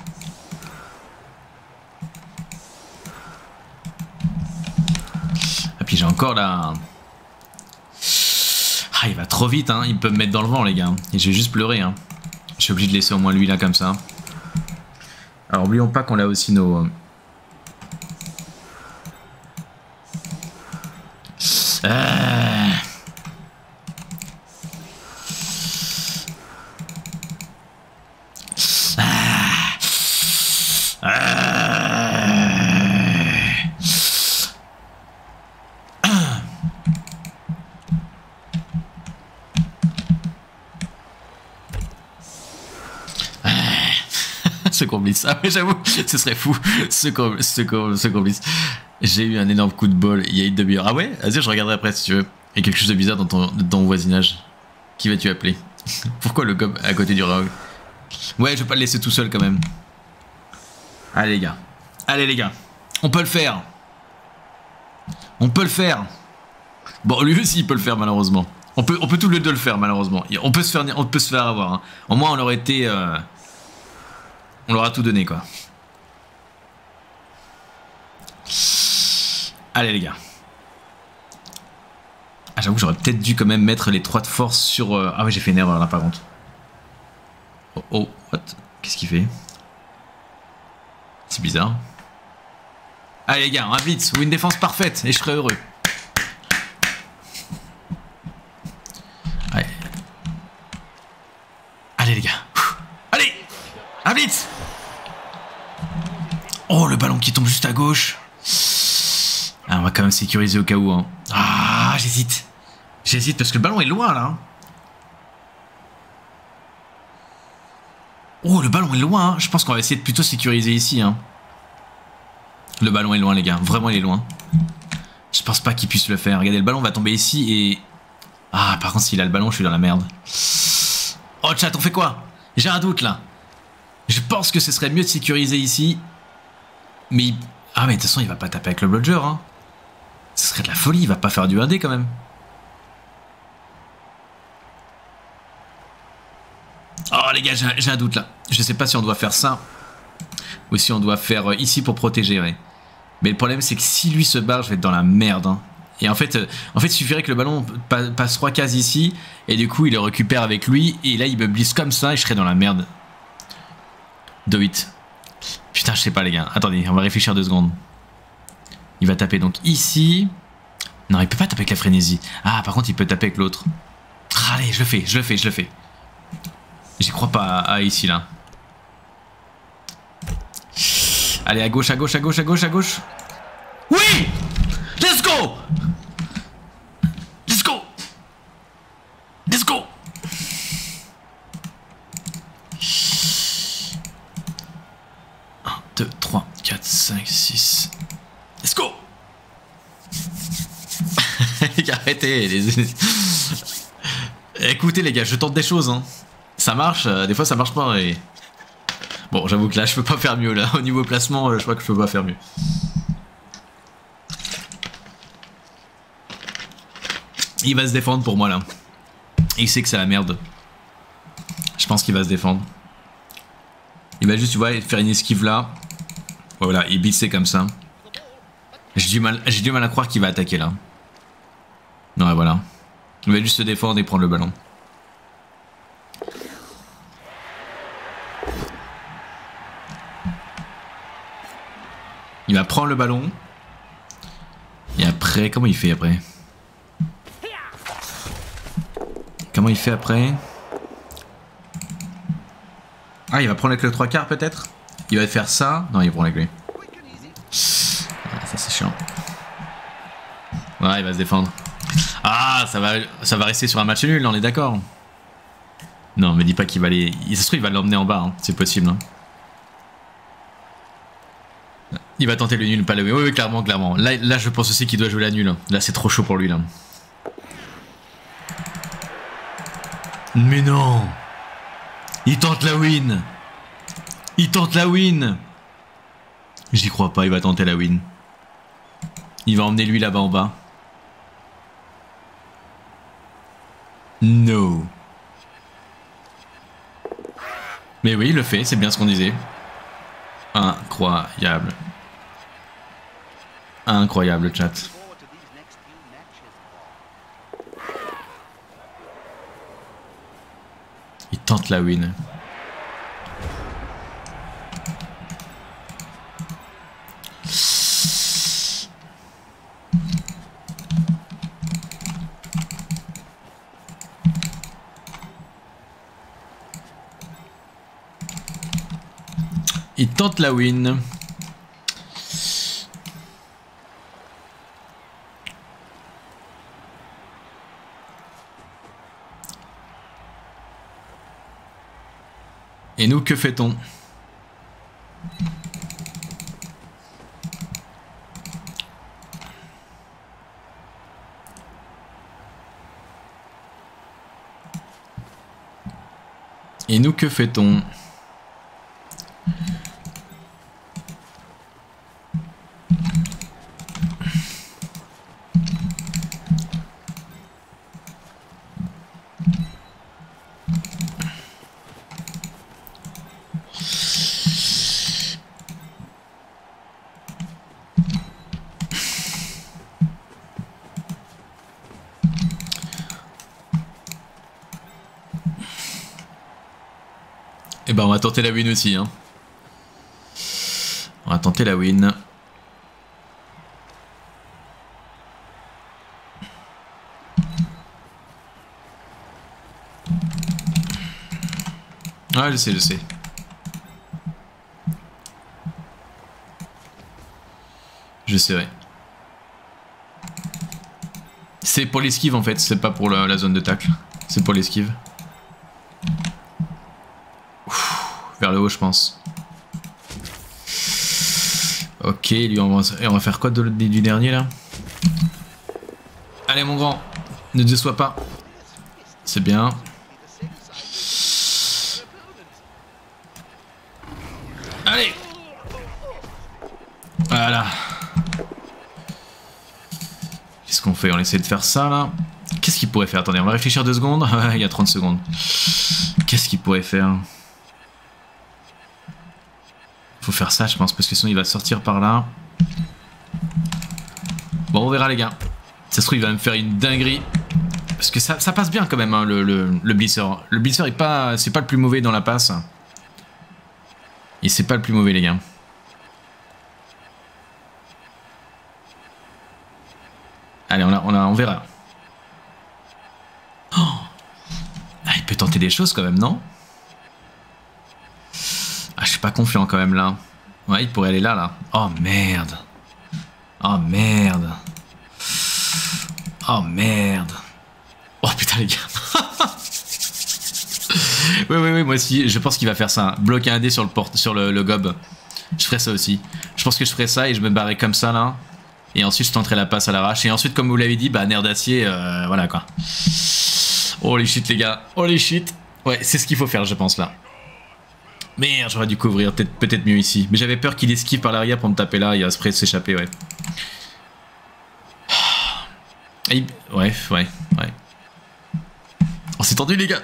Et puis j'ai encore là... Ah, il va trop vite, hein. Il peut me mettre dans le vent, les gars. Et je vais juste pleurer, hein. Je suis obligé de laisser au moins lui là comme ça. Alors oublions pas qu'on a aussi nos... Euh... Ah... Ah... Ce complice. Ah mais j'avoue, ce serait fou. Ce, com ce, com ce complice. J'ai eu un énorme coup de bol il y a une demi-heure. Ah ouais? Vas-y, je regarderai après si tu veux. Il y a quelque chose de bizarre dans ton, dans ton voisinage. Qui vas-tu appeler? Pourquoi le gob à côté du rogue? Ouais, je vais pas le laisser tout seul quand même. Allez les gars. Allez les gars. On peut le faire. On peut le faire. Bon, lui aussi il peut le faire malheureusement. On peut, on peut tous les deux le faire malheureusement. On peut se faire, on peut se faire avoir. Hein. Au moins on aurait été... Euh... On leur a tout donné, quoi. Allez, les gars. Ah, j'avoue, j'aurais peut-être dû quand même mettre les trois de force sur... Euh... Ah oui, j'ai fait une erreur, là, par contre. Oh, oh, what? Qu'est-ce qu'il fait? C'est bizarre. Allez, les gars, un blitz ou une défense parfaite, et je serai heureux. Allez. Allez, les gars. Allez! Un blitz! Oh, le ballon qui tombe juste à gauche. Ah, on va quand même sécuriser au cas où. Hein. Ah, j'hésite. J'hésite parce que le ballon est loin là. Oh, le ballon est loin. Hein. Je pense qu'on va essayer de plutôt sécuriser ici. Hein. Le ballon est loin, les gars. Vraiment, il est loin. Je pense pas qu'il puisse le faire. Regardez, le ballon va tomber ici et... Ah, par contre, s'il a le ballon, je suis dans la merde. Oh, chat, on fait quoi? J'ai un doute là. Je pense que ce serait mieux de sécuriser ici. Mais... Il... Ah mais de toute façon il va pas taper avec le blodger hein. Ce serait de la folie, il va pas faire du un D quand même. les gars, j'ai un doute là. Je sais pas si on doit faire ça ou si on doit faire ici pour protéger, ouais. Mais le problème, c'est que si lui se barre, je vais être dans la merde. Hein. Et en fait, euh, en fait, il suffirait que le ballon pa passe trois cases ici, et du coup, il le récupère avec lui, et là, il me blisse comme ça, et je serais dans la merde. Do it. Putain, je sais pas, les gars. Attendez, on va réfléchir deux secondes. Il va taper donc ici. Non, il peut pas taper avec la frénésie. Ah, par contre, il peut taper avec l'autre. Ah, allez, je le fais, je le fais, je le fais. J'y crois pas à, à ici, là. Allez, à gauche, à gauche, à gauche, à gauche, à gauche. Oui! Let's go! Let's go! Let's go! un, deux, trois, quatre, cinq, six. Let's go! Arrêtez les... Écoutez les gars, je tente des choses hein. Ça marche, euh, des fois ça marche pas et... Bon, j'avoue que là je peux pas faire mieux là. Au niveau placement, euh, je crois que je peux pas faire mieux. Il va se défendre pour moi là. Et il sait que c'est la merde. Je pense qu'il va se défendre. Il va juste, tu vois, faire une esquive là. Voilà, il bitsait comme ça. J'ai du mal, j'ai du mal à croire qu'il va attaquer là. Ouais, voilà. Il va juste se défendre et prendre le ballon. Il va prendre le ballon. Et après, comment il fait après? Comment il fait après? Ah, il va prendre avec le trois quarts peut-être? Il va faire ça? Non, il va prendre avec lui. Ah, ça c'est chiant. Ouais, il va se défendre. Ah, ça va, ça va rester sur un match nul, on est d'accord? Non, me dis pas qu'il va aller... Ça se trouve, il va l'emmener en bas, hein. C'est possible. Hein. Il va tenter le nul, pas le... Oui, oui, clairement, clairement. Là, là je pense aussi qu'il doit jouer la nulle. Là, c'est trop chaud pour lui, là. Mais non! Il tente la win! Il tente la win! J'y crois pas, il va tenter la win. Il va emmener lui là-bas en bas. No. Mais oui, il le fait, c'est bien ce qu'on disait. Incroyable. Incroyable, chat. Il tente la win. Il tente la win. Et nous, que fait-on? Et nous, que fait-on? Eh ben on va tenter la win aussi hein. On va tenter la win. Ouais je sais, je sais. Je sais ouais. C'est pour l'esquive en fait, c'est pas pour la, la zone de tacle. C'est pour l'esquive. Vers le haut je pense. Ok, lui on va, on va faire quoi de, du dernier là? Allez mon grand, ne te déçois pas. C'est bien. Allez. Voilà. Qu'est-ce qu'on fait? On essaie de faire ça là. Qu'est-ce qu'il pourrait faire? Attendez, on va réfléchir deux secondes. Il y a trente secondes. Qu'est-ce qu'il pourrait faire? Faut faire ça, je pense, parce que sinon il va sortir par là. Bon, on verra, les gars. Ça se trouve, il va me faire une dinguerie. Parce que ça, ça passe bien quand même, hein, le, le, le blitzer. Le blitzer, est pas, c'est pas le plus mauvais dans la passe. Et c'est pas le plus mauvais, les gars. Allez, on, a, on, a, on verra. Oh, ah, il peut tenter des choses quand même, non? Ah, je suis pas confiant quand même là. Ouais, il pourrait aller là, là. Oh merde. Oh merde. Oh merde. Oh putain, les gars. Oui, oui, oui, moi aussi, je pense qu'il va faire ça. Bloquer un dé sur le, porte, sur le, le gob. Je ferai ça aussi. Je pense que je ferai ça et je me barrerai comme ça là. Et ensuite, je tenterai la passe à l'arrache. Et ensuite, comme vous l'avez dit, bah, nerf d'acier, euh, voilà quoi. Oh les shit, les gars. Oh les shit. Ouais, c'est ce qu'il faut faire, je pense là. Merde, j'aurais dû couvrir, peut-être peut-être mieux ici. Mais j'avais peur qu'il esquive par l'arrière pour me taper là, il va se prêt de s'échapper, ouais. Et il... Ouais, ouais, ouais. On s'est tendu, les gars.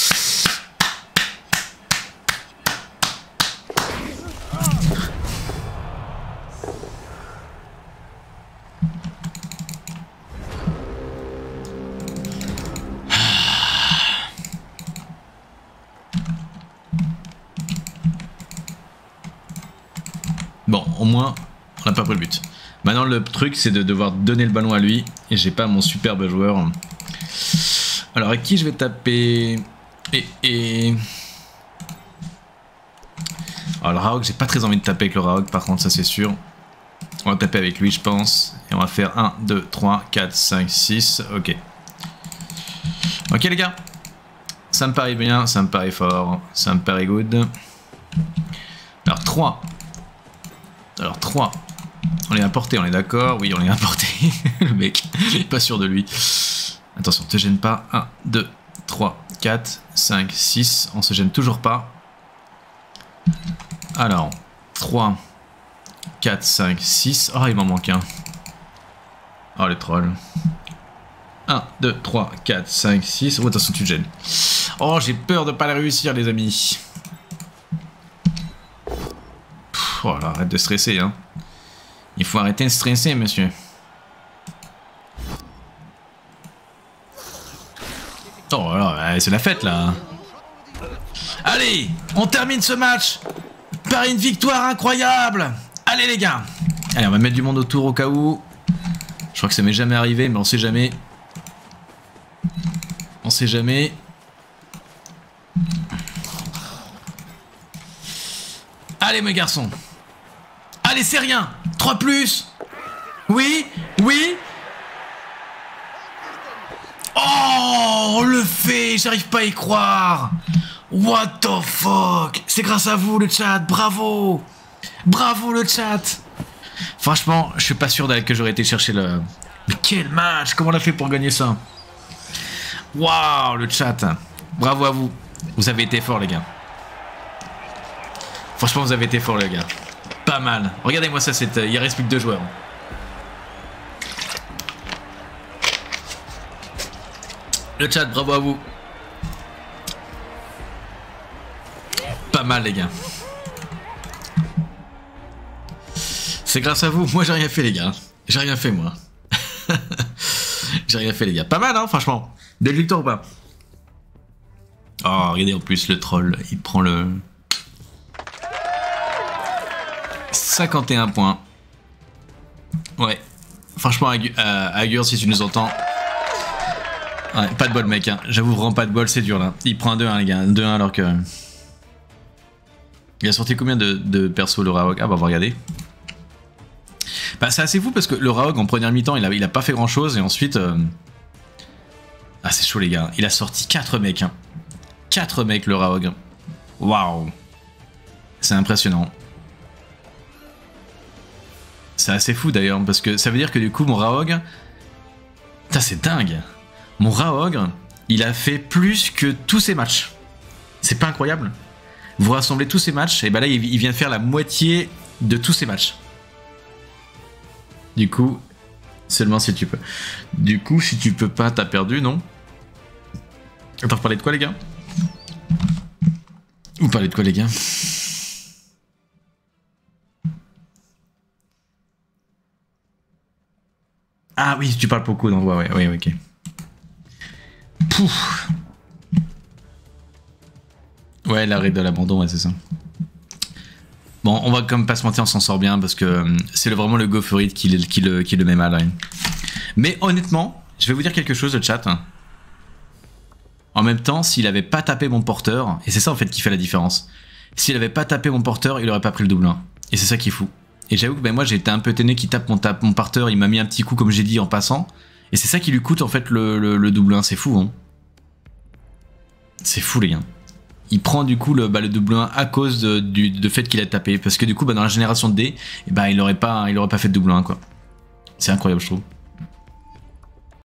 Bon, au moins, on n'a pas pris le but. Maintenant, le truc, c'est de devoir donner le ballon à lui. Et j'ai pas mon superbe joueur. Alors, avec qui je vais taper? Et... et... Alors, le Raog, j'ai pas très envie de taper avec le Raog, par contre, ça c'est sûr. On va taper avec lui, je pense. Et on va faire un, deux, trois, quatre, cinq, six. Ok. Ok, les gars. Ça me paraît bien, ça me paraît fort. Ça me paraît good. Alors, trois. Alors trois, on est à portée, on est d'accord? Oui, on est à portée. Le mec, il est pas sûr de lui. Attention, te gêne pas. un, deux, trois, quatre, cinq, six. On se gêne toujours pas. Alors, trois, quatre, cinq, six. Oh, il m'en manque un. Oh, les trolls. un, deux, trois, quatre, cinq, six. Oh, attention, tu te gênes. Oh, j'ai peur de pas le réussir, les amis. Oh là, arrête de stresser, hein. Il faut arrêter de stresser, monsieur. Oh là, c'est la fête, là. Allez, on termine ce match par une victoire incroyable. Allez, les gars. Allez, on va mettre du monde autour au cas où. Je crois que ça m'est jamais arrivé, mais on sait jamais. On sait jamais. Allez, mes garçons. Allez, c'est rien. trois plus. Oui, oui. Oh, on le fait. J'arrive pas à y croire. What the fuck. C'est grâce à vous, le chat. Bravo. Bravo, le chat. Franchement, je suis pas sûr que j'aurais été chercher le... Mais quel match. Comment on a fait pour gagner ça? Waouh, le chat. Bravo à vous. Vous avez été forts, les gars. Franchement, vous avez été forts, les gars. Pas mal. Regardez-moi ça, c'est... il reste plus que deux joueurs. Le chat, bravo à vous. Pas mal, les gars. C'est grâce à vous. Moi, j'ai rien fait, les gars. J'ai rien fait, moi. J'ai rien fait, les gars. Pas mal, hein, franchement. Dès le victoire ou pas? Oh, regardez, en plus, le troll, il prend le... cinquante et un points. Ouais. Franchement, Agur, euh, Agur, si tu nous entends... Ouais, pas de bol, mec. Hein. J'avoue, vraiment pas de bol, c'est dur, là. Il prend un deux un, les gars. deux un alors que... Il a sorti combien de, de persos, le Raog? Ah, bah, on va regarder. Bah, c'est assez fou, parce que le Raog, en première mi-temps, il a, il a pas fait grand-chose, et ensuite... Euh... Ah, c'est chaud, les gars. Il a sorti quatre mecs. Hein. quatre mecs, le Raog. Waouh. C'est impressionnant. C'est assez fou d'ailleurs, parce que ça veut dire que du coup mon Raog... Putain, c'est dingue. Mon Raog, il a fait plus que tous ses matchs. C'est pas incroyable? Vous rassemblez tous ses matchs, et bah là il vient de faire la moitié de tous ses matchs. Du coup, seulement si tu peux. Du coup, si tu peux pas, t'as perdu, non? Attends, vous parlez de quoi, les gars? Vous parlez de quoi les gars? Ah oui, tu parles beaucoup dans ouais, ouais, ouais, ok. Pouf. Ouais, l'arrêt de l'abandon, ouais, c'est ça. Bon, on va quand même pas se mentir, on s'en sort bien parce que c'est le, vraiment le Go For It qui, qui, le, qui le met mal. Ouais. Mais honnêtement, je vais vous dire quelque chose, le chat. En même temps, s'il avait pas tapé mon porteur, et c'est ça en fait qui fait la différence, s'il avait pas tapé mon porteur, il aurait pas pris le double un. Et c'est ça qui est fou. Et j'avoue que ben, moi j'ai été un peu étonné qu'il tape mon, tape mon porteur, il m'a mis un petit coup comme j'ai dit en passant. Et c'est ça qui lui coûte en fait le, le, le double un, c'est fou. Hein. C'est fou les gars. Il prend du coup le, bah, le double un à cause de, du de fait qu'il a tapé. Parce que du coup bah, dans la génération de dés, eh bah, il aurait pas, il aurait pas fait de double un quoi. C'est incroyable je trouve.